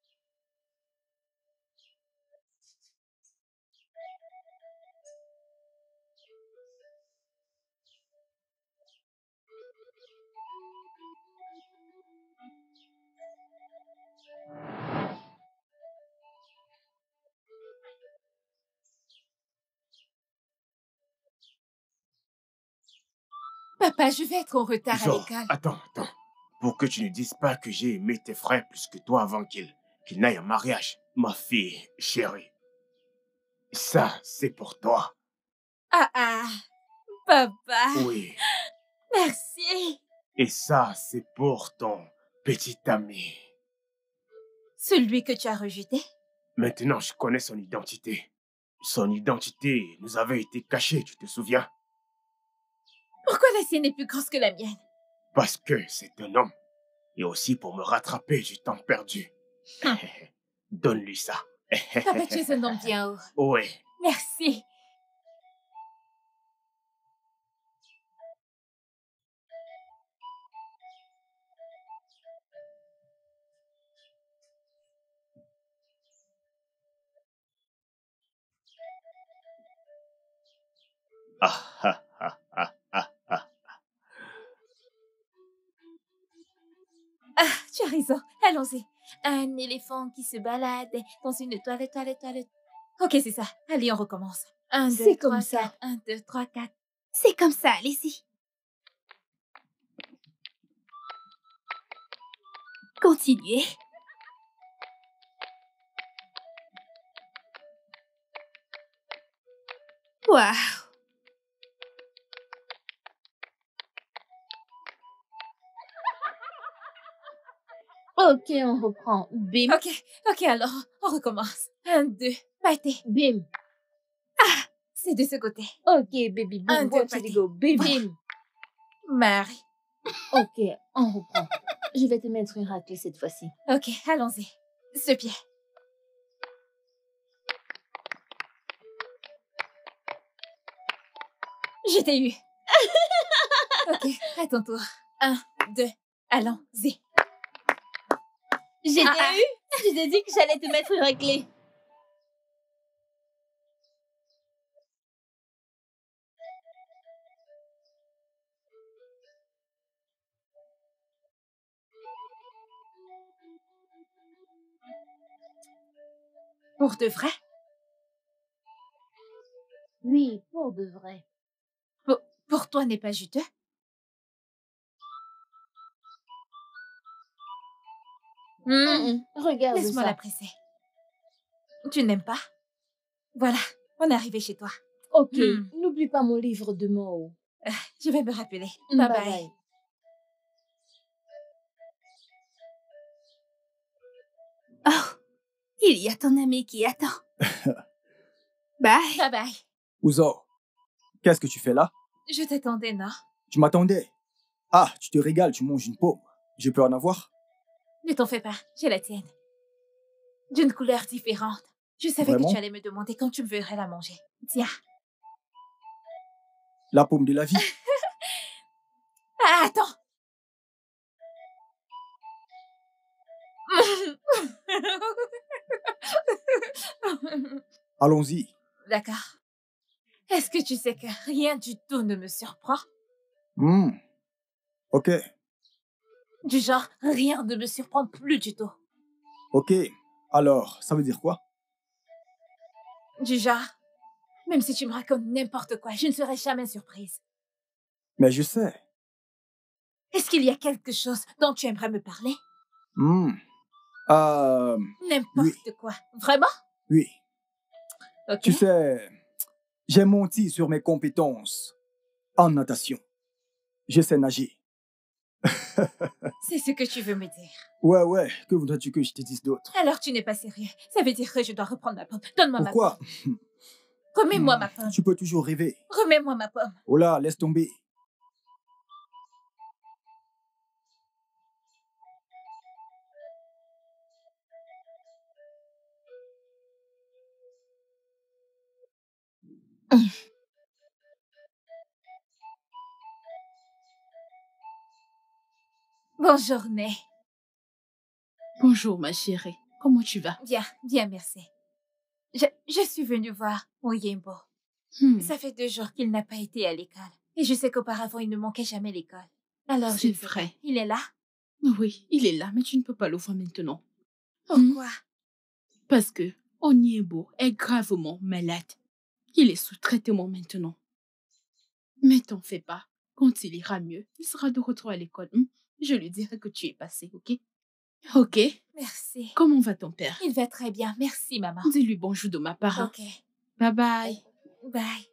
Papa, je vais être en retard à
Genre,
l'école.
attends, attends. Pour que tu ne dises pas que j'ai aimé tes frères plus que toi avant qu'ils qu'ils n'aillent en mariage. Ma fille chérie. Ça, c'est pour toi.
Ah ah, papa.
Oui.
Merci.
Et ça, c'est pour ton petit ami.
Celui que tu as rejeté?
Maintenant, je connais son identité. Son identité nous avait été cachée, tu te souviens?
Pourquoi la sienne est plus grosse que la mienne?
Parce que c'est un homme. Et aussi pour me rattraper du temps perdu.
Hum.
Donne-lui ça.
Papa, tu es un homme bien haut.
Oui.
Merci.
Ah, ah, ah, ah, ah, ah.
Ah, tu as raison. Allons-y. Un éléphant qui se balade dans une toilette, toilette, toilette. Ok, c'est ça. Allez, on recommence. Un, deux,
C'est
trois,
comme ça.
quatre. Un, deux, trois, quatre.
C'est comme ça, allez-y. Continuez. Waouh. Ok, on reprend. Bim.
Ok, ok, alors, on recommence. Un, deux, pâté.
Bim.
Ah, c'est de ce côté.
Ok, baby. Boom,
Un, deux,
watch
pâté.
it go. Bim.
Bim. Marie.
Ok, on reprend. Je vais te mettre une raclée cette fois-ci.
Ok, allons-y. Ce pied. Je t'ai eu. Ok, à ton tour. Un, deux, allons-y.
J'ai
Ah,
t'ai
ah.
eu. Je t'ai dit que j'allais te mettre une raclée.
Pour de vrai?
Oui, pour de vrai.
Pour, pour toi n'est pas juteux? Hmm,
Mm-mm. Regarde
Laisse-moi
ça.
la presser. Tu n'aimes pas? Voilà, on est arrivé chez toi.
Ok,
Hmm.
n'oublie pas mon livre de mots.
Je vais me rappeler.
Bye
Bye
bye.
bye.
Oh, il y a ton ami qui attend. Bye.
Bye bye.
Ouzo, qu'est-ce que tu fais là?
Je t'attendais, non?
Tu m'attendais? Ah, tu te régales, tu manges une pomme. Je peux en avoir?
Ne t'en fais pas, j'ai la tienne. D'une couleur différente. Je savais
Vraiment?
que tu allais me demander quand tu me verrais la manger. Tiens.
La pomme de la vie.
Ah, attends.
Allons-y.
D'accord. Est-ce que tu sais que rien du tout ne me surprend?
Hmm. Ok,
Du genre, rien ne me surprend plus du tout.
ok. Alors, ça veut dire quoi?
Du genre, même si tu me racontes n'importe quoi, je ne serai jamais surprise.
Mais je sais.
Est-ce qu'il y a quelque chose dont tu aimerais me parler?
Hmm. Euh,
N'importe quoi. Vraiment?
oui.
Ok.
Tu sais, j'ai menti sur mes compétences en natation. Je sais nager.
C'est ce que tu veux me dire.
Ouais, ouais, que voudrais-tu que je te dise d'autre?
Alors tu n'es pas sérieux. Ça veut dire que je dois reprendre ma pomme. Donne-moi ma
Pourquoi?
pomme. Remets-moi ma pomme.
Tu peux toujours rêver.
Remets-moi ma pomme.
Oh là, laisse tomber.
Bonjour, Né.
Bonjour, ma chérie. Comment tu vas?
Bien, bien, merci. Je, je suis venue voir Oyembo.
Hmm.
Ça fait deux jours qu'il n'a pas été à l'école. Et je sais qu'auparavant, il ne manquait jamais l'école. Alors, je
C'est
ne sais
vrai.
pas. Il est là?
Oui, il est là, mais tu ne peux pas le voir maintenant.
Pourquoi?
Parce que Onyebo est gravement malade. Il est sous traitement maintenant. Mais t'en fais pas. Quand il ira mieux, il sera de retour à l'école. Hmm? Je lui dirai que tu es passé, ok? Ok.
Merci.
Comment va ton père?
Il va très bien. Merci, maman.
Dis-lui bonjour de ma part. hein.
Ok.
Bye bye.
Bye.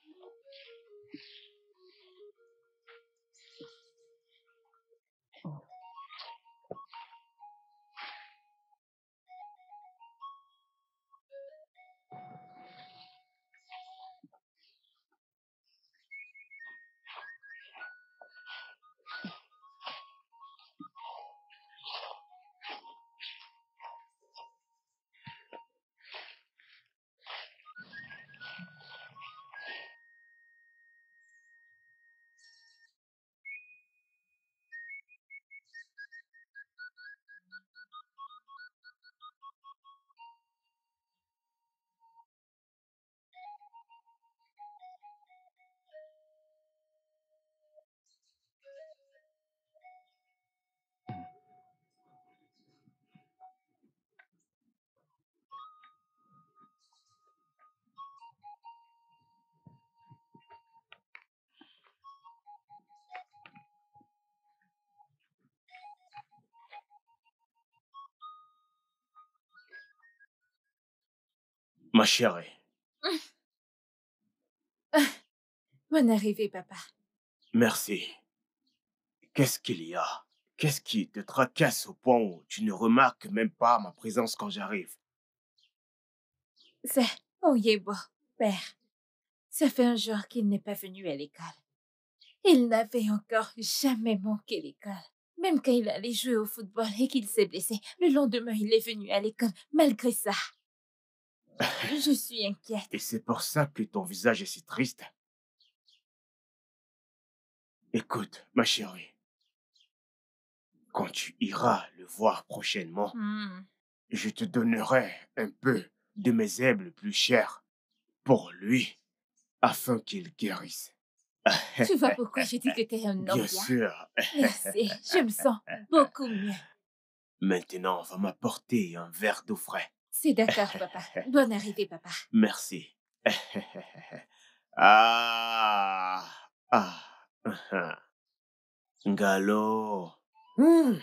Ma chérie.
Bonne arrivée, papa.
Merci. Qu'est-ce qu'il y a? Qu'est-ce qui te tracasse au point où tu ne remarques même pas ma présence quand j'arrive?
C'est Oyebo, père. Ça fait un jour qu'il n'est pas venu à l'école. Il n'avait encore jamais manqué l'école. Même quand il allait jouer au football et qu'il s'est blessé, le lendemain, il est venu à l'école, malgré ça. Je suis inquiète.
Et c'est pour ça que ton visage est si triste. Écoute, ma chérie. Quand tu iras le voir prochainement,
Hmm.
je te donnerai un peu de mes herbes les plus chères pour lui, afin qu'il guérisse.
Tu vois pourquoi je dis que t'es un homme bien?
Bien sûr.
Merci, je me sens beaucoup mieux.
Maintenant, on va m'apporter un verre d'eau frais.
C'est d'accord, papa. Bonne arrivée, papa.
Merci. Ah, ah, ah. Ngalo. Hmm.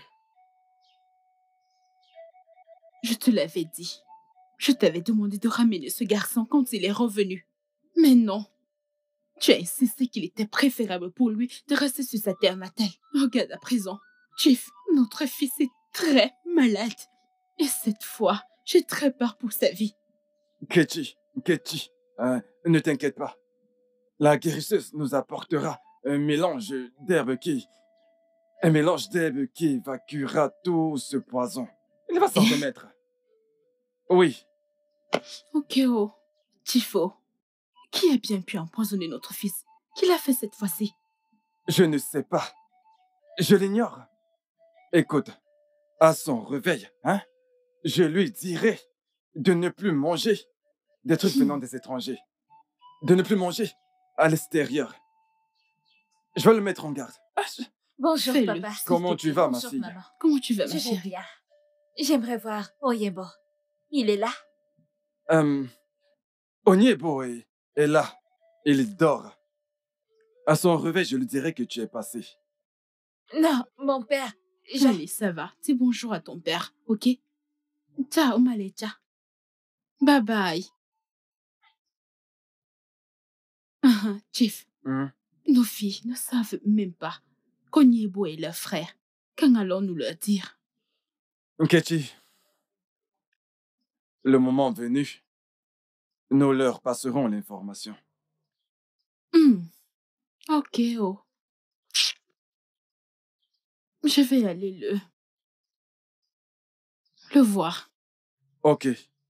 Je te l'avais dit. Je t'avais demandé de ramener ce garçon quand il est revenu. Mais non. Tu as insisté qu'il était préférable pour lui de rester sur sa terre natale. Regarde à présent. Chief, notre fils est très malade. Et cette fois, j'ai très peur pour sa vie.
Ketty, Ketty, euh, ne t'inquiète pas. La guérisseuse nous apportera un mélange d'herbes qui... Un mélange d'herbes qui évacuera tout ce poison. Il va s'en remettre. Oui.
Ok, oh. Tifo, qui a bien pu empoisonner notre fils? Qui l'a fait cette fois-ci?
Je ne sais pas. Je l'ignore. Écoute, à son réveil, hein, je lui dirai de ne plus manger des trucs venant des étrangers. De ne plus manger à l'extérieur. Je vais le mettre en garde. Ah, je...
Bonjour,
Fais-le,
papa.
s'il
Comment
te
tu
plaît.
vas, ma
Bonjour,
fille?
maman.
Comment tu vas,
Je
ma
vais
chérie?
bien. J'aimerais voir Oyembo. Il est là?
Euh, Onyebo est, est là. Il dort. À son réveil, je lui dirai que tu es passé.
Non, mon père. Je...
Allez, ça va. Dis bonjour à ton père, ok? Ciao, Malecha. Bye bye. Ah, Chief,
Hmm?
nos filles ne savent même pas Konyebo et leurs frères, quand allons-nous leur dire?
Nkechi, le moment venu, nous leur passerons l'information.
Hmm. Ok, oh. Je vais aller le... le voir.
Ok.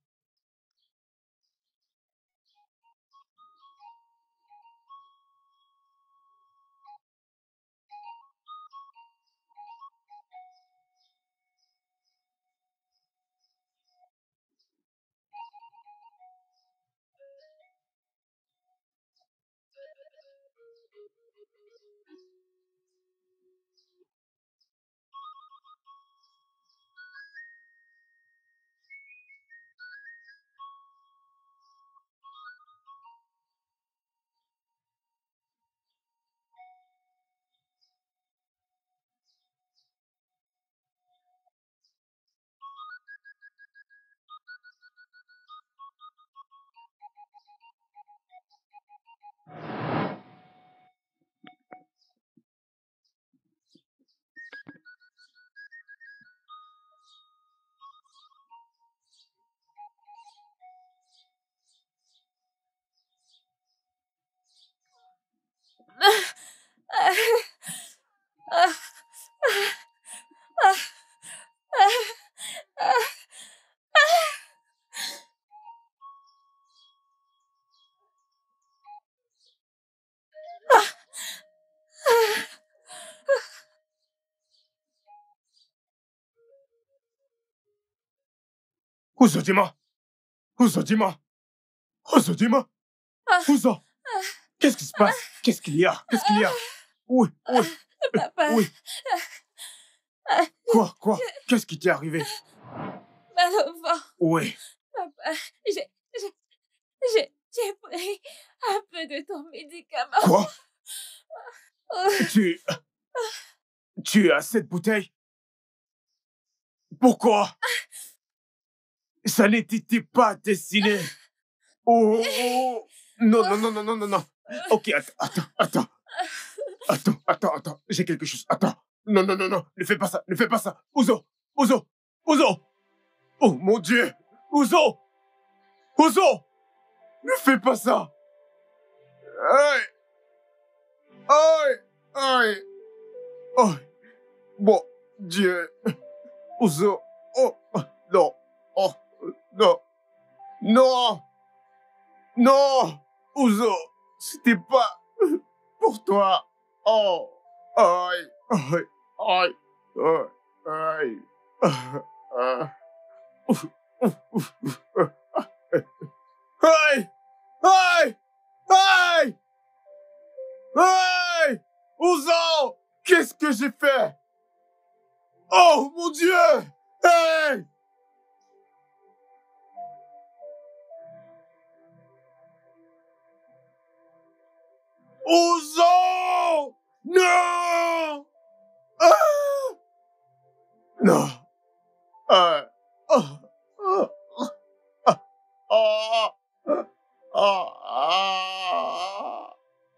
Ouzo, dis-moi. Ouzo, dis-moi. Ouzo, dis-moi. Ouzo. Qu'est-ce qui se passe? Qu'est-ce qu'il y a? Qu'est-ce qu'il y a? Oui, oui.
Papa.
Oui. Quoi? Quoi? Qu'est-ce qui t'est arrivé?
Mal au ventre.
Oui.
Papa, j'ai... j'ai... j'ai... j'ai pris un peu de ton médicament.
Quoi?
Oh.
Tu... Tu as cette bouteille? Pourquoi? Ça n'était pas destiné. Oh, oh. Non, non, non, non, non, non, non. Ok, attends, attends, attends. Attends, attends, attends. J'ai quelque chose. Attends. Non, non, non, non. Ne fais pas ça. Ne fais pas ça. Ouzo. Ouzo. Ouzo. Oh, mon Dieu. Ouzo. Ouzo. Ne fais pas ça. Aïe. Aïe. Aïe. Aïe. Mon Dieu. Ouzo. Oh, non. Oh, non. Non. Non. Ouzo. C'était pas pour toi. Oh. Aïe. Aïe. Aïe. Aïe. Aïe. Aïe. Aïe. Aïe. Aïe. Ouzo. Qu'est-ce que j'ai fait? Oh, mon Dieu. Hey. Ouzo. Non. Ah. Non. Ah. Ah. Ah. Ah. Ah. Ah. Ah.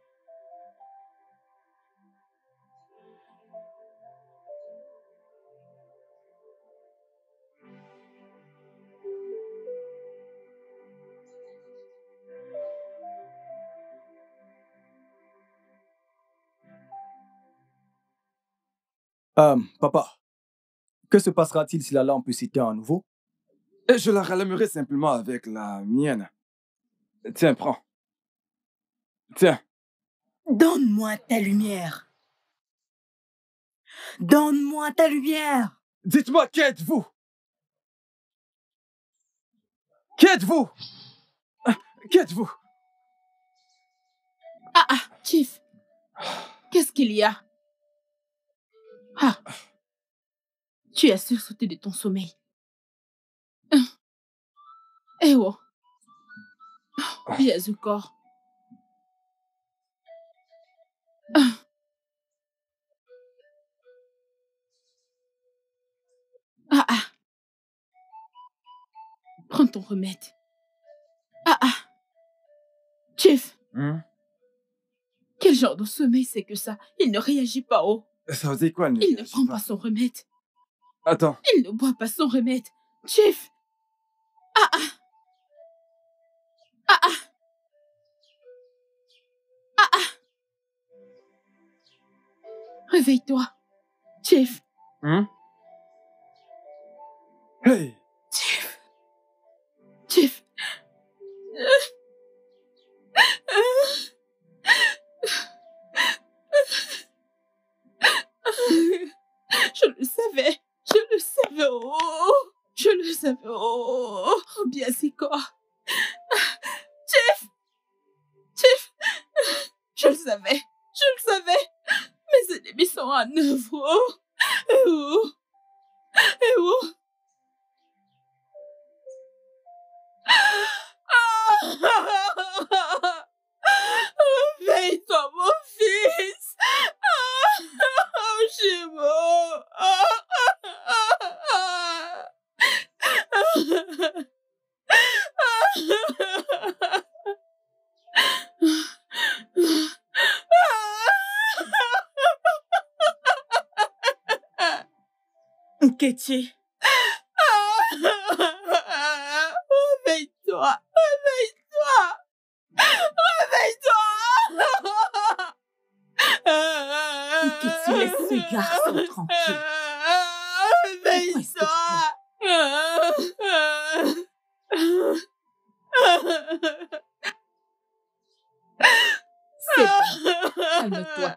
Euh, papa, que se passera-t-il si la lampe s'éteint à nouveau?
Et je la rallumerai simplement avec la mienne. Tiens, prends. Tiens.
Donne-moi ta lumière. Donne-moi ta lumière.
Dites-moi, qui êtes-vous? Qui êtes-vous? Qui êtes-vous?
Ah, ah, Chief. Qu'est-ce qu'il y a? Ah. Tu as sursauté de ton sommeil. Eh oh. Yazukor. Ah ah. Prends ton remède. Ah ah. Chief.
Hmm?
Quel genre de sommeil c'est que ça? Il ne réagit pas, oh.
Ça veut dire quoi, le
Il ne prend pas son remède.
Attends.
Il ne boit pas son remède. Chief. Ah ah. Ah ah. Ah ah. Réveille-toi. Chief.
Hein? Hey.
Chief. Chief. Je le savais. Je le savais. Oh. Je le savais. Oh. Oh bien c'est quoi? Chief. Chief. Je le savais. Je le savais. Mes ennemis sont en œuvre. Oh. Et où? Et où? Réveille-toi, mon fils. Oh, Chimo. Ketty. Réveille-toi. Réveille-toi. Réveille-toi.
Ketty, laisse ce garçon tranquille.
Réveille-toi.
C'est bon. Calme-toi.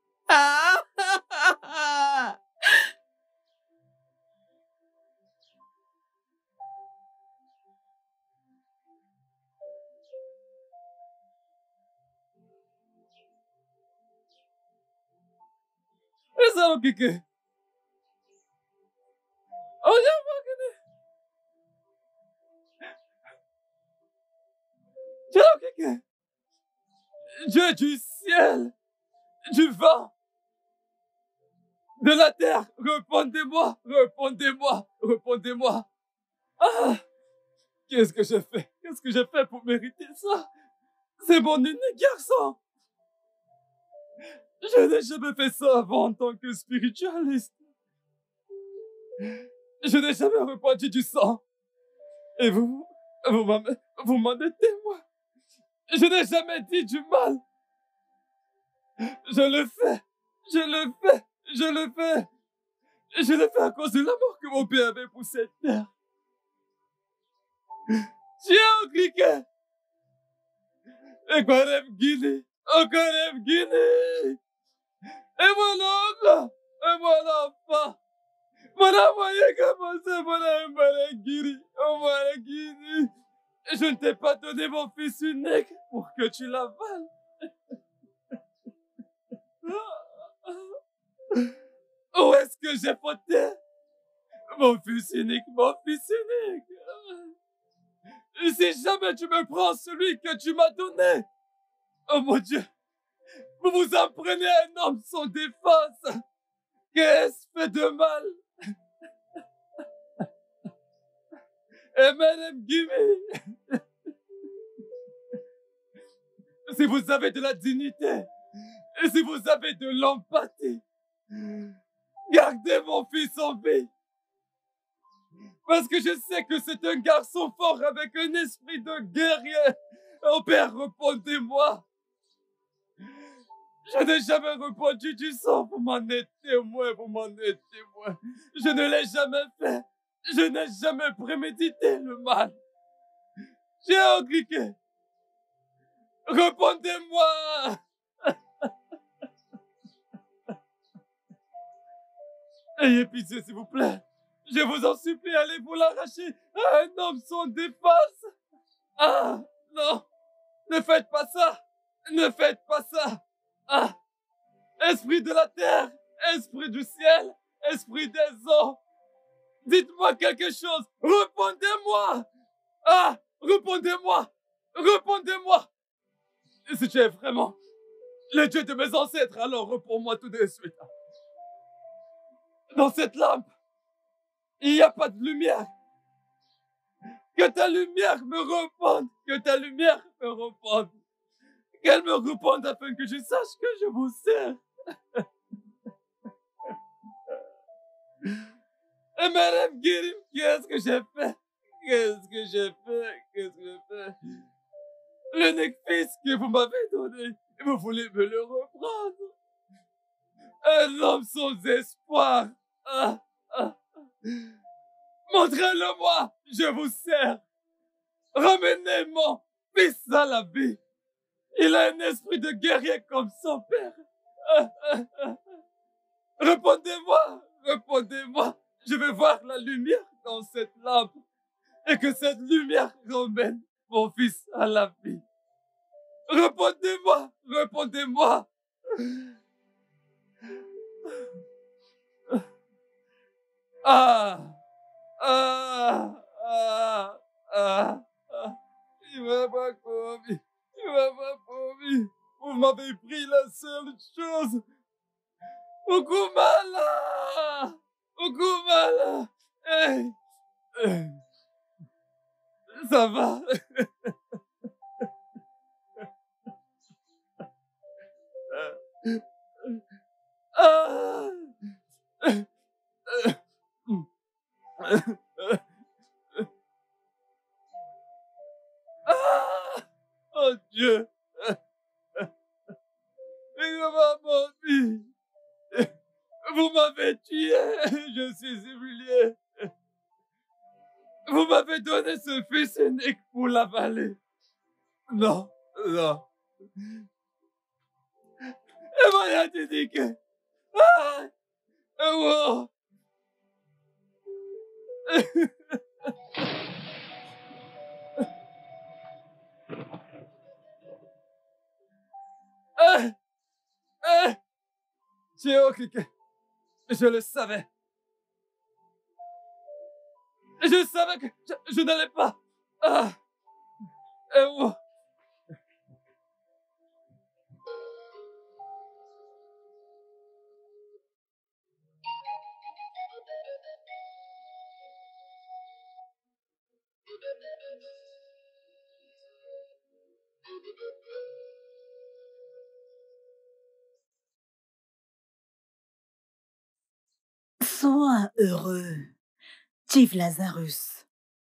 Ça, ok, ok. Oh, j'ai pas connu. J'ai ok, ok. Dieu du ciel, du vent, de la terre, répondez-moi, répondez-moi, répondez-moi. Ah, qu'est-ce que j'ai fait? Qu'est-ce que j'ai fait pour mériter ça? C'est mon unique garçon. Je n'ai jamais fait ça avant en tant que spiritualiste. Je n'ai jamais répandu du sang. Et vous, vous m'en, vous m'en êtes témoin. Je n'ai jamais dit du mal. Je le fais. Je le fais. Je le fais. Je le fais à cause de l'amour que mon père avait pour cette terre. Tiens, cliquet. Et quoi, Guinée? Encore Guinée. Et mon oncle, et mon enfant, mon envoyé comme ça, mon envoyé Guiri, envoyé Guiri. Je ne t'ai pas donné mon fils unique pour que tu l'avales. Où est-ce que j'ai fauté? Mon fils unique, mon fils unique. Si jamais tu me prends celui que tu m'as donné, oh mon Dieu, vous vous en prenez à un homme sans défense. Qu'est-ce fait de mal? Et Madame Guimé, si vous avez de la dignité, et si vous avez de l'empathie, gardez mon fils en vie. Parce que je sais que c'est un garçon fort avec un esprit de guerrier. Oh Père, répondez-moi. Je n'ai jamais répandu du sang, vous m'en êtes témoin, vous m'en êtes témoin. Je ne l'ai jamais fait. Je n'ai jamais prémédité le mal. J'ai cliqué. Répondez-moi. Ayez pitié, s'il vous plaît. Je vous en supplie, allez vous l'arracher à un homme sans défense. Ah, non. Ne faites pas ça. Ne faites pas ça. Ah, esprit de la terre, esprit du ciel, esprit des eaux, dites-moi quelque chose, répondez-moi. Ah, répondez-moi, répondez-moi. Et si tu es vraiment le Dieu de mes ancêtres, alors réponds-moi tout de suite. Dans cette lampe, il n'y a pas de lumière. Que ta lumière me réponde, que ta lumière me réponde. Qu'elle me réponde afin que je sache que je vous sers. Et Madame Guérim, qu'est-ce que j'ai fait? Qu'est-ce que j'ai fait? Qu'est-ce que j'ai fait? L'unique fils que vous m'avez donné, vous voulez me le reprendre? Un homme sans espoir. Ah, ah. Montrez-le-moi, je vous sers. Ramenez mon fils à la vie. Il a un esprit de guerrier comme son père. Ah, ah, ah. Répondez-moi, répondez-moi. Je veux voir la lumière dans cette lampe et que cette lumière ramène mon fils à la vie. Répondez-moi, répondez-moi. Ah, ah, ah, ah, ah. Il m'a pas commis, il m'a pas commis. Vous m'avez pris la seule chose. Okumala, Okumala. Hey. Hey. Ça va? Ah. Ah. Oh Dieu. Il m'a menti. Vous m'avez tué. Je suis humilié. Vous m'avez donné ce fils unique pour l'avaler. Non, non. Et voilà, tu dis que... Ah! Oh! Ah! Ah! Théo, je le savais. Je savais que je, je n'allais pas. Ah! Et oh!
Sois heureux, Chief Lazarus.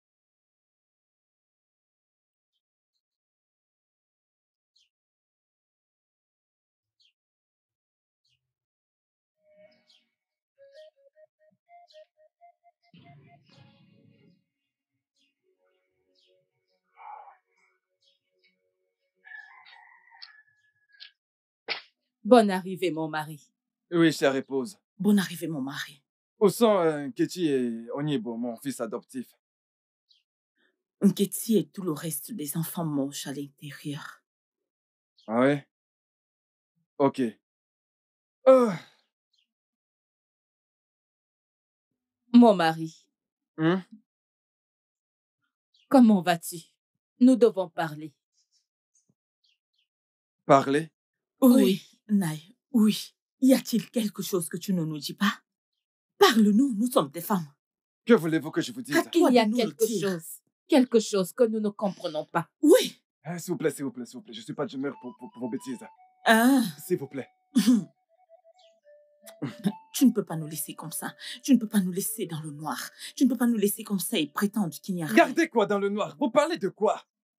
Bonne arrivée, mon mari.
Oui, chère épouse.
Bonne arrivée, mon mari.
Où sont euh, Nkechi et Onyebo, mon fils adoptif?
Nkechi et tout le reste des enfants moches à l'intérieur.
Ah ouais? Ok. Oh.
Mon mari.
Hum?
Comment vas-tu? Nous devons parler.
Parler?
Oui, Naï, oui. Y a-t-il quelque chose que tu ne nous dis pas? Parle-nous, nous sommes des femmes.
Que voulez-vous que je vous dise?
Il y a quelque chose. Quelque chose que nous ne comprenons pas.
Oui.
Ah, s'il vous plaît, s'il vous plaît, s'il vous plaît. Je suis pas d'humeur pour, pour, pour vos bêtises.
Ah.
S'il vous plaît.
Tu ne peux pas nous laisser comme ça. Tu ne peux pas nous laisser dans le noir. Tu ne peux pas nous laisser comme ça et prétendre qu'il n'y a rien.
Gardez quoi dans le noir? Vous parlez de quoi?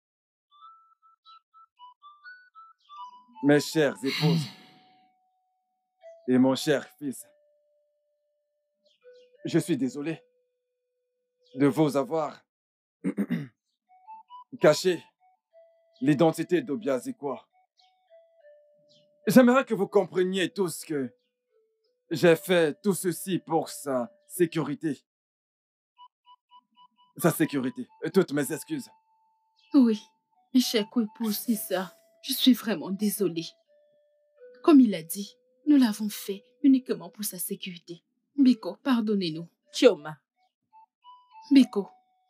Mes chères épouses et mon cher fils, je suis désolé de vous avoir caché l'identité d'Obiazikwa. J'aimerais que vous compreniez tous que j'ai fait tout ceci pour sa sécurité. Sa sécurité. Toutes mes excuses.
Oui, mes chers coépouses, c'est ça. Je suis vraiment désolée. Comme il a dit, nous l'avons fait uniquement pour sa sécurité. Biko, pardonnez-nous.
Chioma.
Biko.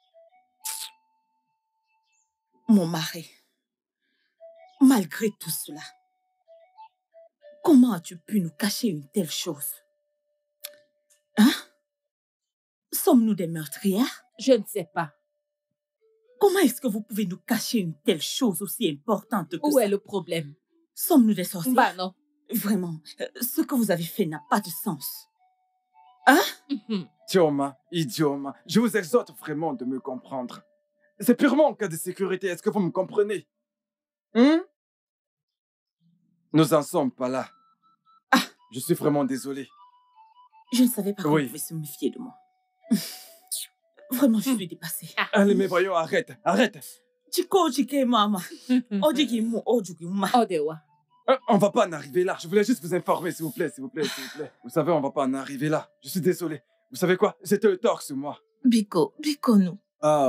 Mon mari, malgré tout cela, comment as-tu pu nous cacher une telle chose? Hein? Sommes-nous des meurtrières?
Je ne sais pas.
Comment est-ce que vous pouvez nous cacher une telle chose aussi importante que ça?
Où est le problème?
Sommes-nous des sorcières?
Bah non.
Vraiment, ce que vous avez fait n'a pas de sens. Hein?
Tioma, idioma, je vous exhorte vraiment de me comprendre. C'est purement en cas de sécurité, est-ce que vous me comprenez? Hum? Nous en sommes pas là.
Ah.
Je suis vraiment désolé.
Je ne savais pas qu'on
Oui.
pouvait se méfier de moi. Vraiment, je suis dépassée.
Allez, mais voyons, arrête, arrête.
Chico, chike, mama. Ojiki mu, ojuki ma.
Odewa.
Euh, On va pas en arriver là. Je voulais juste vous informer, s'il vous plaît, s'il vous plaît, s'il vous plaît. Vous savez, on va pas en arriver là. Je suis désolé. Vous savez quoi? C'était le tort sur moi.
Biko, Biko, nous.
Euh,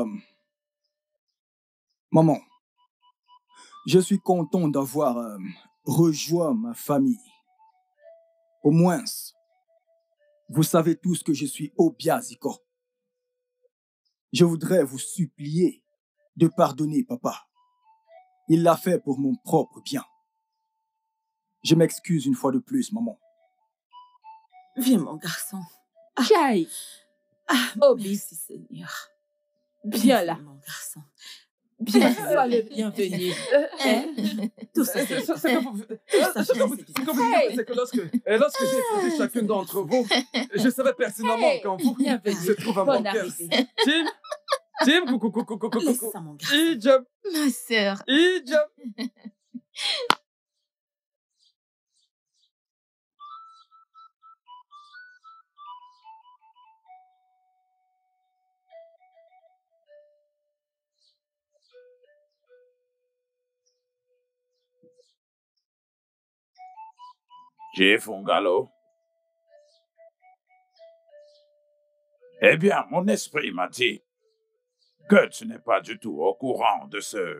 maman, je suis content d'avoir euh, rejoint ma famille. Au moins, vous savez tous que je suis Obiaziko. Je voudrais vous supplier de pardonner papa. Il l'a fait pour mon propre bien. Je m'excuse une fois de plus, maman.
Viens, mon garçon.
Chai.
Ah,
Obi.
merci, Seigneur.
Viens là.
mon garçon. Bienvenue.
Sois le bienvenu.
Hein? Tout ça, c'est
Ce que vous- ce que vous- ce que vous dites, c'est que lorsque, et lorsque j'ai écouté chacun d'entre vous, je savais pertinemment
Hey,
qu'en vous
bienvenue.
se trouve un bon
Bonne
cœur.
arrivée.
Tim, Tim, coucou, coucou, coucou,
Laisse
coucou.
ça, mon garçon.
Ijam,
Ma sœur.
Ijam.
Chief Ungalo. Eh bien, mon esprit m'a dit que tu n'es pas du tout au courant de ce...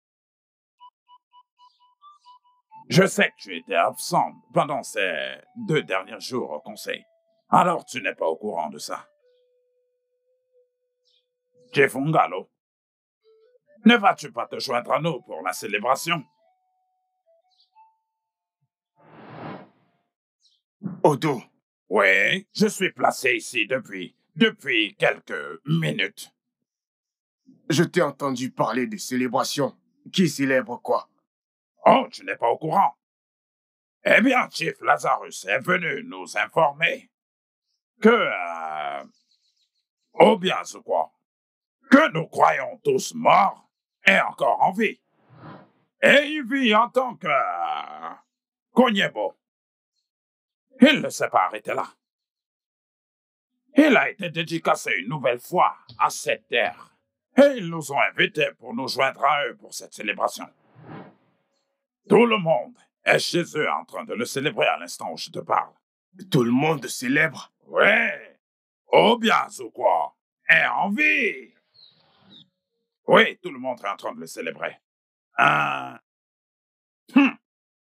Je sais que tu étais absent pendant ces deux derniers jours au conseil. Alors tu n'es pas au courant de ça. Chief Ungalo, ne vas-tu pas te joindre à nous pour la célébration?
Odo,
Oui, je suis placé ici depuis, depuis quelques minutes.
je t'ai entendu parler de célébration. Qui célèbre quoi?
Oh, tu n'es pas au courant? Eh bien, Chief Lazarus est venu nous informer que, euh, oh bien, ce quoi, que nous croyons tous morts est encore en vie. Et il vit en tant que euh, Konyebo. Il ne s'est pas arrêté là. Il a été dédicacé une nouvelle fois à cette terre. Et ils nous ont invités pour nous joindre à eux pour cette célébration. Tout le monde est chez eux en train de le célébrer à l'instant où je te parle.
Tout le monde célèbre?
Ouais. Oh bien, ou quoi? Est en vie. Oui, tout le monde est en train de le célébrer. Euh... Hmm.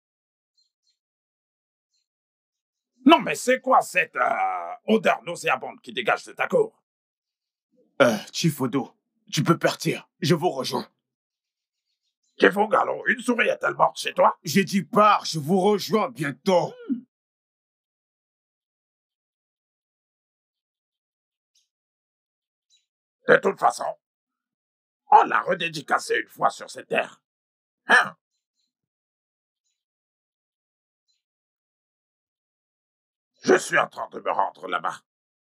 Non, mais c'est quoi cette euh, odeur nauséabonde qui dégage de ta cour?
Euh, Chief Odo, tu peux partir. Je vous rejoins.
Chief Ungalo, une souris est-elle morte chez toi?
J'ai dit pars, je vous rejoins bientôt.
Hmm. De toute façon, on l'a redédicacé une fois sur cette terre. Hein? Je suis en train de me rendre là-bas.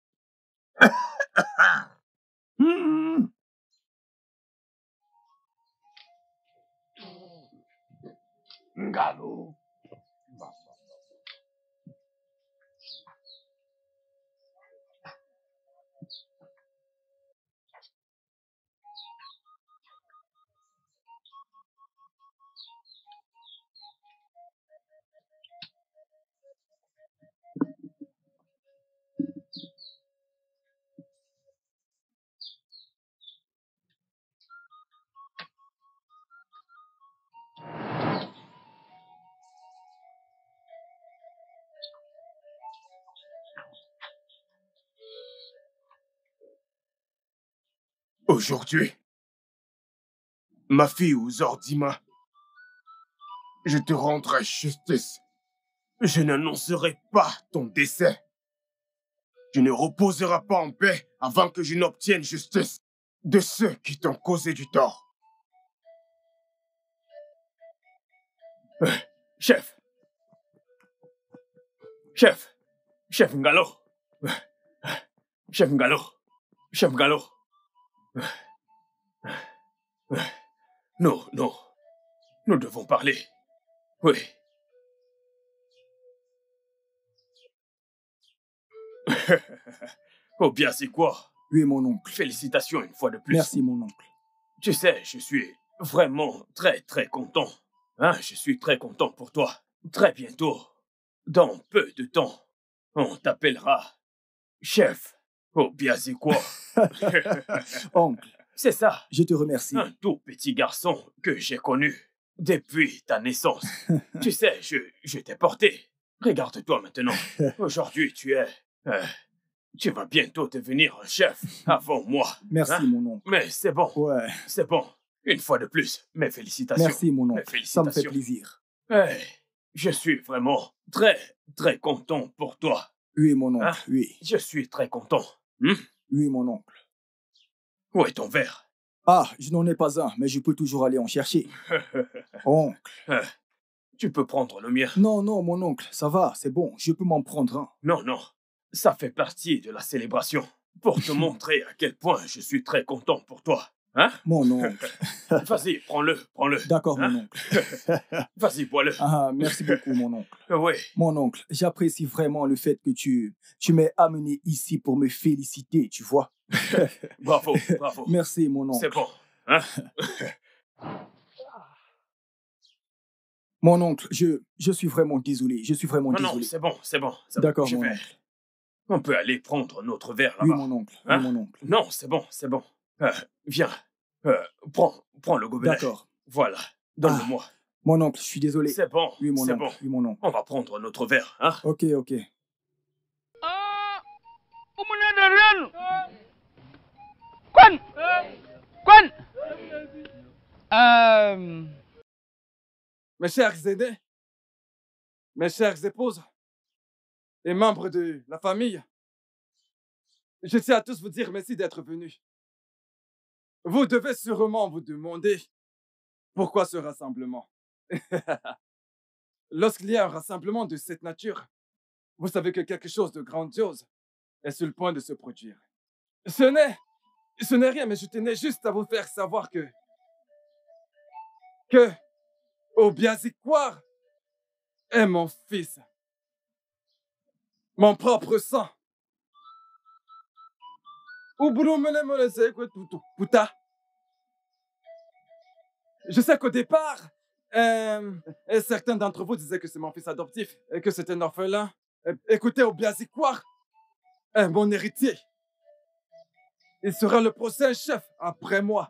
Hmm. Ngalo.
Aujourd'hui, ma fille Uzordima, je te rendrai justice. Je n'annoncerai pas ton décès. Tu ne reposeras pas en paix avant que je n'obtienne justice de ceux qui t'ont causé du tort.
Euh, chef. Chef. Chef Ngalo. Chef Ngalo. Chef Ngalo. Non, non. Nous devons parler. Oui. Oh bien, c'est quoi?
Oui, mon oncle.
Félicitations une fois de plus.
Merci, mon oncle.
Tu sais, je suis vraiment très, très content. Hein, je suis très content pour toi. Très bientôt, dans peu de temps, on t'appellera chef. Oh bien, c'est quoi?
Oncle.
C'est ça.
Je te remercie.
Un tout petit garçon que j'ai connu depuis ta naissance. Tu sais, je, je t'ai porté. Regarde-toi maintenant. Aujourd'hui, tu es... euh, tu vas bientôt devenir un chef avant moi.
Merci,
hein?
mon oncle.
Mais c'est bon.
Ouais.
C'est bon. Une fois de plus, mes félicitations.
Merci, mon
Mes
oncle. Ça
félicitations.
me fait plaisir.
Hey, je suis vraiment très, très content pour toi.
Oui, mon oncle,
Hein?
oui.
Je suis très content. Hmm?
Oui, mon oncle.
Où est ton verre?
Ah, je n'en ai pas un, mais je peux toujours aller en chercher. Oncle.
Euh, Tu peux prendre le mien.
Non, non, mon oncle, ça va, c'est bon, je peux m'en prendre un.
Non, non. Ça fait partie de la célébration. Pour te montrer à quel point je suis très content pour toi. Hein?
Mon oncle.
Vas-y, prends-le, prends-le.
D'accord,
Hein?
mon oncle.
Vas-y, bois-le.
Ah, merci beaucoup, mon oncle.
Oui.
Mon oncle, j'apprécie vraiment le fait que tu, tu m'aies amené ici pour me féliciter, tu vois.
Bravo, bravo.
Merci, mon oncle.
C'est bon. Hein?
Mon oncle, je, je suis vraiment désolé. Je suis vraiment
Non, non,
désolé.
c'est bon, c'est bon. c'est bon.
D'accord,
Je
mon
vais-
oncle.
On peut aller prendre notre verre
Oui,
là-bas.
mon oncle.
Hein?
Oui, mon oncle.
Non, c'est bon, c'est bon. Euh, viens. Euh, prends, prends le gobelet.
D'accord.
Voilà. Donne-le-moi.
Mon oncle, je suis désolé.
C'est bon.
Oui, mon
c'est
oncle.
bon.
Oui, mon oncle.
On va prendre notre verre, hein?
Ok, ok.
Kwan! Kwan! Euh...
Mes chers aînés, mes chères épouses et membres de la famille, je tiens à tous vous dire merci d'être venus. Vous devez sûrement vous demander pourquoi ce rassemblement. Lorsqu'il y a un rassemblement de cette nature, vous savez que quelque chose de grandiose est sur le point de se produire. Ce n'est, ce n'est rien, mais je tenais juste à vous faire savoir que, que Obiazikwar est mon fils, mon propre sang. Puta. Je sais qu'au départ, euh, certains d'entre vous disaient que c'est mon fils adoptif et que c'est un orphelin. Euh, Écoutez, Obiazikwar est mon héritier. Il sera le prochain chef après moi.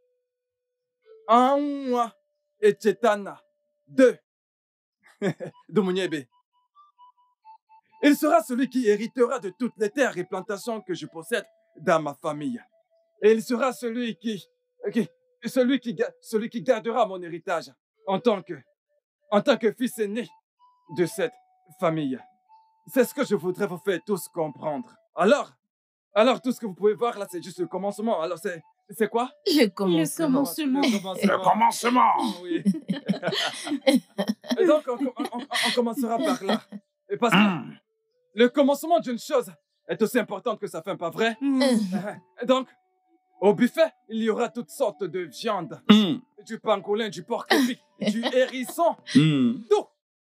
Un moi et Chetana. Deux. Domunyebe. Il sera celui qui héritera de toutes les terres et plantations que je possède dans ma famille. Et il sera celui qui, qui, celui qui, celui qui gardera mon héritage en tant que, en tant que fils aîné de cette famille. C'est ce que je voudrais vous faire tous comprendre. Alors, alors tout ce que vous pouvez voir là, c'est juste le commencement. Alors c'est, c'est quoi?
Le commencement.
Le commencement.
Le commencement.
Oui. Et donc, on, on- on- on commencera par là. Et parce que
Hmm.
le commencement d'une chose est aussi important que sa fin, pas vrai? Et donc, au buffet, il y aura toutes sortes de viandes.
Hmm.
Du pangolin, du porc épic, du hérisson,
Hmm.
tout.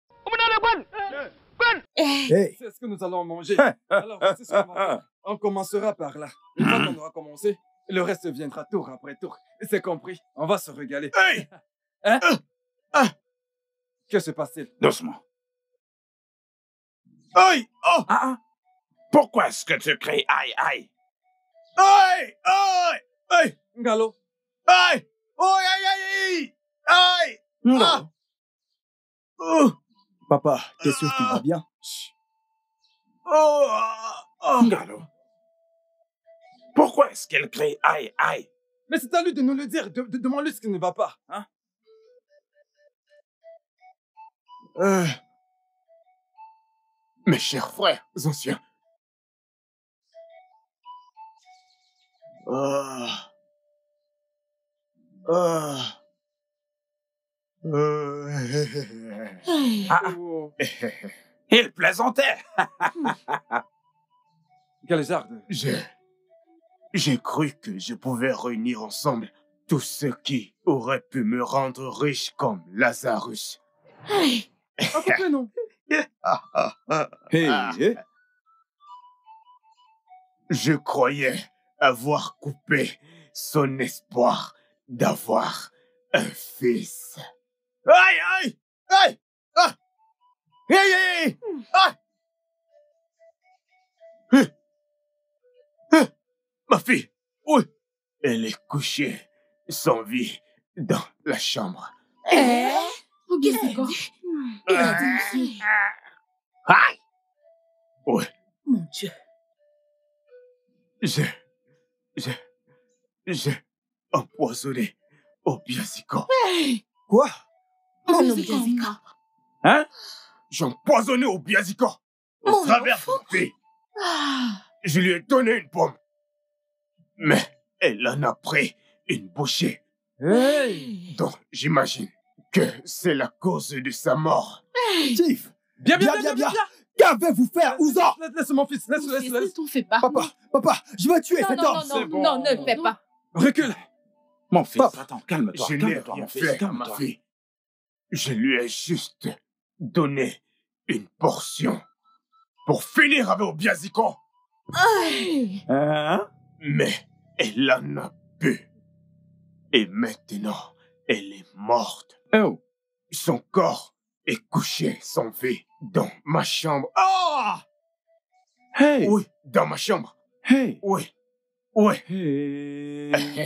Hey,
C'est ce que nous allons manger. Alors, voici ce qu'on va faire. On commencera par là. Une fois qu'on aura commencé, le reste viendra tour après tour. C'est compris. On va se régaler.
Hey!
Hein?
Ah!
Que se passe-t-il?
Doucement. Aïe! Oh! Ah, ah. Pourquoi est-ce que tu cries aïe, aïe? Aïe! Aïe! Aïe!
Ngalo.
Aïe! Oh, aïe, aïe! Aïe!
Ngalo.
Ah! Oh!
papa, t'es sûr qu'il va bien?
Oh! ah, oh. Ngalo. Pourquoi est-ce qu'elle crie aïe, aïe?
Mais c'est à lui de nous le dire. De, de, demande-lui ce qui ne va pas. Hein?
Euh, mes chers frères anciens. Ah. Ah. Euh.
Ah, ah.
Oh.
Il plaisantait.
Quel genre de...
Je... J'ai cru que je pouvais réunir ensemble tout ce qui aurait pu me rendre riche comme Lazarus.
Hey. Ah, pourquoi non?
Hey. Je croyais avoir coupé son espoir d'avoir un fils. Aïe, aïe, aïe, aïe, aïe, aïe, aïe. Hein? Hein? Ma fille, oui, elle est couchée sans vie dans la chambre.
Eh? Ok, c'est quoi? Il a dit, monsieur.
Aïe! Oui.
Mon Dieu.
Je... Je... J'ai empoisonné Obiaziko.
Hey!
Quoi?
Oh, non, Obiaziko.
Hein? J'ai empoisonné Obiaziko au
Mon
travers
enfant.
de ma fille.
Ah.
Je lui ai donné une pomme. Mais elle en a pris une bouchée.
Hey.
Donc, j'imagine que c'est la cause de sa mort.
Hey.
Chief!
Bien, bien,
Bien,
bien,
bien,
bien, bien.
Qu'avez-vous fait, Ouza?
Laisse, laisse mon fils, laisse, laisse, laisse.
T'en fais pas.
Papa, papa, je vais tuer
Non,
cet
non,
homme.
non, non,
bon.
non, ne le fais pas.
Recule.
Mon fils,
Papa.
attends, calme-toi,
Je n'ai
calme-toi,
rien
mon fils,
fait à ma
calme-toi.
fille. Je lui ai juste donné une portion pour finir avec Obiaziko.
Hein?
Mais elle en a bu. Et maintenant, elle est morte.
Oh.
Son corps est couché sans vie dans ma chambre. Ah!
Hey!
Oui, dans ma chambre.
Hey!
Oui. Oui.
Hey!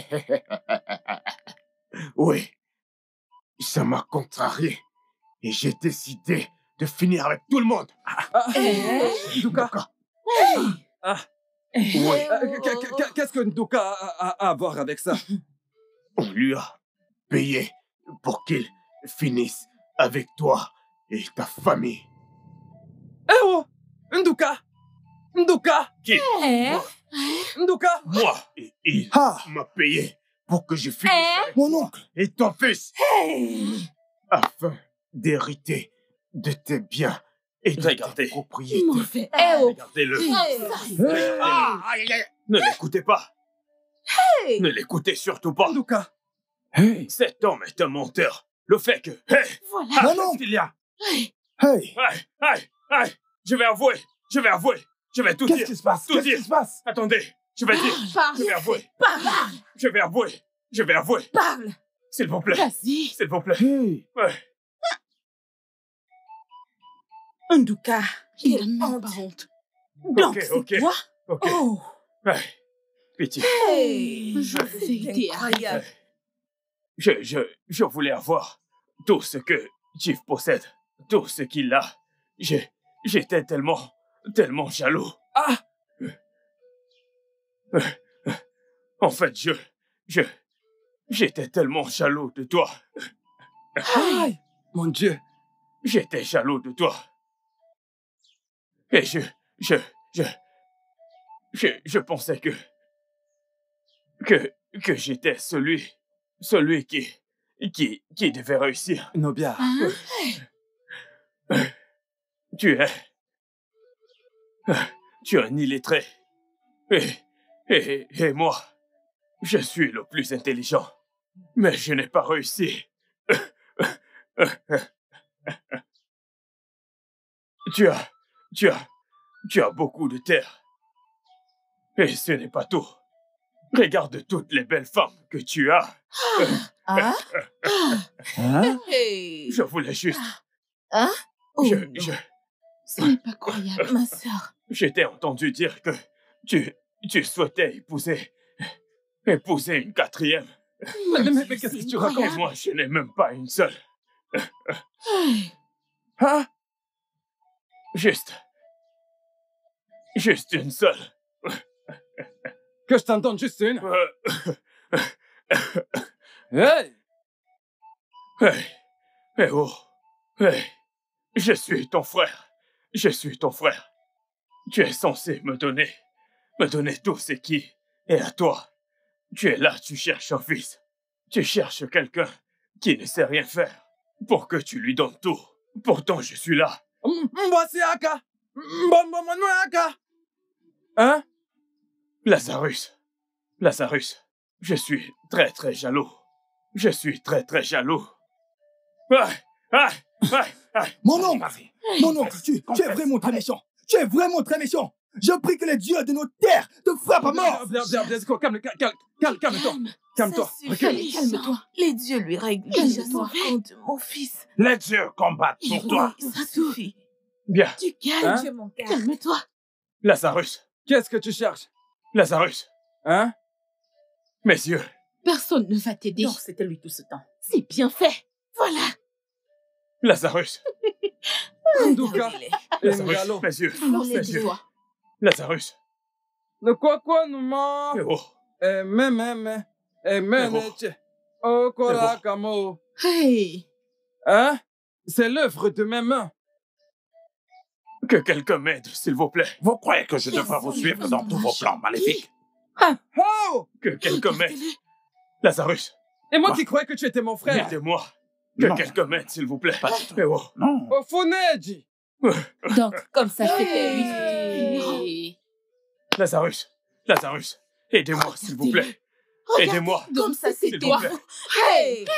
Oui. Ça m'a contrarié. Et j'ai décidé de finir avec tout le monde.
Ah, Nduka. Ah.
Ouais.
Euh, qu- qu- Qu'est-ce que Nduka a, a- a à voir avec ça?
On lui a payé pour qu'il finisse avec toi et ta famille.
Eh oh! Nduka! Nduka!
Qui?
Hein?
Nduka!
Moi. Et il
Ah,
m'a payé pour que je finisse
Hein?
avec
mon
toi
oncle.
et ton fils.
Hey.
Afin d'hériter de tes biens et de
Regardez.
tes propriétés.
Mauvais.
Eh oh.
Regardez-le.
Hey.
Ah, aïe, aïe, aïe. Ne l'écoutez pas.
Hey.
Ne l'écoutez surtout pas.
Nduka!
Hey!
Cet homme est un menteur. Le fait que... Hey,
Voilà.
ah,
Mon
qu'est-ce
oncle.
qu'il y a?
Hey,
Aïe, aïe, aïe. Je vais avouer. Je vais avouer. Je vais tout
Qu'est-ce
dire.
qui se passe?
Tout
Qu'est-ce
dire.
qui se passe?
Attendez. Je vais dire.
Parle.
Je vais avouer.
Parle.
Je vais avouer. Je vais avouer.
Parle.
S'il vous plaît.
Vas-y.
S'il vous plaît.
Hey!
Ouais.
Nduka.
Il a même pas honte.
Donc,
Ok,
c'est
ok.
toi?
Ok.
Oh.
Ouais. Pitié.
Hey.
Je vérité.
Incroyable.
Je, je, je voulais avoir tout ce que Chief possède. Tout ce qu'il a. J'ai, j'étais tellement, tellement jaloux.
Ah!
En fait, je, je, j'étais tellement jaloux de toi.
Aïe! Mon Dieu!
J'étais jaloux de toi. Et je, je, je, je, je pensais que, que, que j'étais celui, celui qui, qui, qui devait réussir.
Nobia.
Hein?
Tu es, tu es un illettré. Et, et, et moi, je suis le plus intelligent. Mais je n'ai pas réussi. Tu as, tu as, tu as beaucoup de terre. Et ce n'est pas tout. Regarde toutes les belles femmes que tu as.
Hein?
Hein?
Hey.
Je voulais juste...
Hein? Oh,
je,
non.
je,
Ce n'est pas croyable.
Ma sœur.
je t'ai entendu dire que tu, tu souhaitais épouser... épouser une quatrième.
Mais, mais- mais qu'est-ce que tu
Et
racontes?
moi, je n'ai même pas une seule.
Hein?
Juste... Juste une seule.
Que je t'en donne juste une?
Euh,
Hey!
Hey, hey, oh, hey, je suis ton frère, je suis ton frère. Tu es censé me donner, me donner tout ce qui est à toi. Tu es là, tu cherches un fils. Tu cherches quelqu'un qui ne sait rien faire pour que tu lui donnes tout. Pourtant, je suis là.
Mbosi aka! Mbombo aka! Hein?
Lazarus. Lazarus. Je suis très très jaloux. Je suis très très jaloux. Ah, ah, ah, ah.
Mon oncle, mon oncle, tu, tu es vraiment très méchant. Tu es vraiment très méchant. Je prie que les dieux de nos terres te frappent à mort.
Bien, bien, bien, calme, calme, calme, calme-toi. Calme-toi.
Calme-toi. Calme-toi. Les dieux lui règlent déjà son compte, mon fils.
Les dieux combattent pour toi.
Ça suffit.
Bien.
Tu calmes,
Hein?
mon cœur. Calme-toi.
Lazarus.
Qu'est-ce que tu cherches?
Lazarus.
Hein?
Mes yeux.
Personne ne va t'aider.
Non, c'était lui tout ce temps. C'est bien fait. Voilà.
Lazarus.
Nduka.
Lazarus.
Ngalo.
Mes yeux.
Alors
Mes yeux.
lève-toi.
Lazarus.
Ne quoi quoi nous ment.
Eh oh.
Eh me me me. Eh me
Eh oh.
neche. Oh kora kamo.
Hey.
Hein? C'est l'œuvre de mes mains.
Que quelqu'un m'aide, s'il vous plaît.
Vous croyez que je devrais vous suivre dans tous vos plans maléfiques?
Oh!
Que quelqu'un m'aide. Lazarus.
Et moi qui croyais que tu étais mon frère.
Aidez-moi. Que
Non.
quelqu'un m'aide, s'il vous plaît.
Pas du tout.
Eh oh.
Non.
Oh Funeji.
Donc, comme ça, c'était lui.
Lazarus. Lazarus. Aidez-moi, s'il vous plaît. Aidez-moi.
Comme ça, c'est
S'il vous
toi.
plaît.
Hey!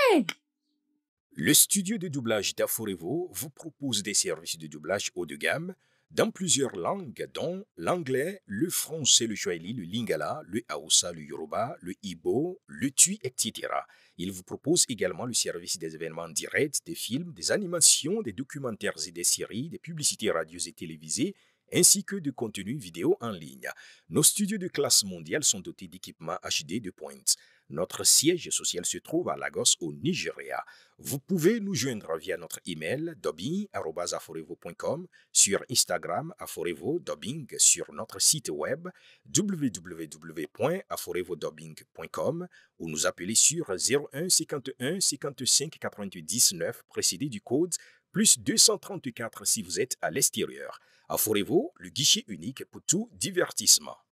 Le studio de doublage d'Aforevo vous propose des services de doublage haut de gamme dans plusieurs langues, dont l'anglais, le français, le swahili, le lingala, le hausa, le yoruba, le ibo, le tui, et cetera. Il vous propose également le service des événements directs, des films, des animations, des documentaires et des séries, des publicités radio et télévisées, ainsi que de contenus vidéo en ligne. Nos studios de classe mondiale sont dotés d'équipements H D de pointe. Notre siège social se trouve à Lagos, au Nigeria. Vous pouvez nous joindre via notre email dubbing arobase aforevo point com, sur Instagram aforevo dubbing, sur notre site web w w w point aforevodubbing point com ou nous appeler sur zéro un cinquante et un cinquante-cinq quatre-vingt-dix-neuf précédé du code plus deux cent trente-quatre si vous êtes à l'extérieur. Aforevo, le guichet unique pour tout divertissement.